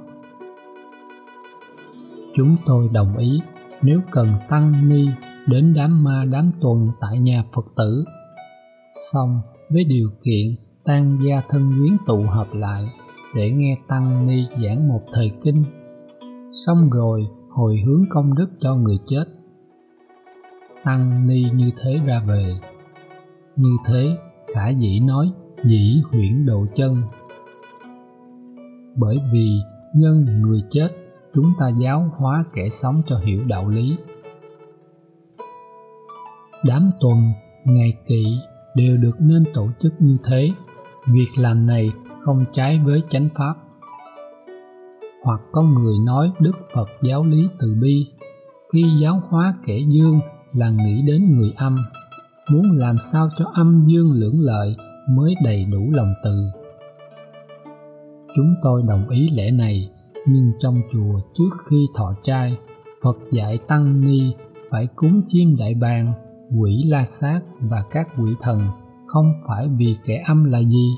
A: Chúng tôi đồng ý nếu cần tăng ni đến đám ma đám tuần tại nhà Phật tử, song với điều kiện tang gia thân quyến tụ họp lại để nghe tăng ni giảng một thời kinh, xong rồi hồi hướng công đức cho người chết. Tăng ni như thế ra về. Như thế khả dĩ nói dĩ huyễn độ chân. Bởi vì nhân người chết, chúng ta giáo hóa kẻ sống cho hiểu đạo lý. Đám tuần, ngày kỵ đều được nên tổ chức như thế. Việc làm này không trái với chánh pháp. Hoặc có người nói Đức Phật giáo lý từ bi, khi giáo hóa kẻ dương là nghĩ đến người âm, muốn làm sao cho âm dương lưỡng lợi mới đầy đủ lòng từ. Chúng tôi đồng ý lẽ này, nhưng trong chùa trước khi thọ trai, Phật dạy tăng ni phải cúng chim đại bàng, quỷ la sát và các quỷ thần, không phải vì kẻ âm là gì.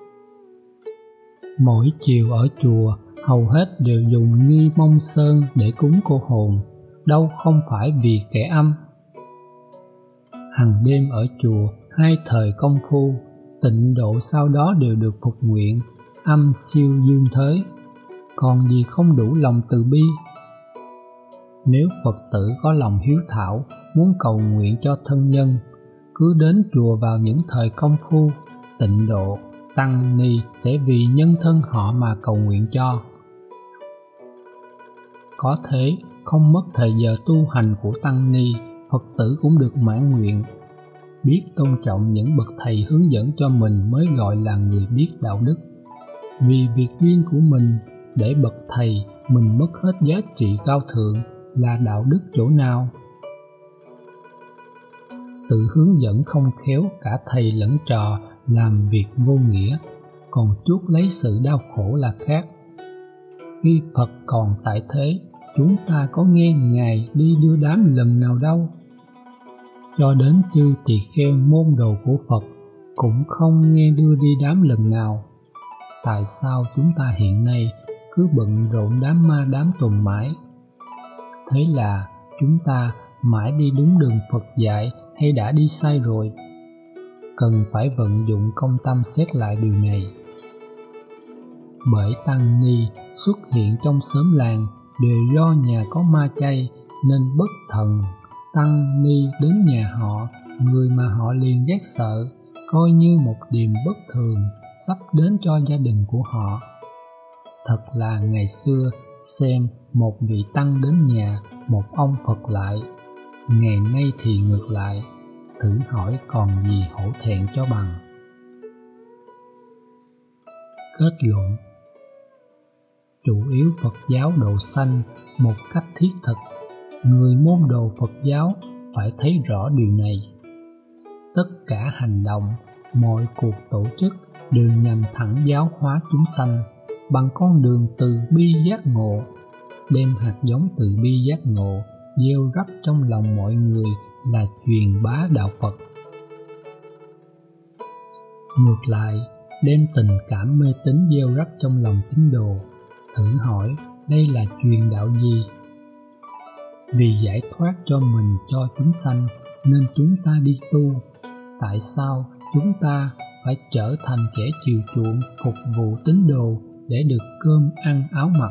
A: Mỗi chiều ở chùa hầu hết đều dùng nghi mông sơn để cúng cô hồn, đâu không phải vì kẻ âm. Hằng đêm ở chùa hai thời công phu, tịnh độ sau đó đều được phục nguyện, âm siêu dương thới, còn gì không đủ lòng từ bi. Nếu Phật tử có lòng hiếu thảo, muốn cầu nguyện cho thân nhân, cứ đến chùa vào những thời công phu, tịnh độ, tăng ni sẽ vì nhân thân họ mà cầu nguyện cho. Có thế, không mất thời giờ tu hành của tăng ni, Phật tử cũng được mãn nguyện. Biết tôn trọng những bậc thầy hướng dẫn cho mình mới gọi là người biết đạo đức. Vì việc duyên của mình để bậc thầy mình mất hết giá trị cao thượng là đạo đức chỗ nào? Sự hướng dẫn không khéo cả thầy lẫn trò làm việc vô nghĩa, còn chuốc lấy sự đau khổ là khác. Khi Phật còn tại thế, chúng ta có nghe Ngài đi đưa đám lần nào đâu. Cho đến chư tỳ kheo môn đồ của Phật cũng không nghe đưa đi đám lần nào. Tại sao chúng ta hiện nay cứ bận rộn đám ma đám tuần mãi? Thế là chúng ta mãi đi đúng đường Phật dạy hay đã đi sai rồi? Cần phải vận dụng công tâm xét lại điều này. Bởi tăng ni xuất hiện trong xóm làng đều do nhà có ma chay nên bất thần. Tăng ni đến nhà họ, người mà họ liền ghét sợ, coi như một điềm bất thường sắp đến cho gia đình của họ. Thật là ngày xưa xem một vị tăng đến nhà một ông Phật lại, ngày nay thì ngược lại, thử hỏi còn gì hổ thẹn cho bằng. Kết luận: chủ yếu Phật giáo độ sanh một cách thiết thực, người môn đồ Phật giáo phải thấy rõ điều này. Tất cả hành động, mọi cuộc tổ chức đều nhằm thẳng giáo hóa chúng sanh bằng con đường từ bi giác ngộ, đem hạt giống từ bi giác ngộ gieo rắc trong lòng mọi người là truyền bá đạo Phật. Ngược lại, đem tình cảm mê tín gieo rắc trong lòng tín đồ, thử hỏi đây là truyền đạo gì? Vì giải thoát cho mình cho chúng sanh nên chúng ta đi tu. Tại sao chúng ta phải trở thành kẻ chiều chuộng phục vụ tín đồ để được cơm ăn áo mặc?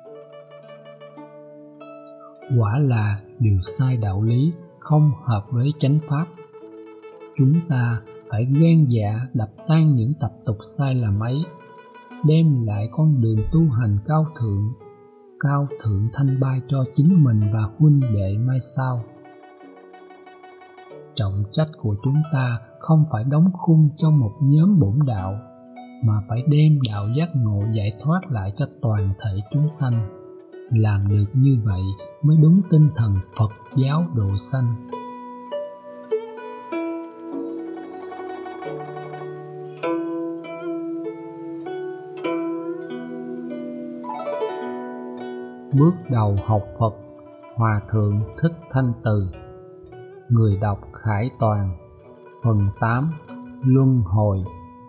A: Quả là điều sai đạo lý, không hợp với chánh pháp. Chúng ta phải gan dạ đập tan những tập tục sai lầm ấy, đem lại con đường tu hành cao thượng, cao thượng thanh bai cho chính mình và huynh đệ mai sau. Trọng trách của chúng ta không phải đóng khung cho một nhóm bổn đạo, mà phải đem đạo giác ngộ giải thoát lại cho toàn thể chúng sanh. Làm được như vậy mới đúng tinh thần Phật giáo độ sanh. Bước đầu học Phật, Hòa Thượng Thích Thanh Từ. Người đọc Khải Toàn. Phần tám. Luân hồi.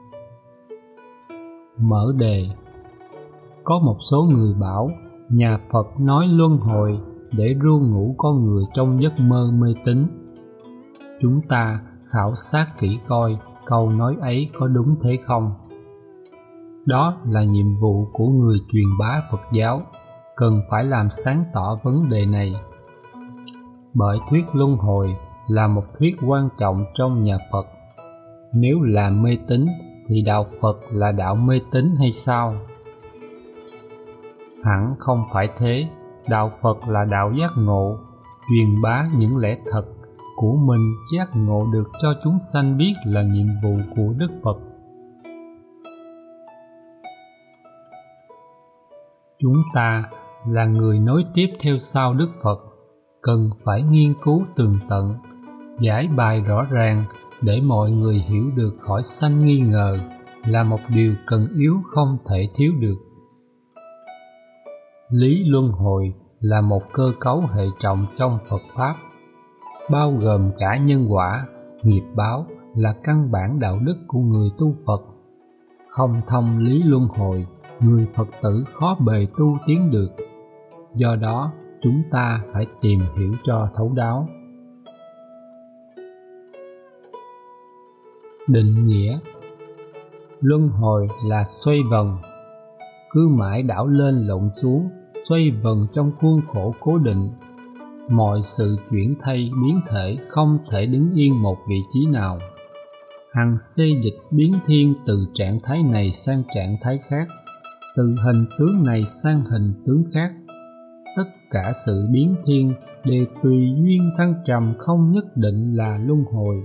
A: Mở đề. Có một số người bảo nhà Phật nói luân hồi để ru ngủ con người trong giấc mơ mê tín. Chúng ta khảo sát kỹ coi câu nói ấy có đúng thế không. Đó là nhiệm vụ của người truyền bá Phật giáo, cần phải làm sáng tỏ vấn đề này. Bởi thuyết luân hồi là một thuyết quan trọng trong nhà Phật. Nếu là mê tín thì đạo Phật là đạo mê tín hay sao? Hẳn không phải thế. Đạo Phật là đạo giác ngộ, truyền bá những lẽ thật của mình giác ngộ được cho chúng sanh biết là nhiệm vụ của Đức Phật. Chúng ta là người nối tiếp theo sau Đức Phật, cần phải nghiên cứu tường tận, giải bài rõ ràng để mọi người hiểu được khỏi sanh nghi ngờ là một điều cần yếu không thể thiếu được. Lý luân hồi là một cơ cấu hệ trọng trong Phật Pháp, bao gồm cả nhân quả, nghiệp báo là căn bản đạo đức của người tu Phật. Không thông lý luân hồi, người Phật tử khó bề tu tiến được. Do đó, chúng ta phải tìm hiểu cho thấu đáo. Định nghĩa. Luân hồi là xoay vần, cứ mãi đảo lên lộn xuống, xoay vần trong khuôn khổ cố định. Mọi sự chuyển thay biến thể không thể đứng yên một vị trí nào. Hằng xê dịch biến thiên từ trạng thái này sang trạng thái khác, từ hình tướng này sang hình tướng khác. Tất cả sự biến thiên đều tùy duyên thăng trầm, không nhất định là luân hồi.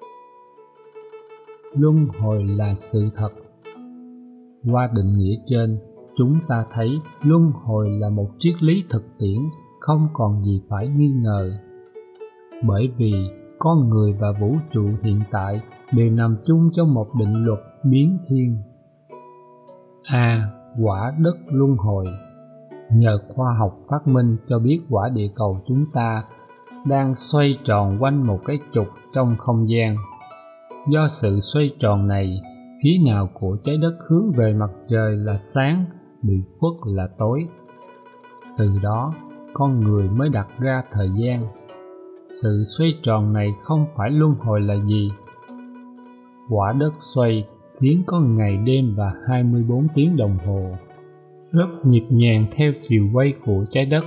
A: Luân hồi là sự thật. Qua định nghĩa trên, chúng ta thấy luân hồi là một triết lý thực tiễn, không còn gì phải nghi ngờ. Bởi vì con người và vũ trụ hiện tại đều nằm chung trong một định luật biến thiên. A. Quả đất luân hồi. Nhờ khoa học phát minh cho biết quả địa cầu chúng ta đang xoay tròn quanh một cái trục trong không gian. Do sự xoay tròn này, phía nào của trái đất hướng về mặt trời là sáng, bị khuất là tối. Từ đó, con người mới đặt ra thời gian. Sự xoay tròn này không phải luân hồi là gì? Quả đất xoay khiến có ngày đêm và hai mươi bốn tiếng đồng hồ, rất nhịp nhàng theo chiều quay của trái đất.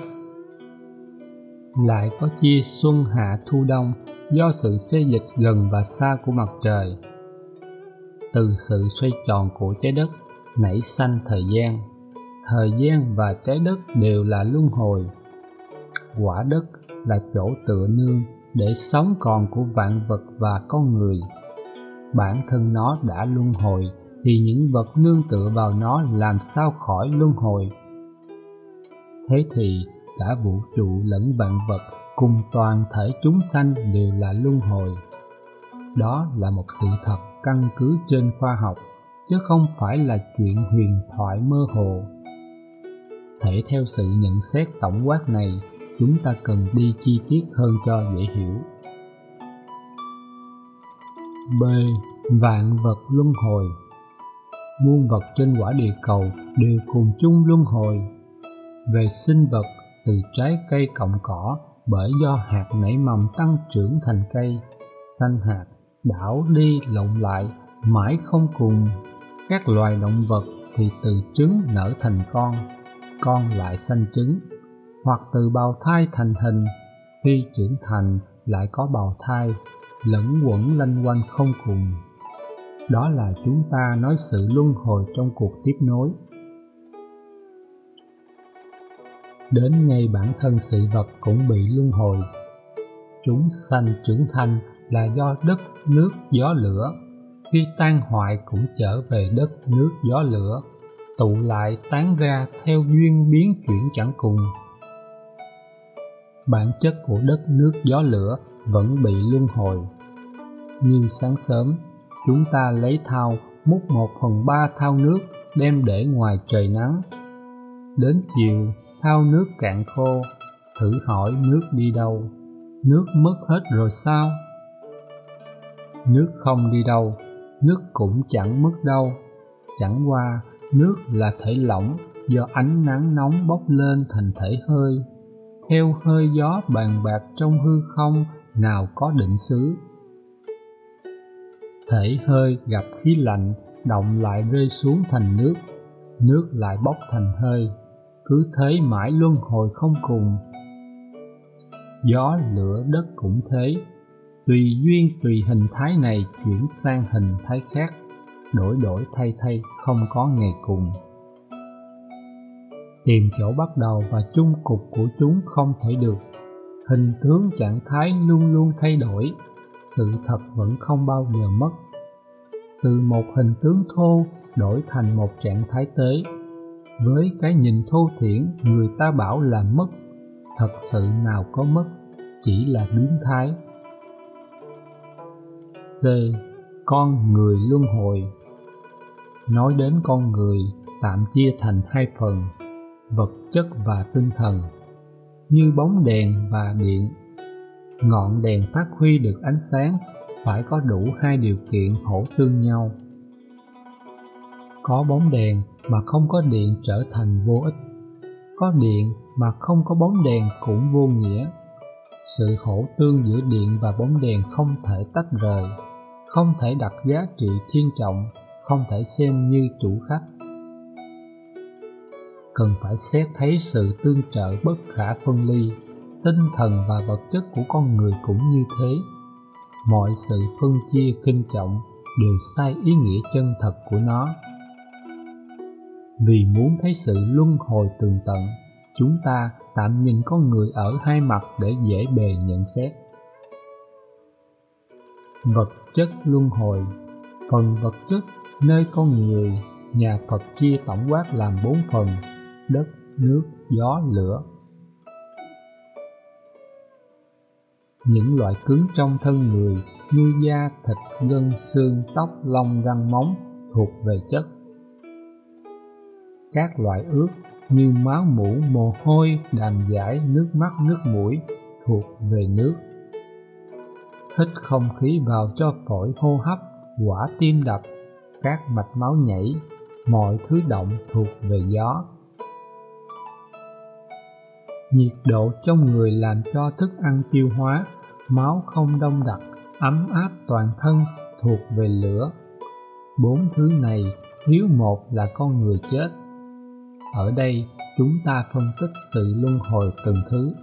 A: Lại có chia xuân hạ thu đông do sự xê dịch gần và xa của mặt trời. Từ sự xoay tròn của trái đất nảy sanh thời gian. Thời gian và trái đất đều là luân hồi. Quả đất là chỗ tựa nương để sống còn của vạn vật và con người. Bản thân nó đã luân hồi thì những vật nương tựa vào nó làm sao khỏi luân hồi. Thế thì cả vũ trụ lẫn vạn vật cùng toàn thể chúng sanh đều là luân hồi. Đó là một sự thật căn cứ trên khoa học, chứ không phải là chuyện huyền thoại mơ hồ. Thể theo sự nhận xét tổng quát này, chúng ta cần đi chi tiết hơn cho dễ hiểu. B. Vạn vật luân hồi. Muôn vật trên quả địa cầu đều cùng chung luân hồi. Về sinh vật, từ trái cây cọng cỏ, bởi do hạt nảy mầm tăng trưởng thành cây, xanh hạt, đảo đi lộn lại, mãi không cùng. Các loài động vật thì từ trứng nở thành con, con lại sanh trứng, hoặc từ bào thai thành hình, khi trưởng thành lại có bào thai, lẫn quẩn lanh quanh không cùng. Đó là chúng ta nói sự luân hồi trong cuộc tiếp nối. Đến ngay bản thân sự vật cũng bị luân hồi. Chúng sanh trưởng thành là do đất, nước, gió, lửa. Khi tan hoại cũng trở về đất, nước, gió, lửa, tụ lại tán ra theo duyên biến chuyển chẳng cùng. Bản chất của đất, nước, gió, lửa vẫn bị luân hồi. Như sáng sớm, chúng ta lấy thau múc một phần ba thau nước đem để ngoài trời nắng. Đến chiều, thau nước cạn khô, thử hỏi nước đi đâu? Nước mất hết rồi sao? Nước không đi đâu, nước cũng chẳng mất đâu. Chẳng qua Nước là thể lỏng do ánh nắng nóng bốc lên thành thể hơi, theo hơi gió bàn bạc trong hư không nào có định xứ. Thể hơi gặp khí lạnh, động lại rơi xuống thành nước, nước lại bốc thành hơi, cứ thế mãi luân hồi không cùng. Gió lửa đất cũng thế, tùy duyên tùy hình thái này chuyển sang hình thái khác, đổi đổi thay thay không có ngày cùng. Tìm chỗ bắt đầu và chung cục của chúng không thể được, hình tướng trạng thái luôn luôn thay đổi, sự thật vẫn không bao giờ mất. Từ một hình tướng thô đổi thành một trạng thái tế, với cái nhìn thô thiển người ta bảo là mất, thật sự nào có mất, chỉ là biến thái. C. Con người luân hồi. Nói đến con người tạm chia thành hai phần, vật chất và tinh thần, như bóng đèn và điện. Ngọn đèn phát huy được ánh sáng phải có đủ hai điều kiện hỗ tương nhau. Có bóng đèn mà không có điện trở thành vô ích, có điện mà không có bóng đèn cũng vô nghĩa. Sự hỗ tương giữa điện và bóng đèn không thể tách rời, không thể đặt giá trị thiên trọng, không thể xem như chủ khách. Cần phải xét thấy sự tương trợ bất khả phân ly, tinh thần và vật chất của con người cũng như thế. Mọi sự phân chia kinh trọng đều sai ý nghĩa chân thật của nó. Vì muốn thấy sự luân hồi tường tận, chúng ta tạm nhìn con người ở hai mặt để dễ bề nhận xét. Vật chất luân hồi. Phần vật chất nơi con người, nhà Phật chia tổng quát làm bốn phần: đất, nước, gió, lửa. Những loại cứng trong thân người như da, thịt, gân, xương, tóc, lông, răng, móng thuộc về chất. Các loại ướt như máu mủ, mồ hôi, đàm dãi, nước mắt, nước mũi thuộc về nước. Hít không khí vào cho phổi hô hấp, quả tim đập, các mạch máu nhảy, mọi thứ động thuộc về gió. Nhiệt độ trong người làm cho thức ăn tiêu hóa, máu không đông đặc, ấm áp toàn thân thuộc về lửa. Bốn thứ này thiếu một là con người chết. Ở đây chúng ta phân tích sự luân hồi từng thứ.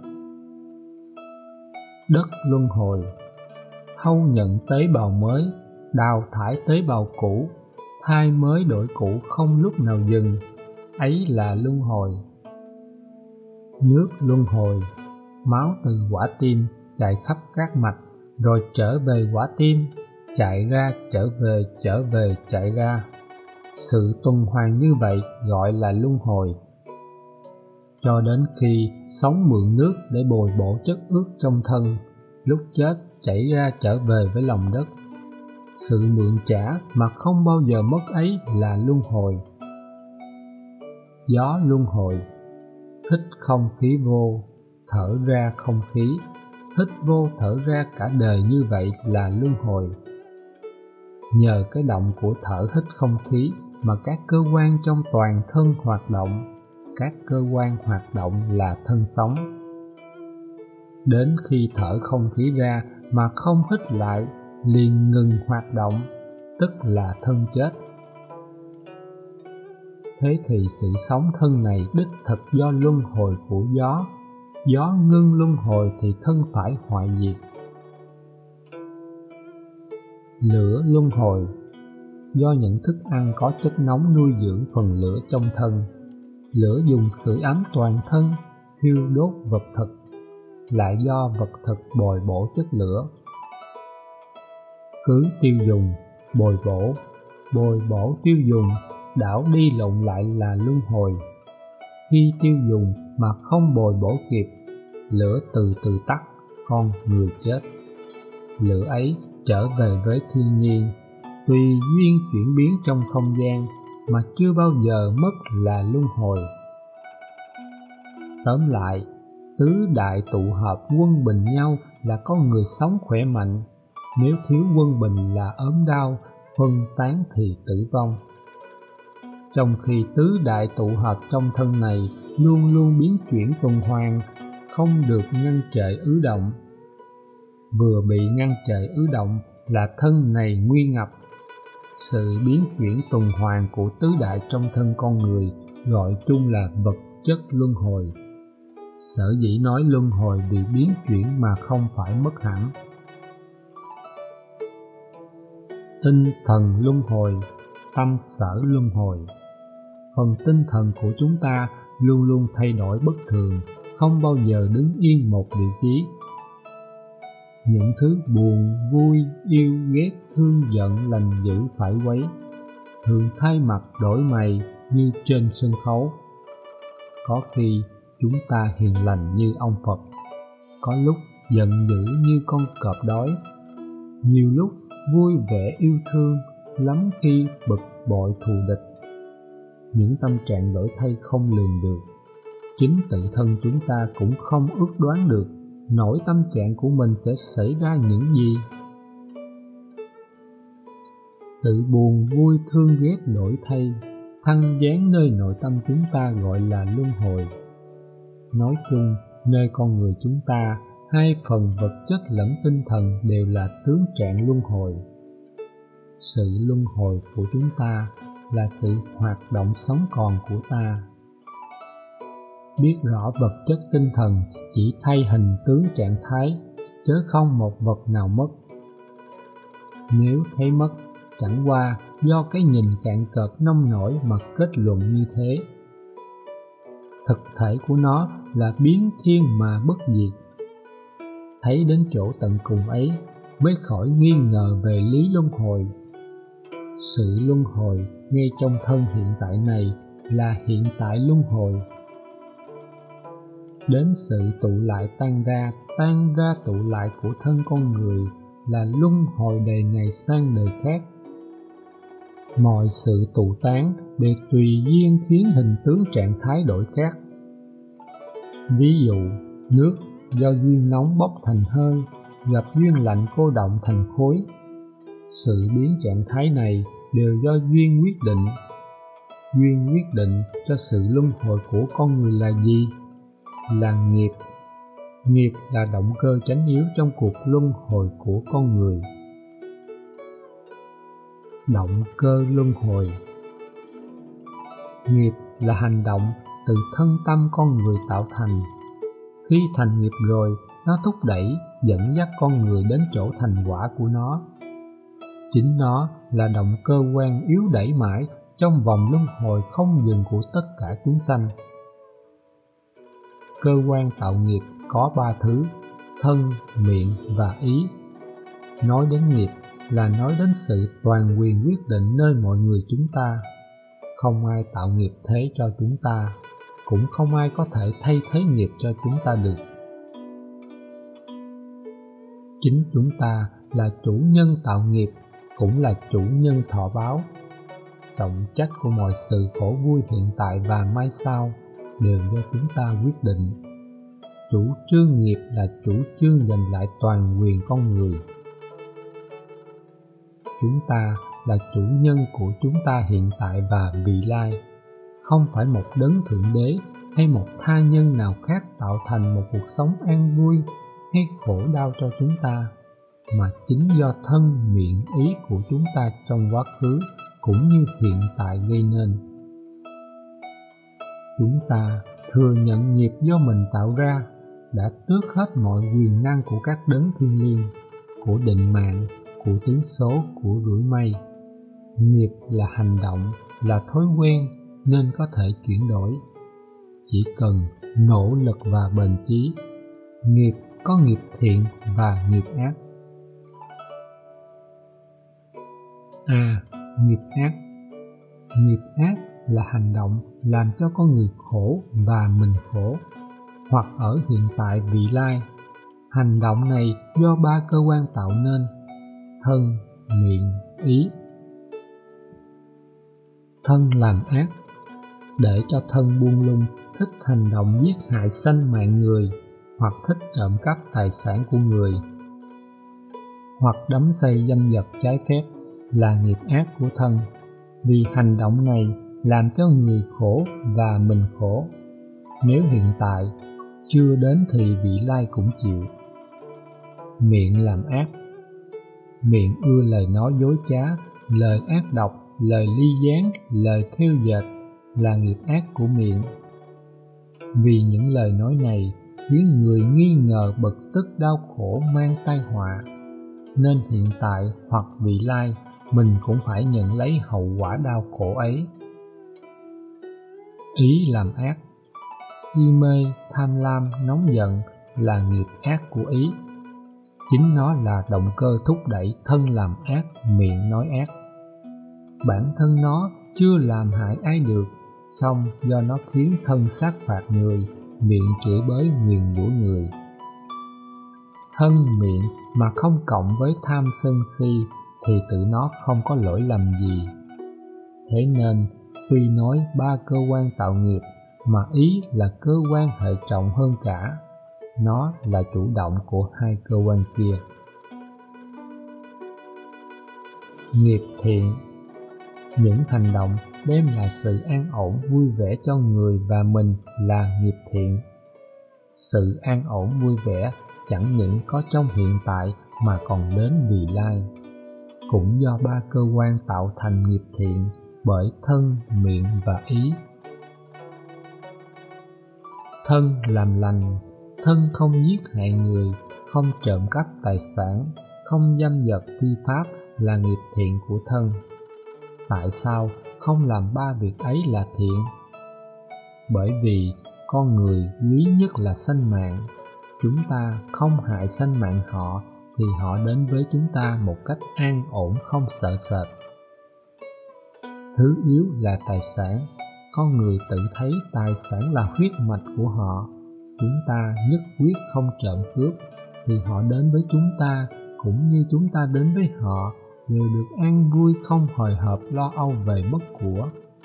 A: Đất luân hồi. Thâu nhận tế bào mới, đào thải tế bào cũ, thay mới đổi cũ không lúc nào dừng, ấy là luân hồi. Nước luân hồi. Máu từ quả tim chạy khắp các mạch, rồi trở về quả tim, chạy ra trở về trở về chạy ra. Sự tuần hoàn như vậy gọi là luân hồi. Cho đến khi sống mượn nước để bồi bổ chất ướt trong thân, lúc chết chảy ra trở về với lòng đất. Sự mượn trả mà không bao giờ mất ấy là luân hồi. Gió luân hồi. Hít không khí vô, thở ra không khí, hít vô thở ra cả đời như vậy là luân hồi. Nhờ cái động của thở hít không khí mà các cơ quan trong toàn thân hoạt động, các cơ quan hoạt động là thân sống. Đến khi thở không khí ra mà không hít lại, liền ngừng hoạt động, tức là thân chết. Thế thì sự sống thân này đích thực do luân hồi của gió, gió ngưng luân hồi thì thân phải hoại diệt. Lửa luân hồi. Do những thức ăn có chất nóng nuôi dưỡng phần lửa trong thân, lửa dùng sưởi ấm toàn thân, thiêu đốt vật thực, lại do vật thực bồi bổ chất lửa. Cứ tiêu dùng, bồi bổ, bồi bổ tiêu dùng, đảo đi lộn lại là luân hồi. Khi tiêu dùng mà không bồi bổ kịp, lửa từ từ tắt, con người chết. Lửa ấy trở về với thiên nhiên, tùy duyên chuyển biến trong không gian mà chưa bao giờ mất là luân hồi. Tóm lại, tứ đại tụ hợp quân bình nhau là con người sống khỏe mạnh, nếu thiếu quân bình là ốm đau, phân tán thì tử vong. trong khi tứ đại tụ hợp trong thân này luôn luôn biến chuyển tuần hoàn, không được ngăn trệ ứ động. Vừa bị ngăn trệ ứ động là thân này nguy ngập. Sự biến chuyển tuần hoàn của tứ đại trong thân con người gọi chung là vật chất luân hồi. Sở dĩ nói luân hồi vì biến chuyển mà không phải mất hẳn. Tinh thần luân hồi, tâm sở luân hồi. Phần tinh thần của chúng ta luôn luôn thay đổi bất thường, không bao giờ đứng yên một vị trí. Những thứ buồn, vui, yêu, ghét, thương, giận, lành dữ phải quấy, thường thay mặt đổi mày như trên sân khấu. Có khi chúng ta hiền lành như ông Phật, có lúc giận dữ như con cọp đói, nhiều lúc vui vẻ yêu thương, lắm khi bực bội thù địch. Những tâm trạng đổi thay không lường được. Chính tự thân chúng ta cũng không ước đoán được nỗi tâm trạng của mình sẽ xảy ra những gì. Sự buồn vui thương ghét đổi thay, thăng giáng nơi nội tâm chúng ta gọi là luân hồi. Nói chung, nơi con người chúng ta, hai phần vật chất lẫn tinh thần đều là tướng trạng luân hồi. Sự luân hồi của chúng ta là sự hoạt động sống còn của ta. Biết rõ vật chất tinh thần chỉ thay hình tướng trạng thái, chớ không một vật nào mất. Nếu thấy mất, chẳng qua do cái nhìn cạn cợt nông nổi mà kết luận như thế. Thực thể của nó là biến thiên mà bất diệt. Thấy đến chỗ tận cùng ấy mới khỏi nghi ngờ về lý luân hồi. Sự luân hồi ngay trong thân hiện tại này là hiện tại luân hồi. Đến sự tụ lại tan ra, tan ra tụ lại của thân con người là luân hồi đời này sang đời khác. Mọi sự tụ tán đều tùy duyên khiến hình tướng trạng thái đổi khác. Ví dụ, nước do duyên nóng bốc thành hơi, gặp duyên lạnh cô đọng thành khối. Sự biến trạng thái này đều do duyên quyết định. Duyên quyết định cho sự luân hồi của con người là gì? Là nghiệp. Nghiệp là động cơ chánh yếu trong cuộc luân hồi của con người. Động cơ luân hồi. Nghiệp là hành động từ thân tâm con người tạo thành. Khi thành nghiệp rồi, nó thúc đẩy, dẫn dắt con người đến chỗ thành quả của nó. Chính nó là động cơ quan yếu đẩy mãi trong vòng luân hồi không dừng của tất cả chúng sanh. Cơ quan tạo nghiệp có ba thứ: thân, miệng và ý. Nói đến nghiệp là nói đến sự toàn quyền quyết định nơi mọi người chúng ta. Không ai tạo nghiệp thế cho chúng ta, cũng không ai có thể thay thế nghiệp cho chúng ta được. Chính chúng ta là chủ nhân tạo nghiệp, cũng là chủ nhân thọ báo. Trọng trách của mọi sự khổ vui hiện tại và mai sau đều do chúng ta quyết định. Chủ trương nghiệp là chủ trương giành lại toàn quyền con người. Chúng ta là chủ nhân của chúng ta hiện tại và vị lai, không phải một đấng thượng đế hay một tha nhân nào khác tạo thành một cuộc sống an vui hay khổ đau cho chúng ta, mà chính do thân, miệng, ý của chúng ta trong quá khứ cũng như hiện tại gây nên. Chúng ta thừa nhận nghiệp do mình tạo ra, đã tước hết mọi quyền năng của các đấng thiên liêng, của định mạng, của tướng số, của rủi mây. Nghiệp là hành động, là thói quen nên có thể chuyển đổi. Chỉ cần nỗ lực và bền chí. Nghiệp có nghiệp thiện và nghiệp ác. A. Nghiệp ác. Nghiệp ác là hành động làm cho con người khổ và mình khổ, hoặc ở hiện tại vị lai. Hành động này do ba cơ quan tạo nên: thân, miệng, ý. Thân làm ác, để cho thân buông lung, thích hành động giết hại sanh mạng người, hoặc thích trộm cắp tài sản của người, hoặc đắm say dâm vật trái phép, là nghiệp ác của thân. Vì hành động này làm cho người khổ và mình khổ. Nếu hiện tại chưa đến thì vị lai cũng chịu. Miệng làm ác. Miệng ưa lời nói dối trá, lời ác độc, lời ly gián, lời thêu dệt là nghiệp ác của miệng. Vì những lời nói này khiến người nghi ngờ bực tức đau khổ mang tai họa, nên hiện tại hoặc vị lai mình cũng phải nhận lấy hậu quả đau khổ ấy. Ý làm ác. Si mê, tham lam, nóng giận là nghiệp ác của ý. Chính nó là động cơ thúc đẩy thân làm ác, miệng nói ác. Bản thân nó chưa làm hại ai được, song do nó khiến thân sát phạt người, miệng chửi bới nguyền rủa người. Thân miệng mà không cộng với tham sân si thì tự nó không có lỗi lầm gì. Thế nên tuy nói ba cơ quan tạo nghiệp mà ý là cơ quan hệ trọng hơn cả, nó là chủ động của hai cơ quan kia. Nghiệp thiện. Những hành động đem lại sự an ổn vui vẻ cho người và mình là nghiệp thiện. Sự an ổn vui vẻ chẳng những có trong hiện tại mà còn đến vị lai, cũng do ba cơ quan tạo thành nghiệp thiện bởi thân, miệng và ý. Thân làm lành. Thân không giết hại người, không trộm cắp tài sản, không dâm dật thi pháp là nghiệp thiện của thân. Tại sao không làm ba việc ấy là thiện? Bởi vì con người quý nhất là sanh mạng. Chúng ta không hại sanh mạng họ thì họ đến với chúng ta một cách an ổn không sợ sệt. Thứ yếu là tài sản. Con người tự thấy tài sản là huyết mạch của họ. Chúng ta nhất quyết không trộm cướp thì họ đến với chúng ta cũng như chúng ta đến với họ, đều được an vui không hồi hộp lo âu về mất của.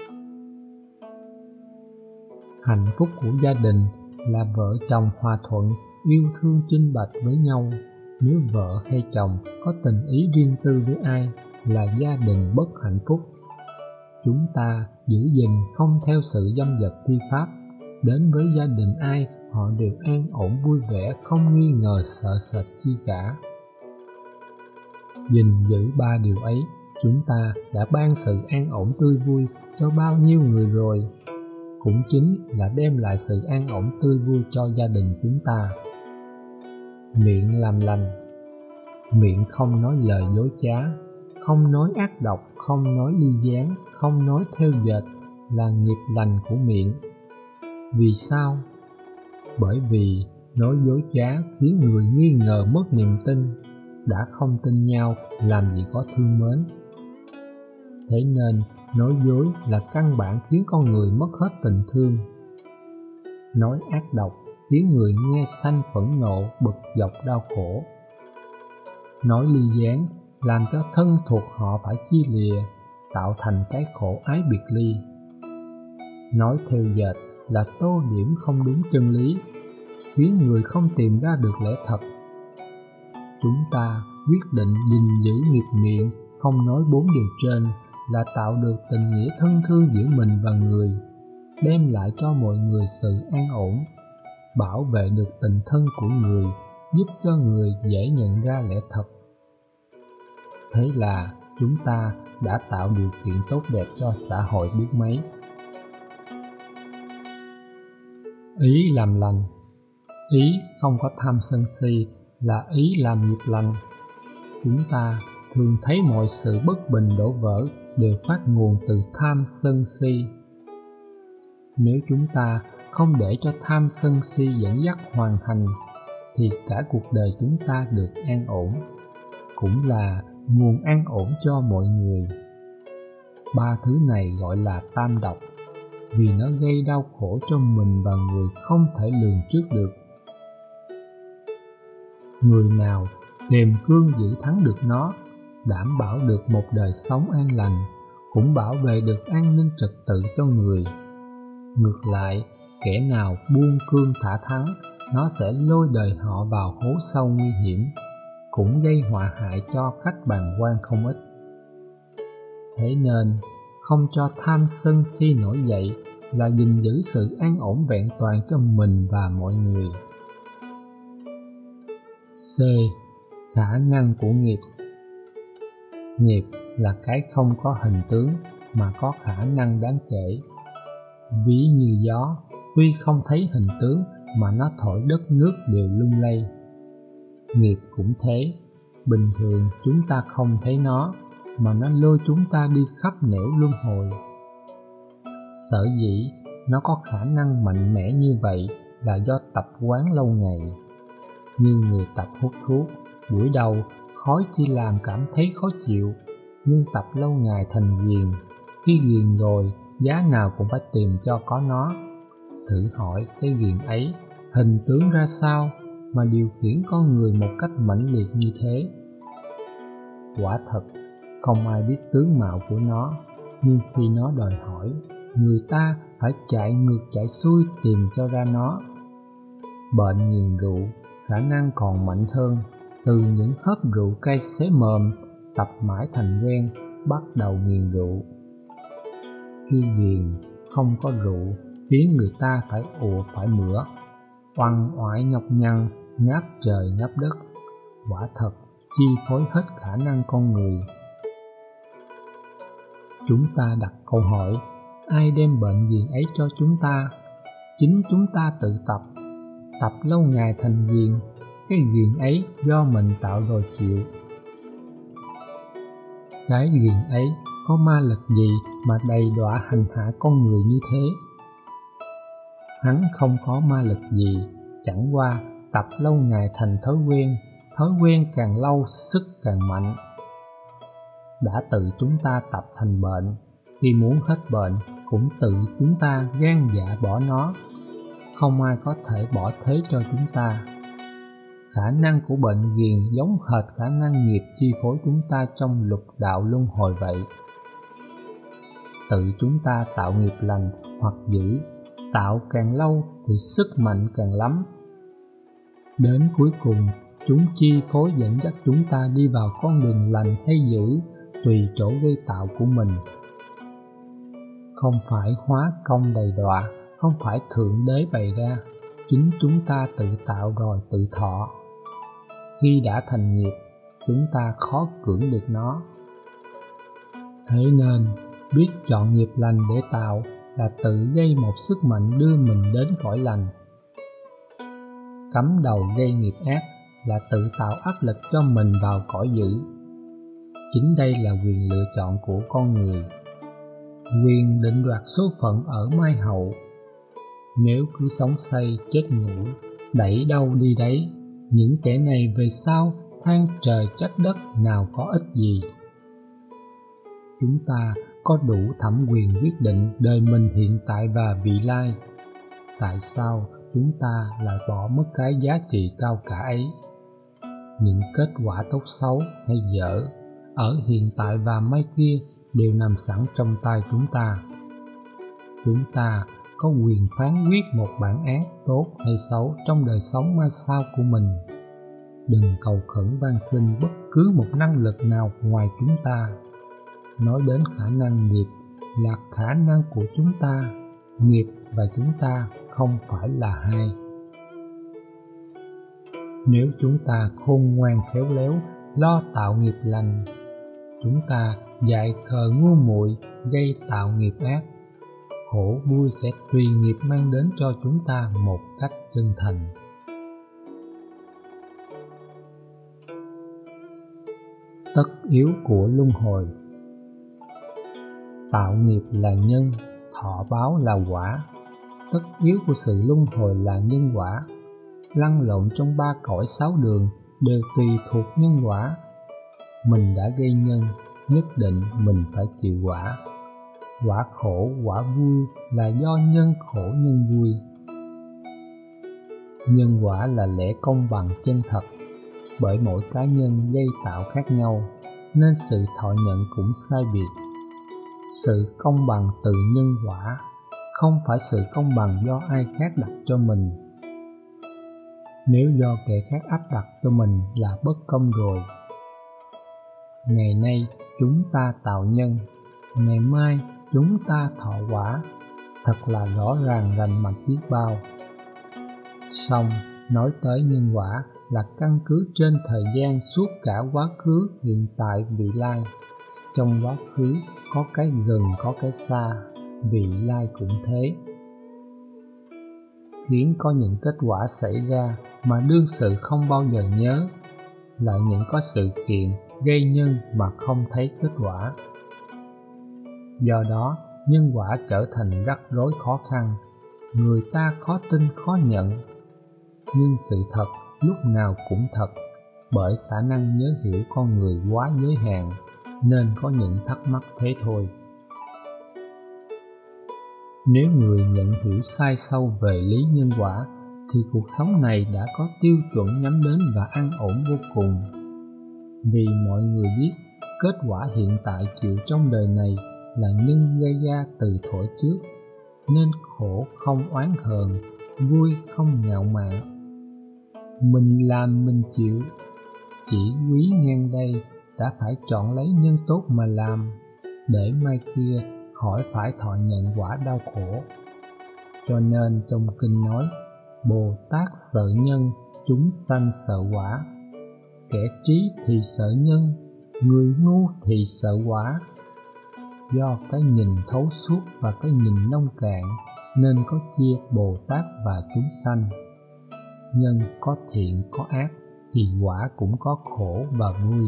A: Hạnh phúc của gia đình là vợ chồng hòa thuận, yêu thương chinh bạch với nhau. Nếu vợ hay chồng có tình ý riêng tư với ai là gia đình bất hạnh phúc. Chúng ta giữ gìn không theo sự dâm dật thi pháp, đến với gia đình ai họ đều an ổn vui vẻ, không nghi ngờ sợ sệt chi cả. Gìn giữ ba điều ấy, chúng ta đã ban sự an ổn tươi vui cho bao nhiêu người rồi, cũng chính là đem lại sự an ổn tươi vui cho gia đình chúng ta. Miệng làm lành. Miệng không nói lời dối trá, không nói ác độc, không nói ly gián, không nói thêu dệt là nghiệp lành của miệng. Vì sao? Bởi vì nói dối trá khiến người nghi ngờ mất niềm tin, đã không tin nhau làm gì có thương mến. Thế nên nói dối là căn bản khiến con người mất hết tình thương. Nói ác độc khiến người nghe sanh phẫn nộ, bực dọc đau khổ. Nói ly gián làm cho thân thuộc họ phải chia lìa, tạo thành cái khổ ái biệt ly. Nói thêu dệt là tô điểm không đúng chân lý, khiến người không tìm ra được lẽ thật. Chúng ta quyết định gìn giữ nghiệp miệng, không nói bốn điều trên là tạo được tình nghĩa thân thương giữa mình và người, đem lại cho mọi người sự an ổn, bảo vệ được tình thân của người, giúp cho người dễ nhận ra lẽ thật. Thế là chúng ta đã tạo điều kiện tốt đẹp cho xã hội biết mấy. Ý làm lành. Ý không có tham sân si là ý làm nghiệp lành. Chúng ta thường thấy mọi sự bất bình đổ vỡ đều phát nguồn từ tham sân si. Nếu chúng ta không để cho tham sân si dẫn dắt hoàn thành thì cả cuộc đời chúng ta được an ổn, cũng là nguồn an ổn cho mọi người. Ba thứ này gọi là tam độc, vì nó gây đau khổ cho mình và người không thể lường trước được. Người nào kềm cương giữ thắng được nó, đảm bảo được một đời sống an lành, cũng bảo vệ được an ninh trật tự cho người. Ngược lại, kẻ nào buông cương thả thắng, nó sẽ lôi đời họ vào hố sâu nguy hiểm, cũng gây họa hại cho khách bàn quan không ít. Thế nên, không cho tham sân si nổi dậy, là gìn giữ sự an ổn vẹn toàn cho mình và mọi người. C. Khả năng của nghiệp. Nghiệp là cái không có hình tướng mà có khả năng đáng kể. Ví như gió, tuy không thấy hình tướng mà nó thổi đất nước đều lung lay. Nghiệp cũng thế, bình thường chúng ta không thấy nó, mà nó lôi chúng ta đi khắp nẻo luân hồi. Sở dĩ nó có khả năng mạnh mẽ như vậy là do tập quán lâu ngày. Như người tập hút thuốc, buổi đầu khói chỉ làm cảm thấy khó chịu, nhưng tập lâu ngày thành ghiền. Khi ghiền rồi, giá nào cũng phải tìm cho có nó. Thử hỏi cái ghiền ấy hình tướng ra sao mà điều khiển con người một cách mãnh liệt như thế? Quả thật, không ai biết tướng mạo của nó, nhưng khi nó đòi hỏi, người ta phải chạy ngược chạy xuôi tìm cho ra nó. Bệnh nghiền rượu khả năng còn mạnh hơn, từ những hớp rượu cay xé mồm, tập mãi thành quen, bắt đầu nghiền rượu. Khi nghiền không có rượu, khiến người ta phải ùa phải mửa, oằn oải nhọc nhằn, ngáp trời ngáp đất. Quả thật, chi phối hết khả năng con người. Chúng ta đặt câu hỏi, ai đem bệnh ghiền ấy cho chúng ta? Chính chúng ta tự tập, tập lâu ngày thành ghiền. Cái ghiền ấy do mình tạo rồi chịu. Cái ghiền ấy có ma lực gì mà đầy đọa hành hạ con người như thế? Hắn không có ma lực gì, chẳng qua tập lâu ngày thành thói quen, thói quen càng lâu sức càng mạnh. Đã tự chúng ta tập thành bệnh, khi muốn hết bệnh cũng tự chúng ta gan dạ bỏ nó. Không ai có thể bỏ thế cho chúng ta. Khả năng của bệnh ghiền giống hệt khả năng nghiệp chi phối chúng ta trong lục đạo luân hồi vậy. Tự chúng ta tạo nghiệp lành hoặc dữ, tạo càng lâu thì sức mạnh càng lắm. Đến cuối cùng, chúng chi phối dẫn dắt chúng ta đi vào con đường lành hay dữ, tùy chỗ gây tạo của mình. Không phải hóa công đầy đọa, không phải Thượng Đế bày ra, chính chúng ta tự tạo rồi tự thọ. Khi đã thành nghiệp, chúng ta khó cưỡng được nó. Thế nên, biết chọn nghiệp lành để tạo là tự gây một sức mạnh đưa mình đến cõi lành. Cắm đầu gây nghiệp ác là tự tạo áp lực cho mình vào cõi dữ. Chính đây là quyền lựa chọn của con người, quyền định đoạt số phận ở mai hậu. Nếu cứ sống say chết ngủ, đẩy đâu đi đấy, những kẻ này về sau than trời trách đất nào có ích gì. Chúng ta có đủ thẩm quyền quyết định đời mình hiện tại và vị lai. Tại sao chúng ta lại bỏ mất cái giá trị cao cả ấy? Những kết quả tốt xấu hay dở ở hiện tại và mai kia đều nằm sẵn trong tay chúng ta. Chúng ta có quyền phán quyết một bản án tốt hay xấu trong đời sống mai sau của mình. Đừng cầu khẩn van xin bất cứ một năng lực nào ngoài chúng ta. Nói đến khả năng nghiệp là khả năng của chúng ta, nghiệp và chúng ta không phải là hai. Nếu chúng ta khôn ngoan khéo léo, lo tạo nghiệp lành, chúng ta dại khờ ngu muội gây tạo nghiệp ác, khổ vui sẽ tùy nghiệp mang đến cho chúng ta một cách chân thành. Tất yếu của luân hồi. Tạo nghiệp là nhân, thọ báo là quả. Tất yếu của sự luân hồi là nhân quả. Lăn lộn trong ba cõi sáu đường đều tùy thuộc nhân quả. Mình đã gây nhân, nhất định mình phải chịu quả. Quả khổ, quả vui là do nhân khổ nhân vui. Nhân quả là lẽ công bằng chân thật, bởi mỗi cá nhân gây tạo khác nhau, nên sự thọ nhận cũng sai biệt. Sự công bằng từ nhân quả, không phải sự công bằng do ai khác đặt cho mình. Nếu do kẻ khác áp đặt cho mình là bất công rồi. Ngày nay chúng ta tạo nhân, ngày mai chúng ta thọ quả, thật là rõ ràng rành mạch biết bao. Song nói tới nhân quả là căn cứ trên thời gian suốt cả quá khứ, hiện tại, vị lai. Trong quá khứ có cái gần có cái xa, vị lai cũng thế, khiến có những kết quả xảy ra mà đương sự không bao giờ nhớ, lại những có sự kiện gây nhân mà không thấy kết quả. Do đó nhân quả trở thành rắc rối khó khăn, người ta khó tin khó nhận. Nhưng sự thật lúc nào cũng thật, bởi khả năng nhớ hiểu con người quá giới hạn, nên có những thắc mắc thế thôi. Nếu người nhận hiểu sai sâu về lý nhân quả, thì cuộc sống này đã có tiêu chuẩn nhắm đến và an ổn vô cùng. Vì mọi người biết, kết quả hiện tại chịu trong đời này là nhân gây ra từ thuở trước, nên khổ không oán hờn, vui không ngạo mạn. Mình làm mình chịu, chỉ quý ngang đây đã phải chọn lấy nhân tốt mà làm, để mai kia khỏi phải thọ nhận quả đau khổ. Cho nên trong kinh nói, Bồ Tát sợ nhân, chúng sanh sợ quả. Kẻ trí thì sợ nhân, người ngu thì sợ quả. Do cái nhìn thấu suốt và cái nhìn nông cạn, nên có chia Bồ Tát và chúng sanh. Nhân có thiện có ác, thì quả cũng có khổ và vui.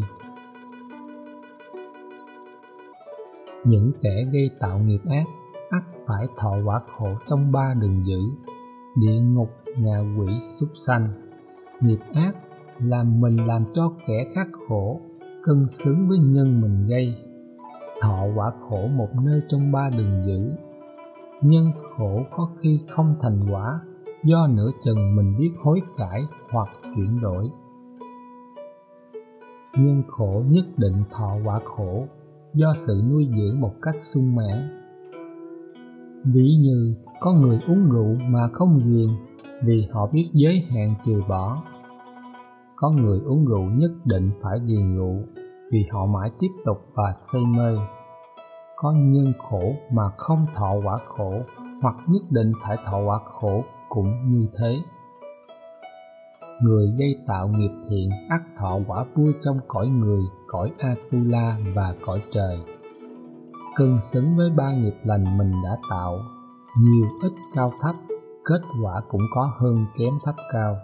A: Những kẻ gây tạo nghiệp ác, ắt phải thọ quả khổ trong ba đường dữ: địa ngục, ngạ quỷ, súc sanh. Nghiệp ác làm mình làm cho kẻ khác khổ, cân xứng với nhân mình gây, thọ quả khổ một nơi trong ba đường dữ. Nhân khổ có khi không thành quả, do nửa chừng mình biết hối cải hoặc chuyển đổi. Nhân khổ nhất định thọ quả khổ, do sự nuôi dưỡng một cách sung mãn. Ví như có người uống rượu mà không ghiền, vì họ biết giới hạn trừ bỏ. Có người uống rượu nhất định phải ghiền rượu, vì họ mãi tiếp tục và say mê. Có nhân khổ mà không thọ quả khổ, hoặc nhất định phải thọ quả khổ cũng như thế. Người gây tạo nghiệp thiện ắt thọ quả vui trong cõi người, cõi Atula và cõi trời, cân xứng với ba nghiệp lành mình đã tạo. Nhiều ít cao thấp, kết quả cũng có hơn kém thấp cao.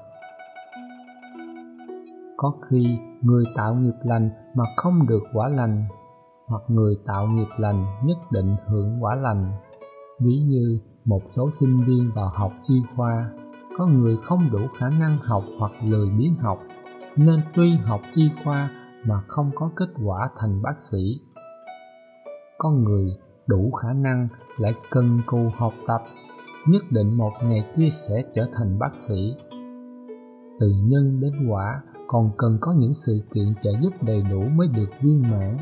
A: Có khi người tạo nghiệp lành mà không được quả lành, hoặc người tạo nghiệp lành nhất định hưởng quả lành. Ví như một số sinh viên vào học y khoa, có người không đủ khả năng học hoặc lười biếng học, nên tuy học y khoa mà không có kết quả thành bác sĩ. Có người đủ khả năng lại cần cù học tập, nhất định một ngày kia sẽ trở thành bác sĩ. Từ nhân đến quả còn cần có những sự kiện trợ giúp đầy đủ mới được viên mãn.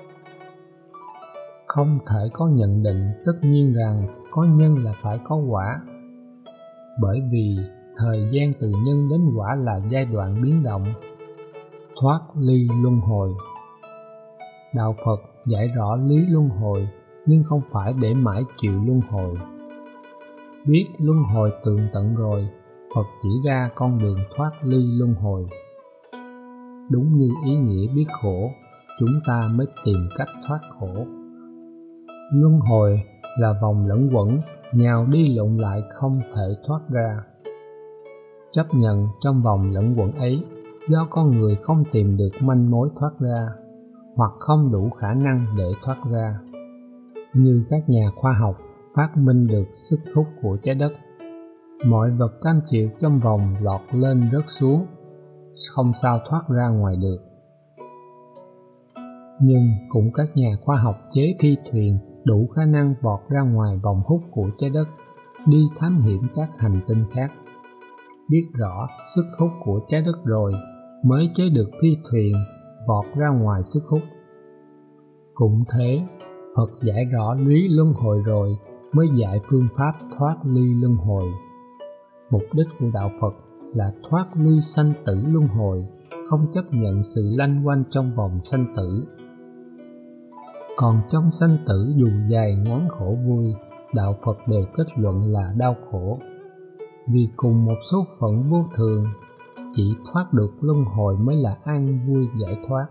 A: Không thể có nhận định tất nhiên rằng có nhân là phải có quả, bởi vì thời gian từ nhân đến quả là giai đoạn biến động, thoát ly luân hồi. Đạo Phật giải rõ lý luân hồi, nhưng không phải để mãi chịu luân hồi. Biết luân hồi tường tận rồi, Phật chỉ ra con đường thoát ly luân hồi. Đúng như ý nghĩa biết khổ, chúng ta mới tìm cách thoát khổ. Luân hồi là vòng lẫn quẩn, nhào đi lộn lại không thể thoát ra. Chấp nhận trong vòng lẫn quẩn ấy, do con người không tìm được manh mối thoát ra, hoặc không đủ khả năng để thoát ra. Như các nhà khoa học phát minh được sức hút của trái đất, mọi vật cam chịu trong vòng lọt lên rớt xuống, không sao thoát ra ngoài được. Nhưng cũng các nhà khoa học chế phi thuyền đủ khả năng vọt ra ngoài vòng hút của trái đất, đi thám hiểm các hành tinh khác. Biết rõ sức hút của trái đất rồi, mới chế được phi thuyền vọt ra ngoài sức hút. Cũng thế, Phật giải rõ lý luân hồi rồi, mới dạy phương pháp thoát ly luân hồi. Mục đích của đạo Phật là thoát ly sanh tử luân hồi, không chấp nhận sự lanh quanh trong vòng sanh tử. Còn trong sanh tử dù dài ngắn khổ vui, đạo Phật đều kết luận là đau khổ, vì cùng một số phận vô thường, chỉ thoát được luân hồi mới là an vui giải thoát.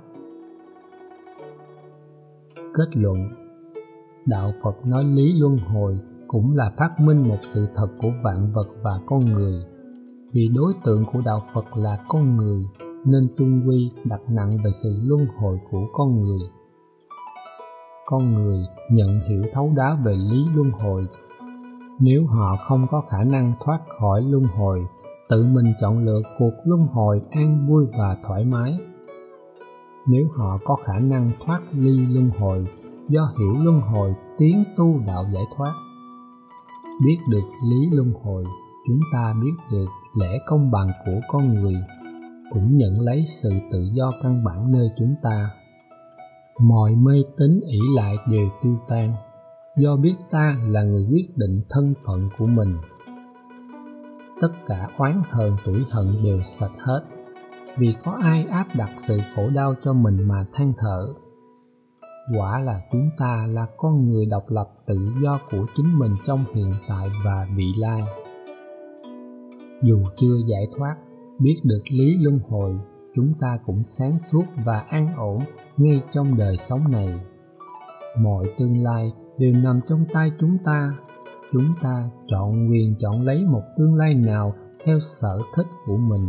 A: Kết luận: đạo Phật nói lý luân hồi cũng là phát minh một sự thật của vạn vật và con người. Vì đối tượng của đạo Phật là con người, nên chung quy đặt nặng về sự luân hồi của con người. Con người nhận hiểu thấu đáo về lý luân hồi. Nếu họ không có khả năng thoát khỏi luân hồi, tự mình chọn lựa cuộc luân hồi an vui và thoải mái. Nếu họ có khả năng thoát ly luân hồi, do hiểu luân hồi tiến tu đạo giải thoát. Biết được lý luân hồi, chúng ta biết được lẽ công bằng của con người, cũng nhận lấy sự tự do căn bản nơi chúng ta. Mọi mê tín ỷ lại đều tiêu tan, do biết ta là người quyết định thân phận của mình. Tất cả oán hờn tủi hận đều sạch hết, vì có ai áp đặt sự khổ đau cho mình mà than thở. Quả là chúng ta là con người độc lập tự do của chính mình trong hiện tại và vị lai. Dù chưa giải thoát, biết được lý luân hồi, chúng ta cũng sáng suốt và an ổn ngay trong đời sống này. Mọi tương lai đều nằm trong tay chúng ta. Chúng ta chọn quyền chọn lấy một tương lai nào theo sở thích của mình.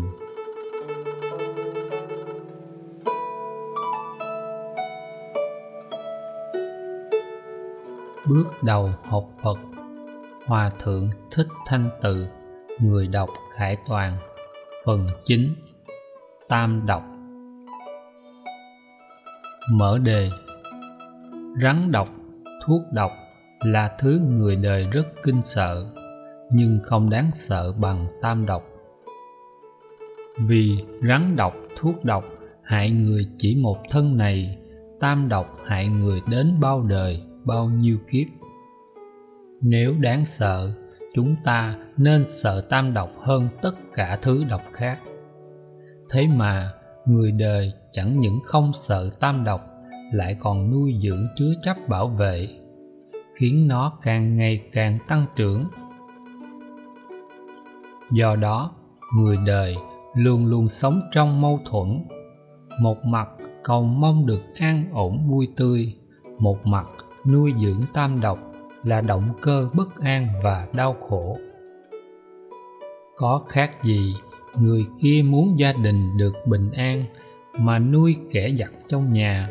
A: Bước đầu học Phật. Hòa Thượng Thích Thanh Từ, người đọc Khải Toàn. Phần chín. Tam độc. Mở đề. Rắn độc, thuốc độc là thứ người đời rất kinh sợ, nhưng không đáng sợ bằng tam độc. Vì rắn độc, thuốc độc hại người chỉ một thân này, tam độc hại người đến bao đời, bao nhiêu kiếp. Nếu đáng sợ, chúng ta nên sợ tam độc hơn tất cả thứ độc khác. Thế mà người đời chẳng những không sợ tam độc, lại còn nuôi dưỡng chứa chấp bảo vệ, khiến nó càng ngày càng tăng trưởng. Do đó, người đời luôn luôn sống trong mâu thuẫn. Một mặt cầu mong được an ổn vui tươi, một mặt nuôi dưỡng tam độc là động cơ bất an và đau khổ. Có khác gì người kia muốn gia đình được bình an mà nuôi kẻ giặc trong nhà.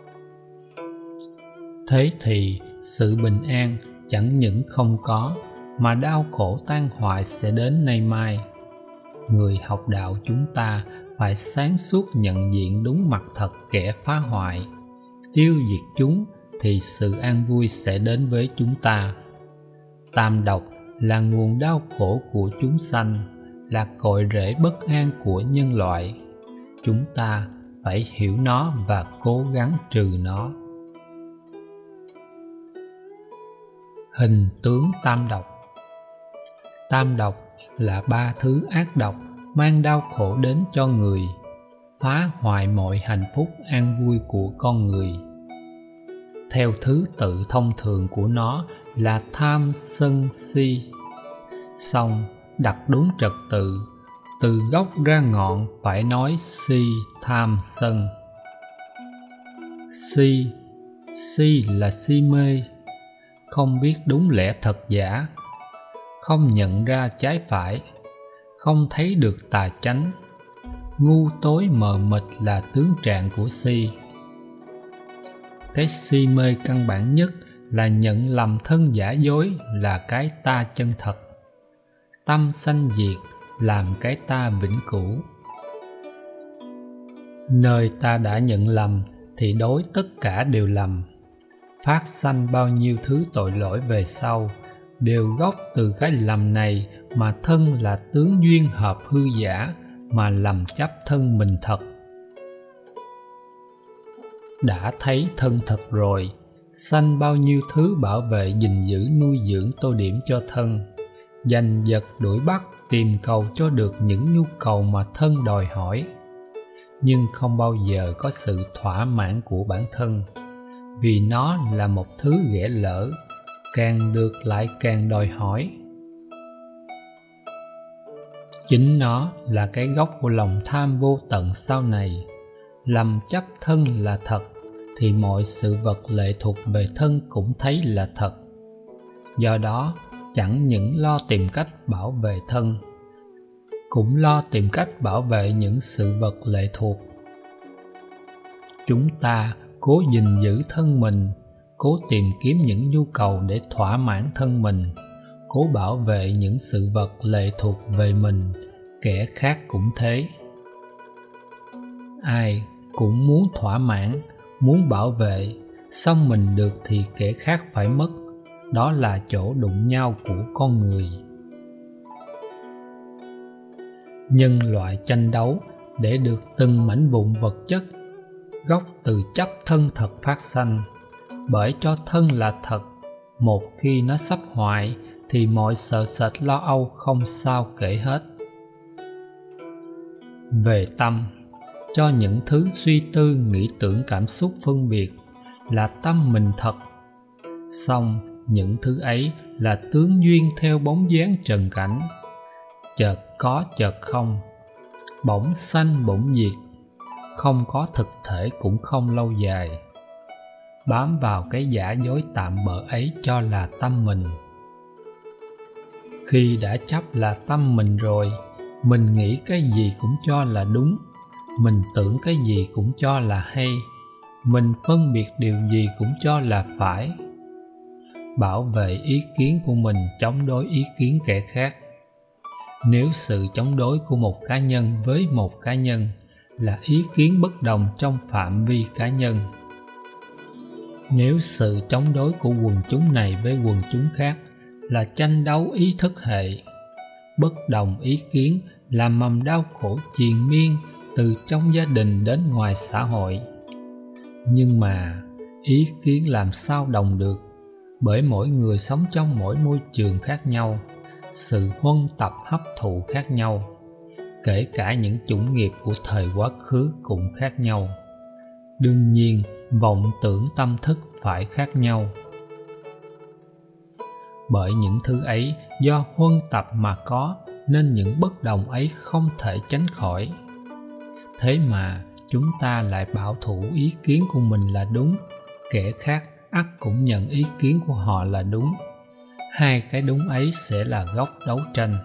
A: Thế thì sự bình an chẳng những không có, mà đau khổ tan hoại sẽ đến nay mai. Người học đạo chúng ta phải sáng suốt nhận diện đúng mặt thật kẻ phá hoại, tiêu diệt chúng thì sự an vui sẽ đến với chúng ta. Tam độc là nguồn đau khổ của chúng sanh, là cội rễ bất an của nhân loại. Chúng ta phải hiểu nó và cố gắng trừ nó. Hình tướng tam độc. Tam độc là ba thứ ác độc mang đau khổ đến cho người, phá hoại mọi hạnh phúc an vui của con người. Theo thứ tự thông thường của nó là tham sân si. Song đặt đúng trật tự, từ gốc ra ngọn phải nói si tham sân. Si, si là si mê, không biết đúng lẽ thật giả, không nhận ra trái phải, không thấy được tà chánh. Ngu tối mờ mịt là tướng trạng của si. Cái si mê căn bản nhất là nhận lầm thân giả dối là cái ta chân thật. Tâm sanh diệt làm cái ta vĩnh cửu. Nơi ta đã nhận lầm thì đối tất cả đều lầm. Phát sanh bao nhiêu thứ tội lỗi về sau, đều gốc từ cái lầm này mà thân là tướng duyên hợp hư giả, mà lầm chấp thân mình thật. Đã thấy thân thật rồi, sanh bao nhiêu thứ bảo vệ gìn giữ nuôi dưỡng tô điểm cho thân, giành giật đuổi bắt tìm cầu cho được những nhu cầu mà thân đòi hỏi, nhưng không bao giờ có sự thỏa mãn của bản thân, vì nó là một thứ ghẻ lỡ, càng được lại càng đòi hỏi. Chính nó là cái gốc của lòng tham vô tận sau này. Lầm chấp thân là thật, thì mọi sự vật lệ thuộc về thân cũng thấy là thật. Do đó, chẳng những lo tìm cách bảo vệ thân, cũng lo tìm cách bảo vệ những sự vật lệ thuộc. Chúng ta cố gìn giữ thân mình, cố tìm kiếm những nhu cầu để thỏa mãn thân mình, cố bảo vệ những sự vật lệ thuộc về mình, kẻ khác cũng thế. Ai cũng muốn thỏa mãn, muốn bảo vệ, xong mình được thì kẻ khác phải mất. Đó là chỗ đụng nhau của con người. Nhân loại tranh đấu để được từng mảnh vụn vật chất, gốc từ chấp thân thật phát sanh. Bởi cho thân là thật, một khi nó sắp hoại thì mọi sợ sệt lo âu không sao kể hết. Về tâm, cho những thứ suy tư nghĩ tưởng cảm xúc phân biệt là tâm mình thật. Song những thứ ấy là tướng duyên theo bóng dáng trần cảnh, chợt có chợt không, bỗng sanh bỗng diệt, không có thực thể cũng không lâu dài. Bám vào cái giả dối tạm bợ ấy cho là tâm mình. Khi đã chấp là tâm mình rồi, mình nghĩ cái gì cũng cho là đúng, mình tưởng cái gì cũng cho là hay, mình phân biệt điều gì cũng cho là phải. Bảo vệ ý kiến của mình chống đối ý kiến kẻ khác. Nếu sự chống đối của một cá nhân với một cá nhân là ý kiến bất đồng trong phạm vi cá nhân, nếu sự chống đối của quần chúng này với quần chúng khác là tranh đấu ý thức hệ, bất đồng ý kiến là mầm đau khổ triền miên từ trong gia đình đến ngoài xã hội. Nhưng mà ý kiến làm sao đồng được, bởi mỗi người sống trong mỗi môi trường khác nhau, sự huân tập hấp thụ khác nhau, kể cả những chủng nghiệp của thời quá khứ cũng khác nhau. Đương nhiên, vọng tưởng tâm thức phải khác nhau. Bởi những thứ ấy do huân tập mà có, nên những bất đồng ấy không thể tránh khỏi. Thế mà chúng ta lại bảo thủ ý kiến của mình là đúng, kẻ khác ắt cũng nhận ý kiến của họ là đúng. Hai cái đúng ấy sẽ là gốc đấu tranh.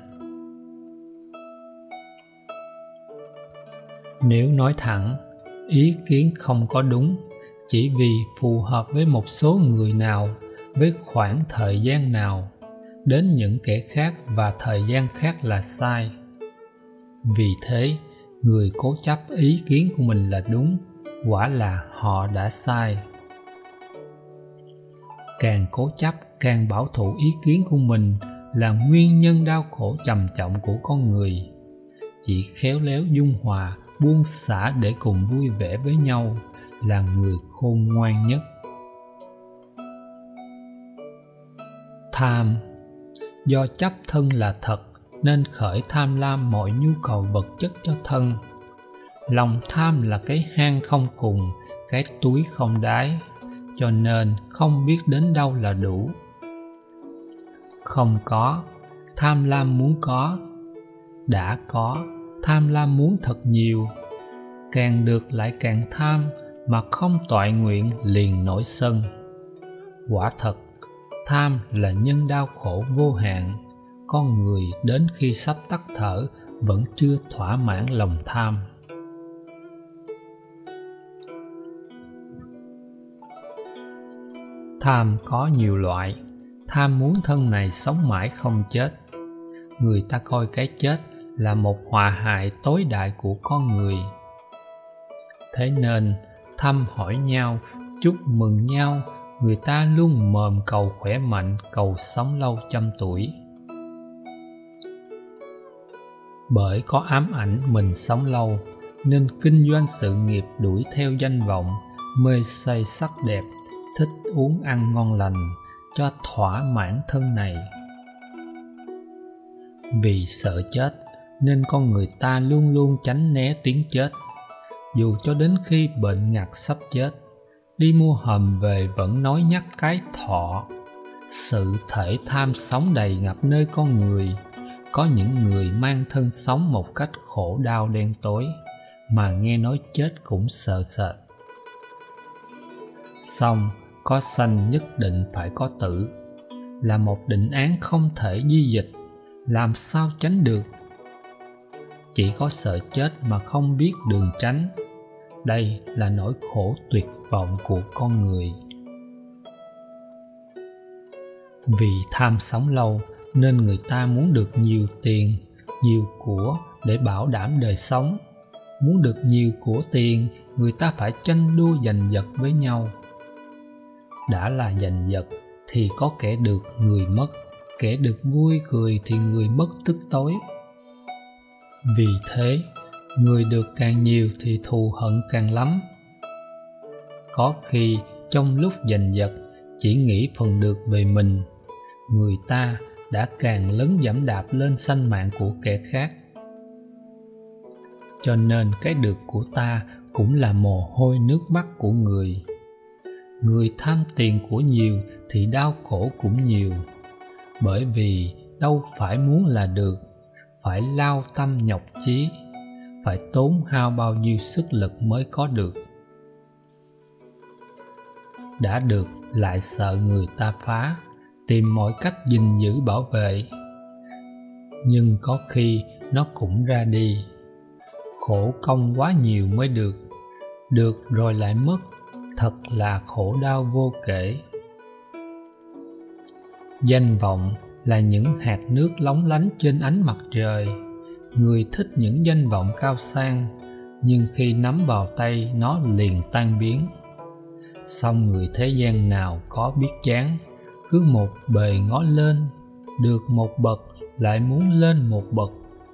A: Nếu nói thẳng, ý kiến không có đúng, chỉ vì phù hợp với một số người nào, với khoảng thời gian nào, đến những kẻ khác và thời gian khác là sai. Vì thế, người cố chấp ý kiến của mình là đúng, quả là họ đã sai. Càng cố chấp, càng bảo thủ ý kiến của mình là nguyên nhân đau khổ trầm trọng của con người. Chỉ khéo léo dung hòa, buông xả để cùng vui vẻ với nhau là người khôn ngoan nhất. Tham. Do chấp thân là thật nên khởi tham lam mọi nhu cầu vật chất cho thân. Lòng tham là cái hang không cùng, cái túi không đáy, cho nên không biết đến đâu là đủ. Không có, tham lam muốn có. Đã có, tham lam muốn thật nhiều. Càng được lại càng tham, mà không toại nguyện liền nổi sân. Quả thật, tham là nhân đau khổ vô hạn. Con người đến khi sắp tắt thở vẫn chưa thỏa mãn lòng tham. Tham có nhiều loại. Tham muốn thân này sống mãi không chết. Người ta coi cái chết là một họa hại tối đại của con người. Thế nên thăm hỏi nhau, chúc mừng nhau, người ta luôn mồm cầu khỏe mạnh, cầu sống lâu trăm tuổi. Bởi có ám ảnh mình sống lâu, nên kinh doanh sự nghiệp đuổi theo danh vọng, mê say sắc đẹp, thích uống ăn ngon lành, cho thỏa mãn thân này. Vì sợ chết, nên con người ta luôn luôn tránh né tiếng chết. Dù cho đến khi bệnh ngặt sắp chết, đi mua hầm về vẫn nói nhắc cái thọ. Sự thể tham sống đầy ngập nơi con người. Có những người mang thân sống một cách khổ đau đen tối, mà nghe nói chết cũng sợ sệt. Song có sanh nhất định phải có tử, là một định án không thể di dịch, làm sao tránh được? Chỉ có sợ chết mà không biết đường tránh. Đây là nỗi khổ tuyệt vọng của con người. Vì tham sống lâu nên người ta muốn được nhiều tiền, nhiều của để bảo đảm đời sống. Muốn được nhiều của tiền, người ta phải tranh đua giành giật với nhau. Đã là giành giật thì có kẻ được người mất, kẻ được vui cười thì người mất tức tối. Vì thế, người được càng nhiều thì thù hận càng lắm. Có khi trong lúc giành giật chỉ nghĩ phần được về mình, người ta đã càng lấn giẫm đạp lên sanh mạng của kẻ khác. Cho nên cái được của ta cũng là mồ hôi nước mắt của người. Người tham tiền của nhiều thì đau khổ cũng nhiều, bởi vì đâu phải muốn là được, phải lao tâm nhọc chí, phải tốn hao bao nhiêu sức lực mới có được. Đã được lại sợ người ta phá, tìm mọi cách gìn giữ bảo vệ. Nhưng có khi nó cũng ra đi. Khổ công quá nhiều mới được, được rồi lại mất, thật là khổ đau vô kể. Danh vọng là những hạt nước lóng lánh trên ánh mặt trời. Người thích những danh vọng cao sang, nhưng khi nắm vào tay nó liền tan biến. Song người thế gian nào có biết chán, cứ một bề ngó lên, được một bậc lại muốn lên một bậc.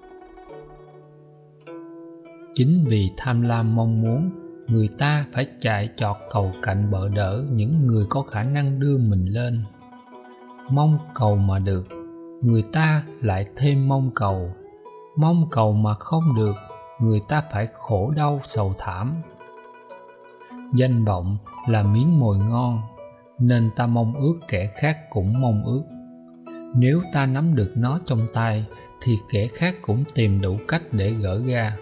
A: Chính vì tham lam mong muốn, người ta phải chạy chọt cầu cạnh bợ đỡ những người có khả năng đưa mình lên. Mong cầu mà được, người ta lại thêm mong cầu. Mong cầu mà không được, người ta phải khổ đau sầu thảm. Danh vọng là miếng mồi ngon, nên ta mong ước kẻ khác cũng mong ước. Nếu ta nắm được nó trong tay, thì kẻ khác cũng tìm đủ cách để gỡ ra.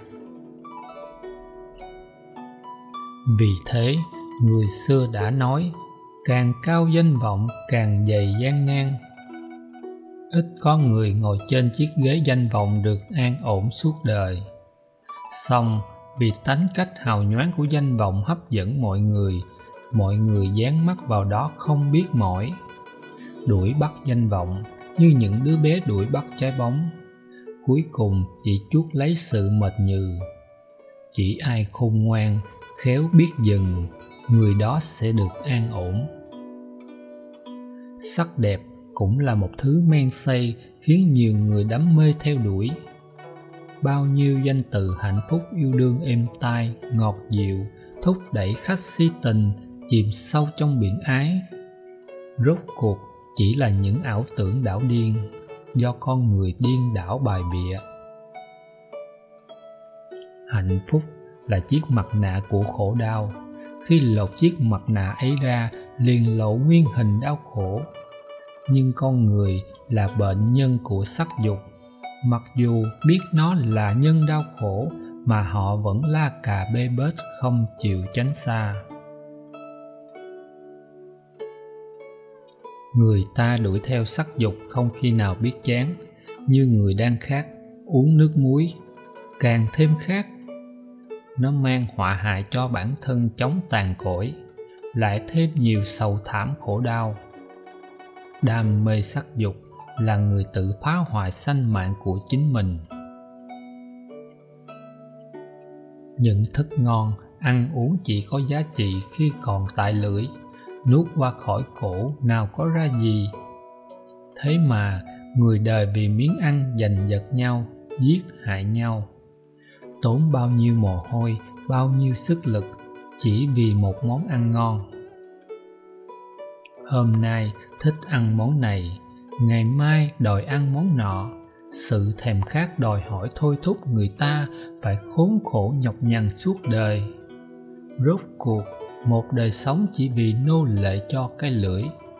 A: Vì thế, người xưa đã nói, càng cao danh vọng càng dày gian nan. Ít có người ngồi trên chiếc ghế danh vọng được an ổn suốt đời. Song vì tánh cách hào nhoáng của danh vọng hấp dẫn mọi người, mọi người dán mắt vào đó không biết mỏi. Đuổi bắt danh vọng như những đứa bé đuổi bắt trái bóng, cuối cùng chỉ chuốc lấy sự mệt nhừ. Chỉ ai khôn ngoan, khéo biết dừng, người đó sẽ được an ổn. Sắc đẹp cũng là một thứ men say khiến nhiều người đắm mê theo đuổi. Bao nhiêu danh từ hạnh phúc yêu đương êm tai, ngọt dịu, thúc đẩy khách si tình chìm sâu trong biển ái. Rốt cuộc chỉ là những ảo tưởng đảo điên, do con người điên đảo bài bịa. Hạnh phúc là chiếc mặt nạ của khổ đau. Khi lột chiếc mặt nạ ấy ra, liền lộ nguyên hình đau khổ. Nhưng con người là bệnh nhân của sắc dục. Mặc dù biết nó là nhân đau khổ, mà họ vẫn la cà bê bết không chịu tránh xa. Người ta đuổi theo sắc dục không khi nào biết chán, như người đang khát, uống nước muối, càng thêm khát. Nó mang họa hại cho bản thân chóng tàn cõi, lại thêm nhiều sầu thảm khổ đau. Đam mê sắc dục là người tự phá hoại sanh mạng của chính mình. Những thức ngon, ăn uống chỉ có giá trị khi còn tại lưỡi, nuốt qua khỏi cổ nào có ra gì. Thế mà người đời vì miếng ăn giành giật nhau, giết hại nhau, tốn bao nhiêu mồ hôi, bao nhiêu sức lực chỉ vì một món ăn ngon. Hôm nay thích ăn món này, ngày mai đòi ăn món nọ. Sự thèm khát đòi hỏi thôi thúc người ta phải khốn khổ nhọc nhằn suốt đời. Rốt cuộc một đời sống chỉ vì nô lệ cho cái lưỡi.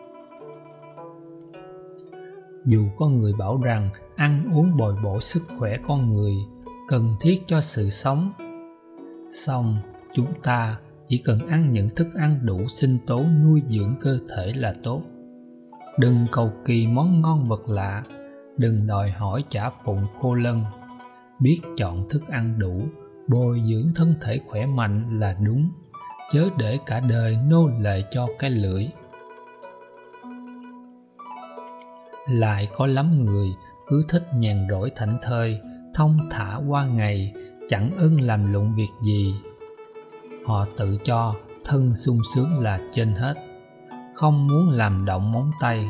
A: Dù có người bảo rằng ăn uống bồi bổ sức khỏe con người cần thiết cho sự sống, song chúng ta chỉ cần ăn những thức ăn đủ sinh tố nuôi dưỡng cơ thể là tốt. Đừng cầu kỳ món ngon vật lạ, đừng đòi hỏi chả phụng khô lân. Biết chọn thức ăn đủ, bồi dưỡng thân thể khỏe mạnh là đúng, chớ để cả đời nô lệ cho cái lưỡi. Lại có lắm người cứ thích nhàn rỗi thảnh thơi, thong thả qua ngày, chẳng ưng làm lụng việc gì. Họ tự cho thân sung sướng là trên hết, không muốn làm động móng tay.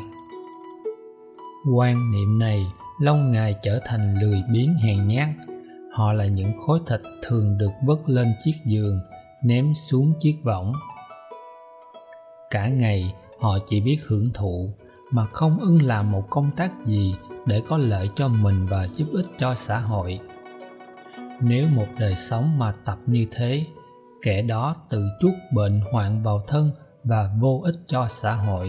A: Quan niệm này lâu ngày trở thành lười biếng hèn nhát. Họ là những khối thịt thường được vớt lên chiếc giường, ném xuống chiếc võng. Cả ngày họ chỉ biết hưởng thụ, mà không ưng làm một công tác gì để có lợi cho mình và giúp ích cho xã hội. Nếu một đời sống mà tập như thế, kẻ đó tự chuốc bệnh hoạn vào thân và vô ích cho xã hội.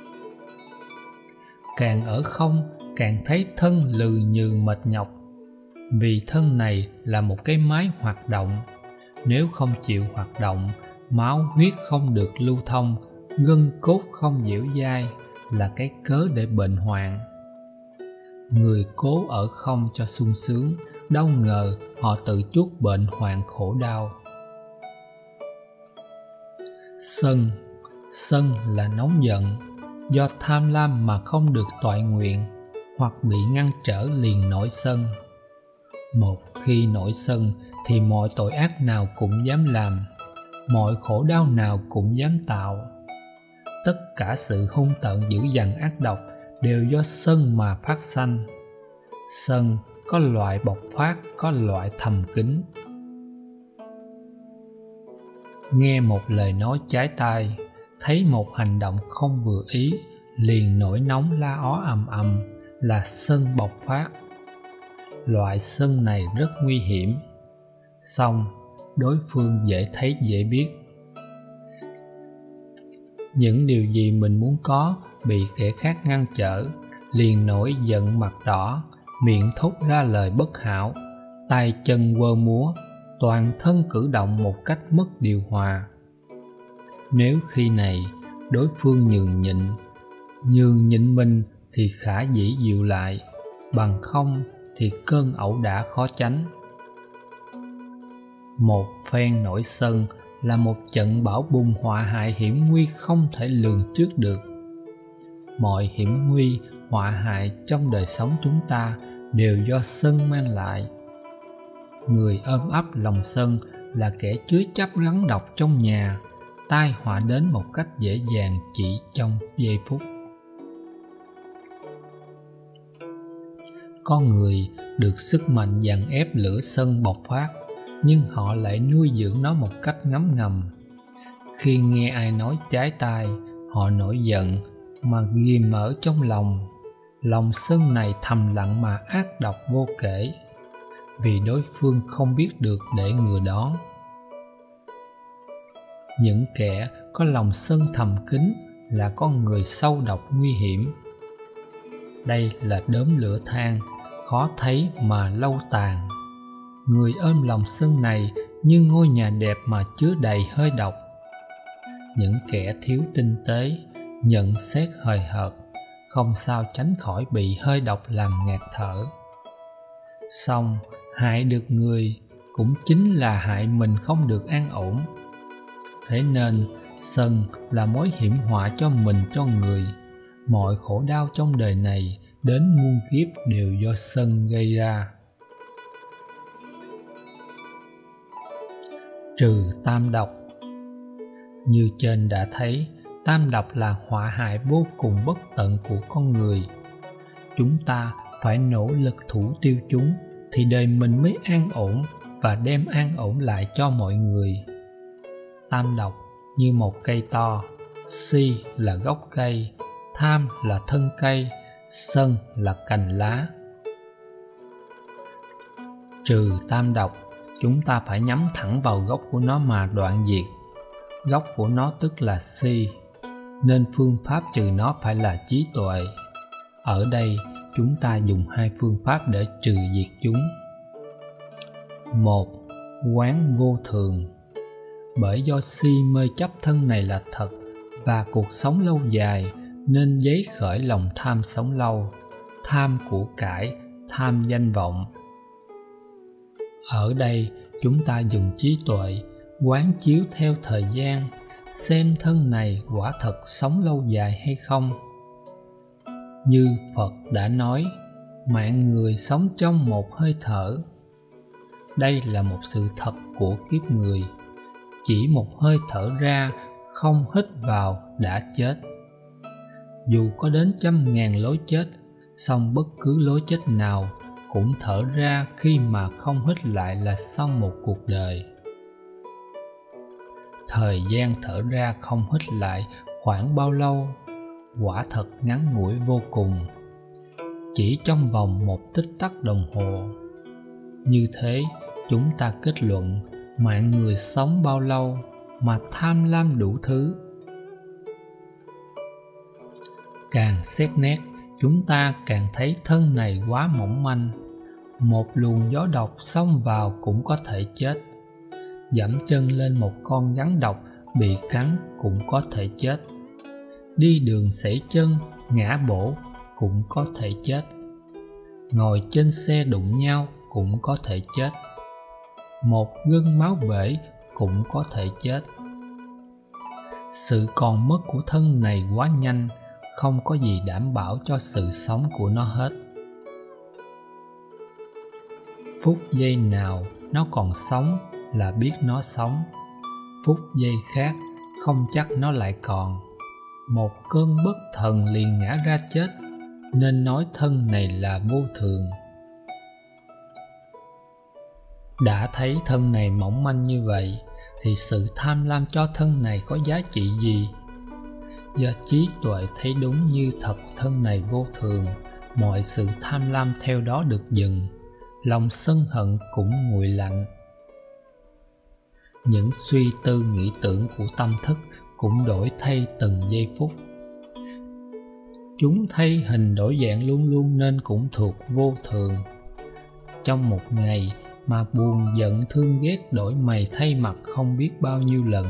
A: Càng ở không, càng thấy thân lừ nhừ mệt nhọc, vì thân này là một cái máy hoạt động. Nếu không chịu hoạt động, máu huyết không được lưu thông, gân cốt không dẻo dai, là cái cớ để bệnh hoạn. Người cố ở không cho sung sướng, đâu ngờ họ tự chuốc bệnh hoạn khổ đau. Sân Sân là nóng giận, do tham lam mà không được toại nguyện, hoặc bị ngăn trở liền nổi sân. Một khi nổi sân thì mọi tội ác nào cũng dám làm, mọi khổ đau nào cũng dám tạo. Tất cả sự hung tợn dữ dằn ác độc đều do sân mà phát sanh. Sân có loại bộc phát, có loại thầm kín. Nghe một lời nói trái tai, thấy một hành động không vừa ý, liền nổi nóng la ó ầm ầm, là sân bộc phát. Loại sân này rất nguy hiểm, song đối phương dễ thấy dễ biết. Những điều gì mình muốn có bị kẻ khác ngăn trở, liền nổi giận mặt đỏ, miệng thốt ra lời bất hảo, tay chân quơ múa, toàn thân cử động một cách mất điều hòa. Nếu khi này đối phương nhường nhịn, nhường nhịn mình thì khả dĩ dịu lại, bằng không thì cơn ẩu đả khó tránh. Một phen nổi sân là một trận bão bùng họa hại hiểm nguy không thể lường trước được. Mọi hiểm nguy, họa hại trong đời sống chúng ta đều do sân mang lại. Người ôm ấp lòng sân là kẻ chứa chấp rắn độc trong nhà, tai họa đến một cách dễ dàng chỉ trong giây phút. Có người được sức mạnh dàn ép lửa sân bộc phát, nhưng họ lại nuôi dưỡng nó một cách ngấm ngầm. Khi nghe ai nói trái tai, họ nổi giận mà ghim ở trong lòng. Lòng sân này thầm lặng mà ác độc vô kể, vì đối phương không biết được để ngừa đón. Những kẻ có lòng sân thầm kín là con người sâu độc nguy hiểm. Đây là đốm lửa than, khó thấy mà lâu tàn. Người ôm lòng sân này như ngôi nhà đẹp mà chứa đầy hơi độc. Những kẻ thiếu tinh tế, nhận xét hời hợt, không sao tránh khỏi bị hơi độc làm ngạt thở. Song hại được người cũng chính là hại mình không được an ổn. Thế nên sân là mối hiểm họa cho mình cho người. Mọi khổ đau trong đời này đến muôn kiếp đều do sân gây ra. Trừ tam độc. Như trên đã thấy, tam độc là họa hại vô cùng bất tận của con người. Chúng ta phải nỗ lực thủ tiêu chúng, thì đời mình mới an ổn và đem an ổn lại cho mọi người. Tam độc như một cây to, si là gốc cây, tham là thân cây, sân là cành lá. Trừ tam độc, chúng ta phải nhắm thẳng vào gốc của nó mà đoạn diệt. Gốc của nó tức là si, nên phương pháp trừ nó phải là trí tuệ. Ở đây chúng ta dùng hai phương pháp để trừ diệt chúng. Một, quán vô thường. Bởi do si mê chấp thân này là thật và cuộc sống lâu dài, nên giấy khởi lòng tham sống lâu, tham của cải, tham danh vọng. Ở đây chúng ta dùng trí tuệ quán chiếu theo thời gian, xem thân này quả thật sống lâu dài hay không. Như Phật đã nói, mạng người sống trong một hơi thở. Đây là một sự thật của kiếp người. Chỉ một hơi thở ra, không hít vào đã chết. Dù có đến trăm ngàn lối chết, song bất cứ lối chết nào cũng thở ra khi mà không hít lại là xong một cuộc đời. Thời gian thở ra không hít lại khoảng bao lâu? Quả thật ngắn ngủi vô cùng, chỉ trong vòng một tích tắc đồng hồ. Như thế, chúng ta kết luận mạng người sống bao lâu mà tham lam đủ thứ. Càng xét nét, chúng ta càng thấy thân này quá mỏng manh. Một luồng gió độc xông vào cũng có thể chết. Dẫm chân lên một con rắn độc bị cắn cũng có thể chết. Đi đường sẩy chân, ngã bổ cũng có thể chết. Ngồi trên xe đụng nhau cũng có thể chết. Một gân máu bể cũng có thể chết. Sự còn mất của thân này quá nhanh, không có gì đảm bảo cho sự sống của nó hết. Phút giây nào nó còn sống là biết nó sống. Phút giây khác không chắc nó lại còn. Một cơn bất thần liền ngã ra chết, nên nói thân này là vô thường. Đã thấy thân này mỏng manh như vậy, thì sự tham lam cho thân này có giá trị gì? Do trí tuệ thấy đúng như thật thân này vô thường, mọi sự tham lam theo đó được dừng, lòng sân hận cũng nguội lạnh. Những suy tư nghĩ tưởng của tâm thức cũng đổi thay từng giây phút. Chúng thay hình đổi dạng luôn luôn nên cũng thuộc vô thường. Trong một ngày mà buồn giận thương ghét đổi mày thay mặt không biết bao nhiêu lần.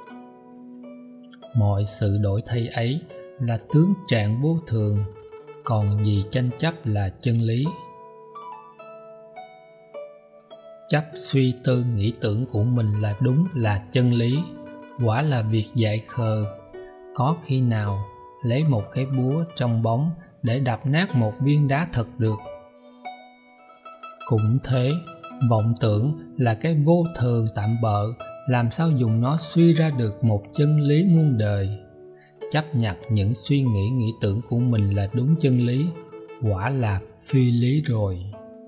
A: Mọi sự đổi thay ấy là tướng trạng vô thường, còn gì tranh chấp là chân lý. Chấp suy tư nghĩ tưởng của mình là đúng là chân lý, quả là việc dại khờ. Có khi nào lấy một cái búa trong bóng để đập nát một viên đá thật được? Cũng thế, vọng tưởng là cái vô thường tạm bợ, làm sao dùng nó suy ra được một chân lý muôn đời. Chấp nhận những suy nghĩ nghĩ tưởng của mình là đúng chân lý, quả là phi lý rồi.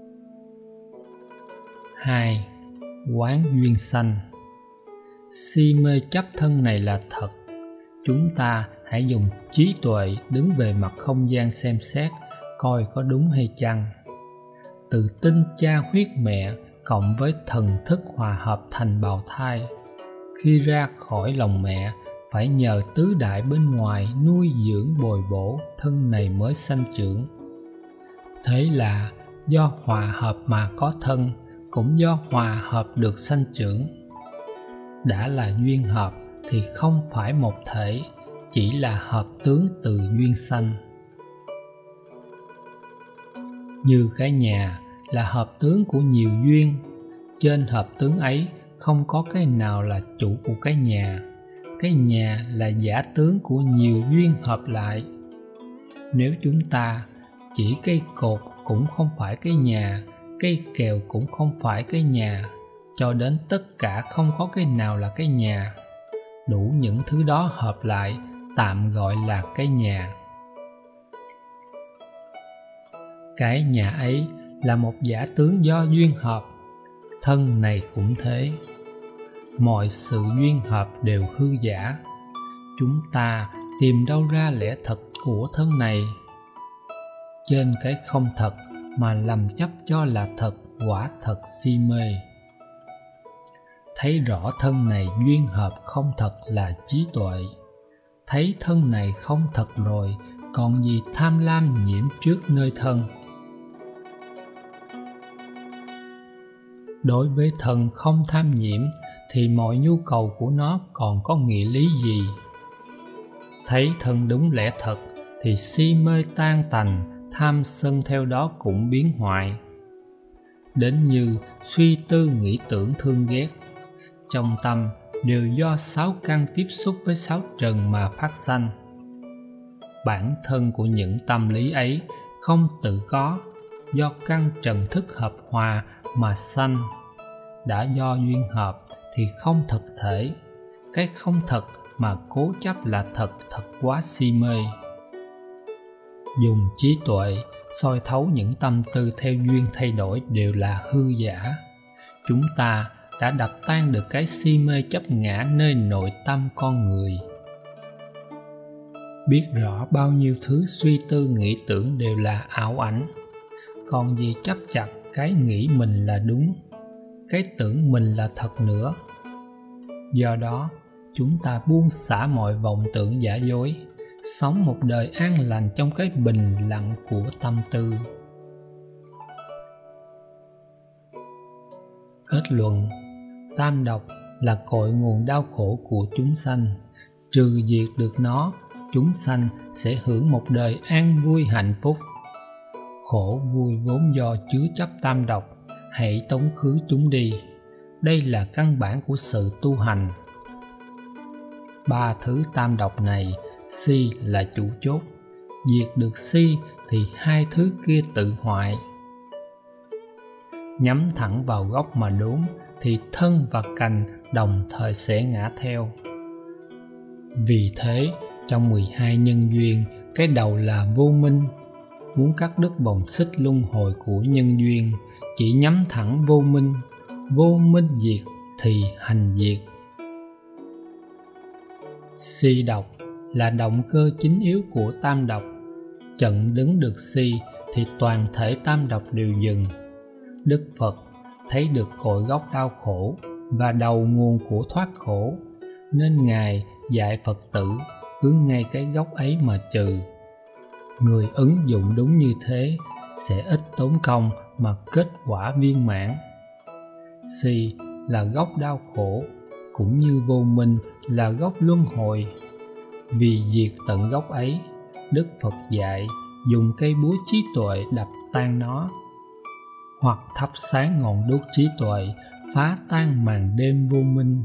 A: Hai. Quán duyên sanh. Si mê chấp thân này là thật. Chúng ta hãy dùng trí tuệ đứng về mặt không gian xem xét, coi có đúng hay chăng. Từ tinh cha huyết mẹ cộng với thần thức hòa hợp thành bào thai, khi ra khỏi lòng mẹ phải nhờ tứ đại bên ngoài nuôi dưỡng bồi bổ thân này mới sanh trưởng. Thế là do hòa hợp mà có thân, cũng do hòa hợp được sanh trưởng. Đã là duyên hợp thì không phải một thể, chỉ là hợp tướng từ duyên sanh. Như cái nhà là hợp tướng của nhiều duyên, trên hợp tướng ấy không có cái nào là chủ của cái nhà. Cái nhà là giả tướng của nhiều duyên hợp lại. Nếu chúng ta chỉ cây cột cũng không phải cái nhà, cây kèo cũng không phải cái nhà, cho đến tất cả không có cái nào là cái nhà, đủ những thứ đó hợp lại tạm gọi là cái nhà. Cái nhà ấy là một giả tướng do duyên hợp, thân này cũng thế. Mọi sự duyên hợp đều hư giả. Chúng ta tìm đâu ra lẽ thật của thân này? Trên cái không thật mà lầm chấp cho là thật, quả thật si mê. thấy rõ thân này duyên hợp không thật là trí tuệ. Thấy thân này không thật rồi, còn gì tham lam nhiễm trước nơi thân. Đối với thân không tham nhiễm thì mọi nhu cầu của nó còn có nghĩa lý gì? Thấy thân đúng lẽ thật thì si mê tan tành, tham sân theo đó cũng biến hoại. Đến như suy tư nghĩ tưởng thương ghét, trong tâm đều do sáu căn tiếp xúc với sáu trần mà phát sanh. Bản thân của những tâm lý ấy không tự có, do căn trần thức hợp hòa mà sanh. Đã do duyên hợp thì không thật thể, cái không thật mà cố chấp là thật thật quá si mê. Dùng trí tuệ soi thấu những tâm tư theo duyên thay đổi đều là hư giả. Chúng ta đã đập tan được cái si mê chấp ngã nơi nội tâm con người. Biết rõ bao nhiêu thứ suy tư nghĩ tưởng đều là ảo ảnh, còn gì chấp chặt cái nghĩ mình là đúng, cái tưởng mình là thật nữa. Do đó, chúng ta buông xả mọi vọng tưởng giả dối, sống một đời an lành trong cái bình lặng của tâm tư. Kết luận: tam độc là cội nguồn đau khổ của chúng sanh. Trừ diệt được nó, chúng sanh sẽ hưởng một đời an vui hạnh phúc. Khổ vui vốn do chứa chấp tam độc, hãy tống khứ chúng đi. Đây là căn bản của sự tu hành. Ba thứ tam độc này, si là chủ chốt. Diệt được si thì hai thứ kia tự hoại. Nhắm thẳng vào gốc mà đốn thì thân và cành đồng thời sẽ ngã theo. Vì thế, trong mười hai nhân duyên, cái đầu là vô minh. Muốn cắt đứt vòng xích luân hồi của nhân duyên, chỉ nhắm thẳng vô minh. Vô minh diệt thì hành diệt. Si độc là động cơ chính yếu của tam độc. Chặn đứng được si thì toàn thể tam độc đều dừng. Đức Phật thấy được cội gốc đau khổ và đầu nguồn của thoát khổ, nên Ngài dạy Phật tử cứ ngay cái gốc ấy mà trừ. Người ứng dụng đúng như thế sẽ ít tốn công mà kết quả viên mãn. Si là gốc đau khổ, cũng như vô minh là gốc luân hồi. Vì diệt tận gốc ấy, Đức Phật dạy dùng cây búa trí tuệ đập tan nó, hoặc thắp sáng ngọn đuốc trí tuệ phá tan màn đêm vô minh.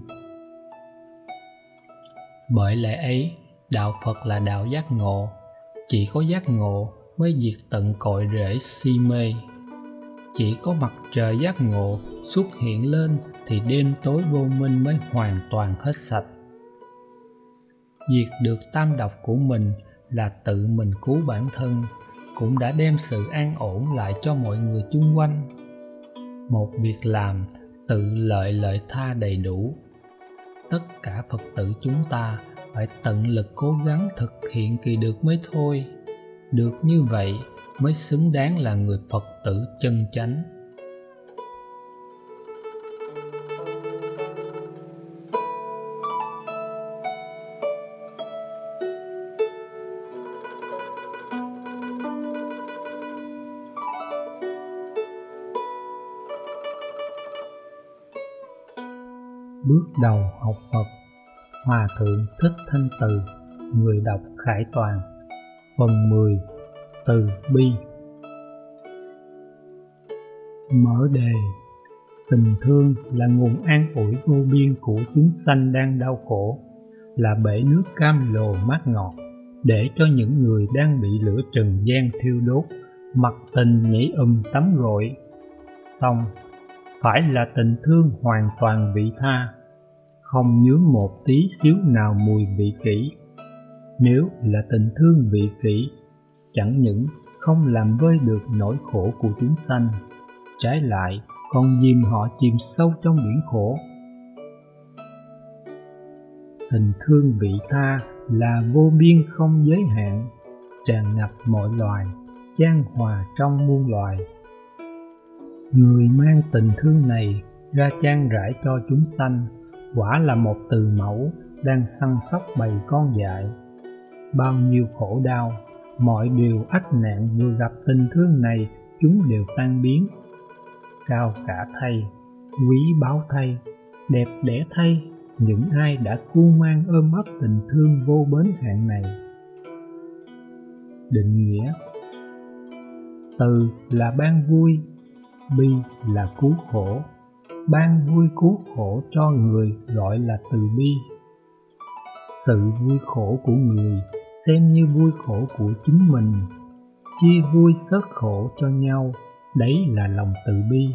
A: Bởi lẽ ấy, đạo Phật là đạo giác ngộ. Chỉ có giác ngộ mới diệt tận cội rễ si mê. Chỉ có mặt trời giác ngộ xuất hiện lên thì đêm tối vô minh mới hoàn toàn hết sạch. Diệt được tam độc của mình là tự mình cứu bản thân, cũng đã đem sự an ổn lại cho mọi người chung quanh. Một việc làm tự lợi lợi tha đầy đủ. Tất cả Phật tử chúng ta phải tận lực cố gắng thực hiện kỳ được mới thôi. Được như vậy mới xứng đáng là người Phật tử chân chánh.
B: Bước đầu học Phật, Hòa Thượng Thích Thanh Từ, người đọc Khải Toàn. Phần mười. Từ bi. Mở đề. Tình thương là nguồn an ủi vô biên của chúng sanh đang đau khổ, là bể nước cam lồ mát ngọt, để cho những người đang bị lửa trần gian thiêu đốt, mặc tình nhảy um tắm gội. Xong, phải là tình thương hoàn toàn vị tha, không nhướng một tí xíu nào mùi vị kỷ. Nếu là tình thương vị kỷ, chẳng những không làm vơi được nỗi khổ của chúng sanh, trái lại còn dìm họ chìm sâu trong biển khổ. Tình thương vị tha là vô biên không giới hạn, tràn ngập mọi loài, chan hòa trong muôn loài. Người mang tình thương này ra chan rãi cho chúng sanh, quả là một từ mẫu đang săn sóc bầy con dại. Bao nhiêu khổ đau, mọi điều ách nạn vừa gặp tình thương này, chúng đều tan biến. Cao cả thay, quý báu thay, đẹp đẽ thay, những ai đã cu mang ôm ấp tình thương vô bến hạn này. Định nghĩa: từ là ban vui, bi là cứu khổ. Ban vui cứu khổ cho người gọi là từ bi. Sự vui khổ của người xem như vui khổ của chính mình, chia vui xớt khổ cho nhau, đấy là lòng từ bi.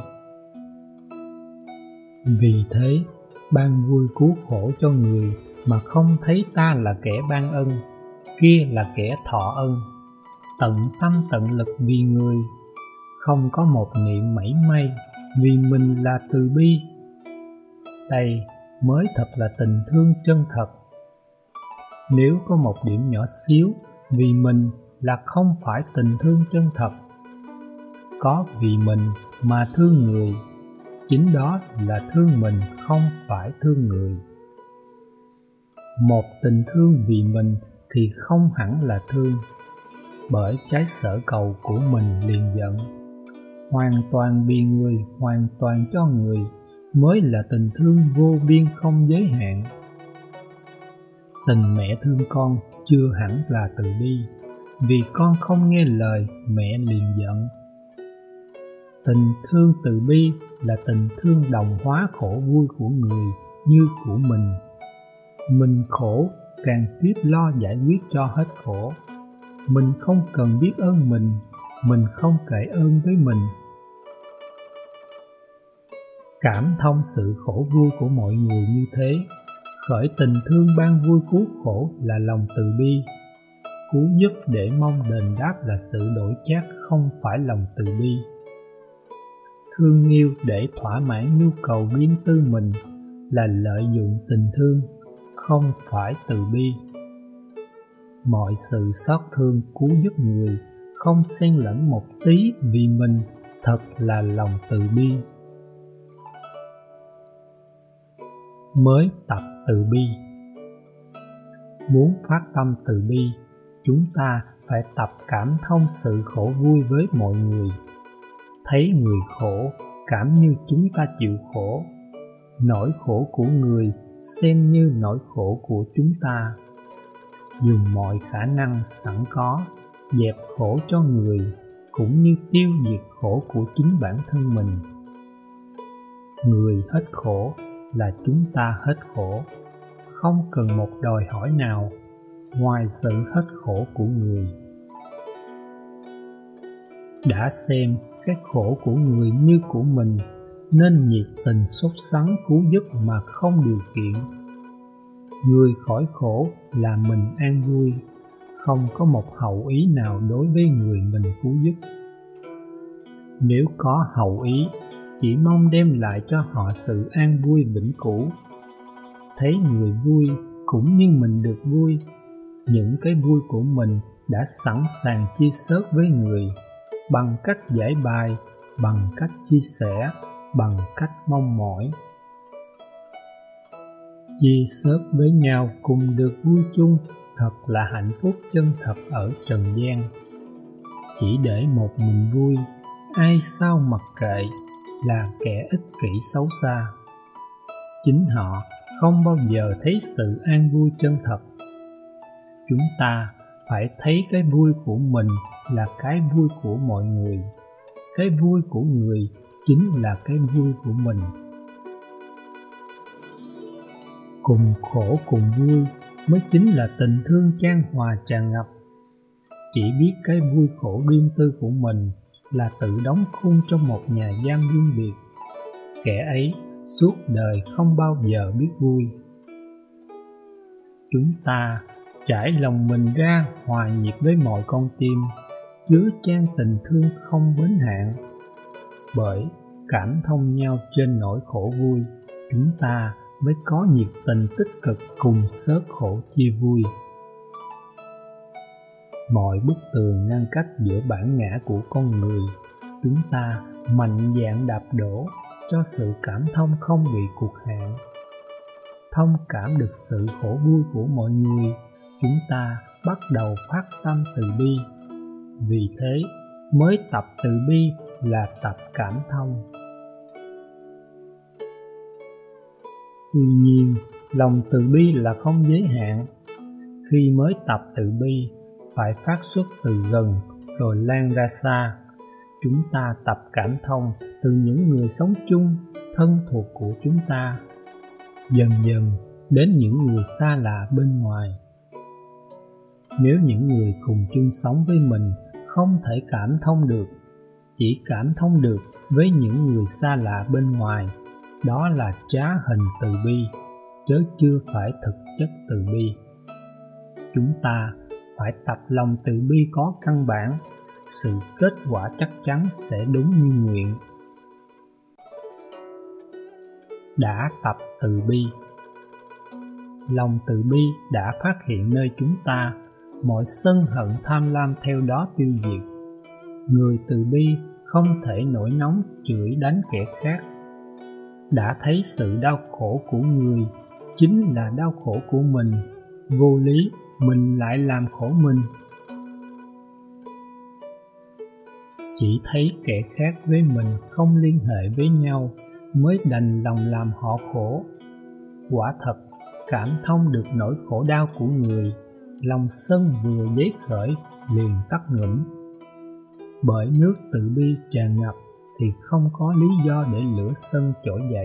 B: Vì thế, ban vui cứu khổ cho người mà không thấy ta là kẻ ban ân, kia là kẻ thọ ân, tận tâm tận lực vì người, không có một niệm mảy may vì mình là từ bi. Đây mới thật là tình thương chân thật. Nếu có một điểm nhỏ xíu vì mình là không phải tình thương chân thật. Có vì mình mà thương người, chính đó là thương mình không phải thương người. Một tình thương vì mình thì không hẳn là thương, bởi trái sở cầu của mình liền giận. Hoàn toàn vì người, hoàn toàn cho người mới là tình thương vô biên không giới hạn. Tình mẹ thương con chưa hẳn là từ bi, vì con không nghe lời mẹ liền giận. Tình thương từ bi là tình thương đồng hóa khổ vui của người như của mình. Mình khổ càng biết lo giải quyết cho hết khổ. Mình không cần biết ơn mình, mình không kể ơn với mình. Cảm thông sự khổ vui của mọi người như thế, khởi tình thương ban vui cứu khổ là lòng từ bi. Cứu giúp để mong đền đáp là sự đổi chác, không phải lòng từ bi. Thương yêu để thỏa mãn nhu cầu riêng tư mình là lợi dụng tình thương, không phải từ bi. Mọi sự xót thương cứu giúp người, không xen lẫn một tí vì mình, thật là lòng từ bi. Mới tập từ bi. Muốn phát tâm từ bi, chúng ta phải tập cảm thông sự khổ vui với mọi người. Thấy người khổ, cảm như chúng ta chịu khổ. Nỗi khổ của người xem như nỗi khổ của chúng ta. Dùng mọi khả năng sẵn có, dẹp khổ cho người, cũng như tiêu diệt khổ của chính bản thân mình. Người hết khổ là chúng ta hết khổ, không cần một đòi hỏi nào ngoài sự hết khổ của người. Đã xem cái khổ của người như của mình, nên nhiệt tình sốt sắng cứu giúp mà không điều kiện. Người khỏi khổ là mình an vui, không có một hậu ý nào đối với người mình cứu giúp. Nếu có hậu ý, chỉ mong đem lại cho họ sự an vui vĩnh cửu. Thấy người vui cũng như mình được vui, những cái vui của mình đã sẵn sàng chia sớt với người, bằng cách giải bài, bằng cách chia sẻ, bằng cách mong mỏi. Chia sớt với nhau cùng được vui chung, thật là hạnh phúc chân thật ở trần gian. Chỉ để một mình vui, ai sao mặc kệ, là kẻ ích kỷ xấu xa. Chính họ không bao giờ thấy sự an vui chân thật. Chúng ta phải thấy cái vui của mình là cái vui của mọi người. Cái vui của người chính là cái vui của mình. Cùng khổ cùng vui mới chính là tình thương chan hòa tràn ngập. Chỉ biết cái vui khổ riêng tư của mình là tự đóng khung trong một nhà giam riêng biệt. Kẻ ấy suốt đời không bao giờ biết vui. Chúng ta trải lòng mình ra hòa nhịp với mọi con tim, chứa chan tình thương không bến hạn. Bởi cảm thông nhau trên nỗi khổ vui, chúng ta mới có nhiệt tình tích cực cùng xớt khổ chia vui. Mọi bức tường ngăn cách giữa bản ngã của con người, chúng ta mạnh dạn đạp đổ, cho sự cảm thông không bị cuộc hạn. Thông cảm được sự khổ vui của mọi người, chúng ta bắt đầu phát tâm từ bi. Vì thế, mới tập từ bi là tập cảm thông. Tuy nhiên, lòng từ bi là không giới hạn. Khi mới tập từ bi, phải phát xuất từ gần rồi lan ra xa. Chúng ta tập cảm thông từ những người sống chung, thân thuộc của chúng ta, dần dần đến những người xa lạ bên ngoài. Nếu những người cùng chung sống với mình không thể cảm thông được, chỉ cảm thông được với những người xa lạ bên ngoài, đó là trá hình từ bi, chớ chưa phải thực chất từ bi. Chúng ta phải tập lòng từ bi có căn bản, sự kết quả chắc chắn sẽ đúng như nguyện. Đã tập từ bi. Lòng từ bi đã phát hiện nơi chúng ta, mọi sân hận tham lam theo đó tiêu diệt. Người từ bi không thể nổi nóng chửi đánh kẻ khác. Đã thấy sự đau khổ của người chính là đau khổ của mình, vô lý mình lại làm khổ mình. Chỉ thấy kẻ khác với mình không liên hệ với nhau mới đành lòng làm họ khổ. Quả thật, cảm thông được nỗi khổ đau của người, lòng sân vừa dấy khởi liền tắt ngủm. Bởi nước từ bi tràn ngập thì không có lý do để lửa sân trỗi dậy.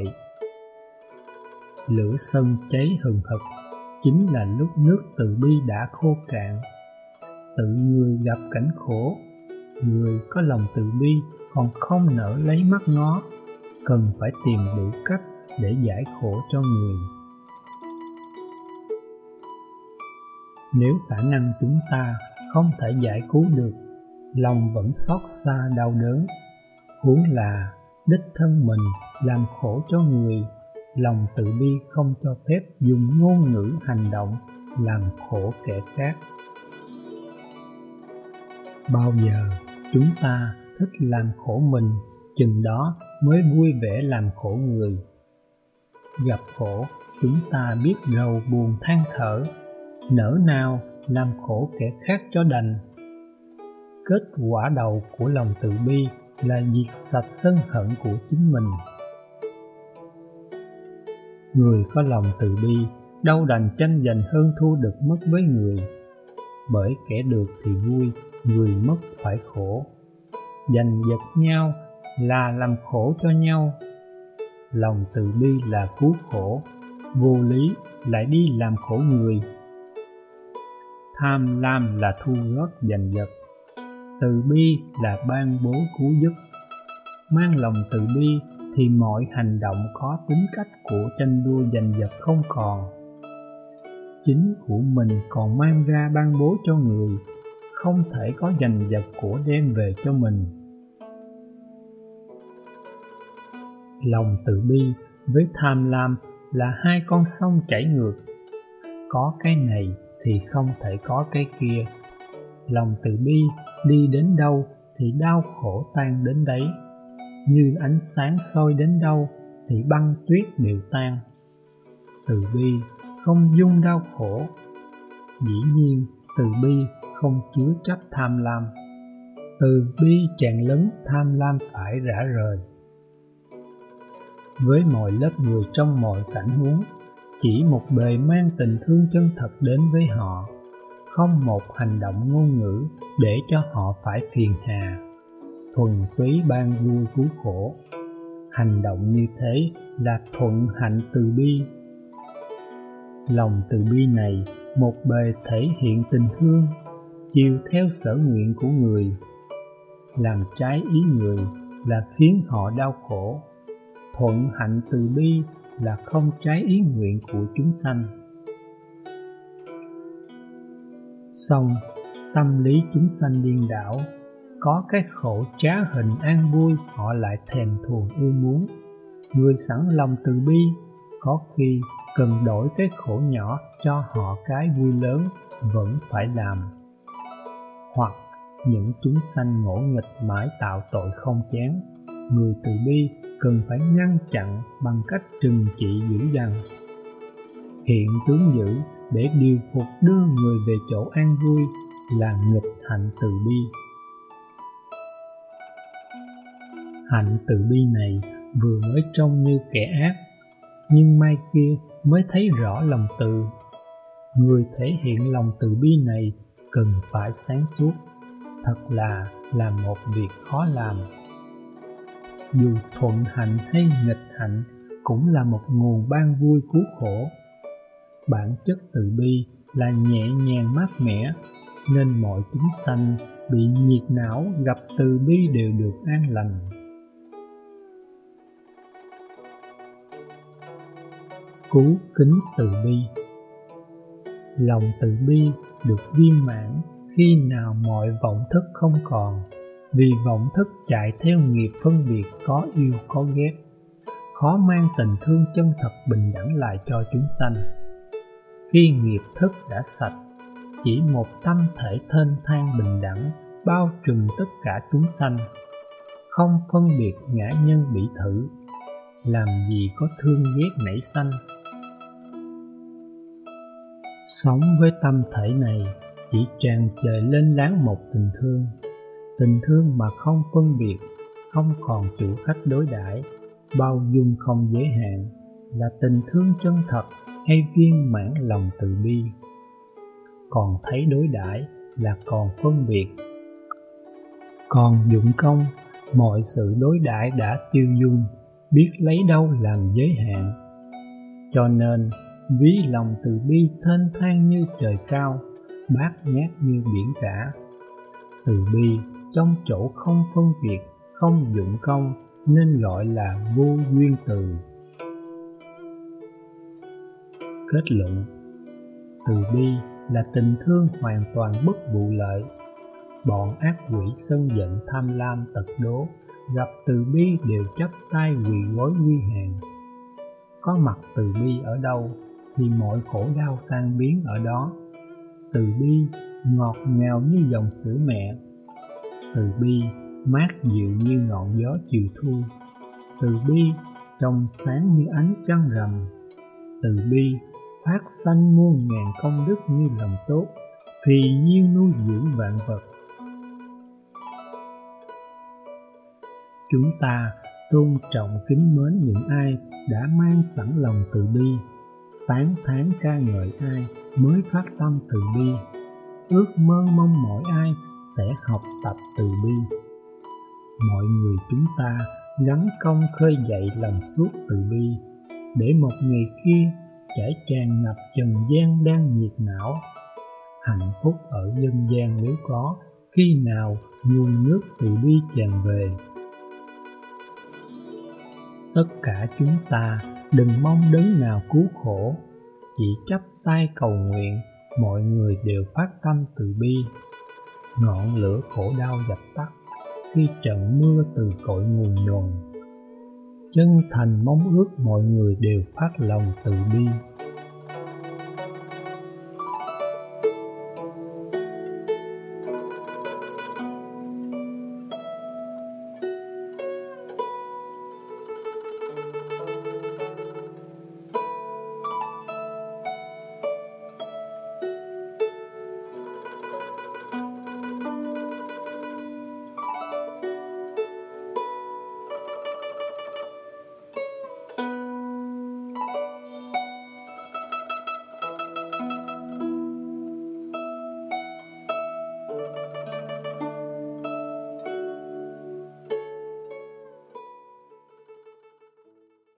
B: Lửa sân cháy hừng hực chính là lúc nước từ bi đã khô cạn. Tự người gặp cảnh khổ, người có lòng từ bi còn không nỡ lấy mắt ngó, cần phải tìm đủ cách để giải khổ cho người. Nếu khả năng chúng ta không thể giải cứu được, lòng vẫn xót xa đau đớn, huống là đích thân mình làm khổ cho người, lòng từ bi không cho phép dùng ngôn ngữ hành động làm khổ kẻ khác. Bao giờ chúng ta thích làm khổ mình, chừng đó mới vui vẻ làm khổ người. Gặp khổ, chúng ta biết rầu buồn than thở, nỡ nào làm khổ kẻ khác cho đành. Kết quả đầu của lòng từ bi là diệt sạch sân hận của chính mình. Người có lòng từ bi đâu đành tranh giành hơn thua được mất với người. Bởi kẻ được thì vui, người mất phải khổ. Giành giật nhau là làm khổ cho nhau. Lòng từ bi là cứu khổ, vô lý lại đi làm khổ người. Tham lam là thu góp giành giật, từ bi là ban bố cứu giúp. Mang lòng từ bi thì mọi hành động có tính cách của tranh đua giành giật không còn. Chính của mình còn mang ra ban bố cho người, không thể có giành giật của đem về cho mình. Lòng từ bi với tham lam là hai con sông chảy ngược, có cái này thì không thể có cái kia. Lòng từ bi đi đến đâu thì đau khổ tan đến đấy. Như ánh sáng soi đến đâu thì băng tuyết đều tan. Từ bi không dung đau khổ. Dĩ nhiên từ bi không chứa chấp tham lam. Từ bi tràn lấn tham lam phải rã rời. Với mọi lớp người trong mọi cảnh huống, chỉ một bề mang tình thương chân thật đến với họ, không một hành động ngôn ngữ để cho họ phải phiền hà, thuần túy ban vui cứu khổ. Hành động như thế là thuận hạnh từ bi. Lòng từ bi này một bề thể hiện tình thương, chiều theo sở nguyện của người. Làm trái ý người là khiến họ đau khổ. Thuận hạnh từ bi là không trái ý nguyện của chúng sanh. Song tâm lý chúng sanh điên đảo, có cái khổ trá hình an vui họ lại thèm thuồng ưa muốn. Người sẵn lòng từ bi, có khi cần đổi cái khổ nhỏ cho họ cái vui lớn vẫn phải làm. Hoặc những chúng sanh ngỗ nghịch mãi tạo tội không chán, người từ bi cần phải ngăn chặn bằng cách trừng trị dữ dằn. Hiện tướng dữ để điều phục đưa người về chỗ an vui là nghịch hạnh từ bi. Hạnh từ bi này vừa mới trông như kẻ ác, nhưng mai kia mới thấy rõ lòng từ. Người thể hiện lòng từ bi này cần phải sáng suốt, thật là làm một việc khó làm. Dù thuận hạnh hay nghịch hạnh cũng là một nguồn ban vui cứu khổ. Bản chất từ bi là nhẹ nhàng mát mẻ, nên mọi chúng sanh bị nhiệt não gặp từ bi đều được an lành. Cứu kính từ bi. Lòng từ bi được viên mãn khi nào mọi vọng thức không còn, vì vọng thức chạy theo nghiệp phân biệt có yêu có ghét, khó mang tình thương chân thật bình đẳng lại cho chúng sanh. Khi nghiệp thức đã sạch, chỉ một tâm thể thênh thang bình đẳng bao trùm tất cả chúng sanh, không phân biệt ngã nhân bỉ thử, làm gì có thương ghét nảy sanh. Sống với tâm thể này chỉ tràn trề lên láng một tình thương, tình thương mà không phân biệt, không còn chủ khách đối đãi, bao dung không giới hạn, là tình thương chân thật hay viên mãn lòng từ bi. Còn thấy đối đãi là còn phân biệt, còn dụng công, mọi sự đối đãi đã tiêu dung, biết lấy đâu làm giới hạn. Cho nên ví lòng từ bi thênh thang như trời cao, bát ngát như biển cả. Từ bi trong chỗ không phân biệt, không dụng công, nên gọi là vô duyên từ. Kết luận: từ bi là tình thương hoàn toàn bất vụ lợi. Bọn ác quỷ sân giận tham lam tật đố gặp từ bi đều chắp tay quỳ gối quy hàng. Có mặt từ bi ở đâu thì mọi khổ đau tan biến ở đó. Từ bi ngọt ngào như dòng sữa mẹ, từ bi mát dịu như ngọn gió chiều thu, từ bi trong sáng như ánh trăng rằm, từ bi phát sanh muôn ngàn công đức như lòng tốt, phì nhiêu nuôi dưỡng vạn vật. Chúng ta tôn trọng kính mến những ai đã mang sẵn lòng từ bi, tán thán ca ngợi ai mới phát tâm từ bi, ước mơ mong mỏi ai sẽ học tập từ bi. Mọi người chúng ta gắng công khơi dậy lòng suốt từ bi, để một ngày kia chảy tràn ngập trần gian đang nhiệt não. Hạnh phúc ở nhân gian nếu có, khi nào nguồn nước từ bi tràn về. Tất cả chúng ta đừng mong đấng nào cứu khổ, chỉ chắp tay cầu nguyện mọi người đều phát tâm từ bi. Ngọn lửa khổ đau dập tắt khi trận mưa từ cội nguồn nhuần. Chân thành mong ước mọi người đều phát lòng từ bi.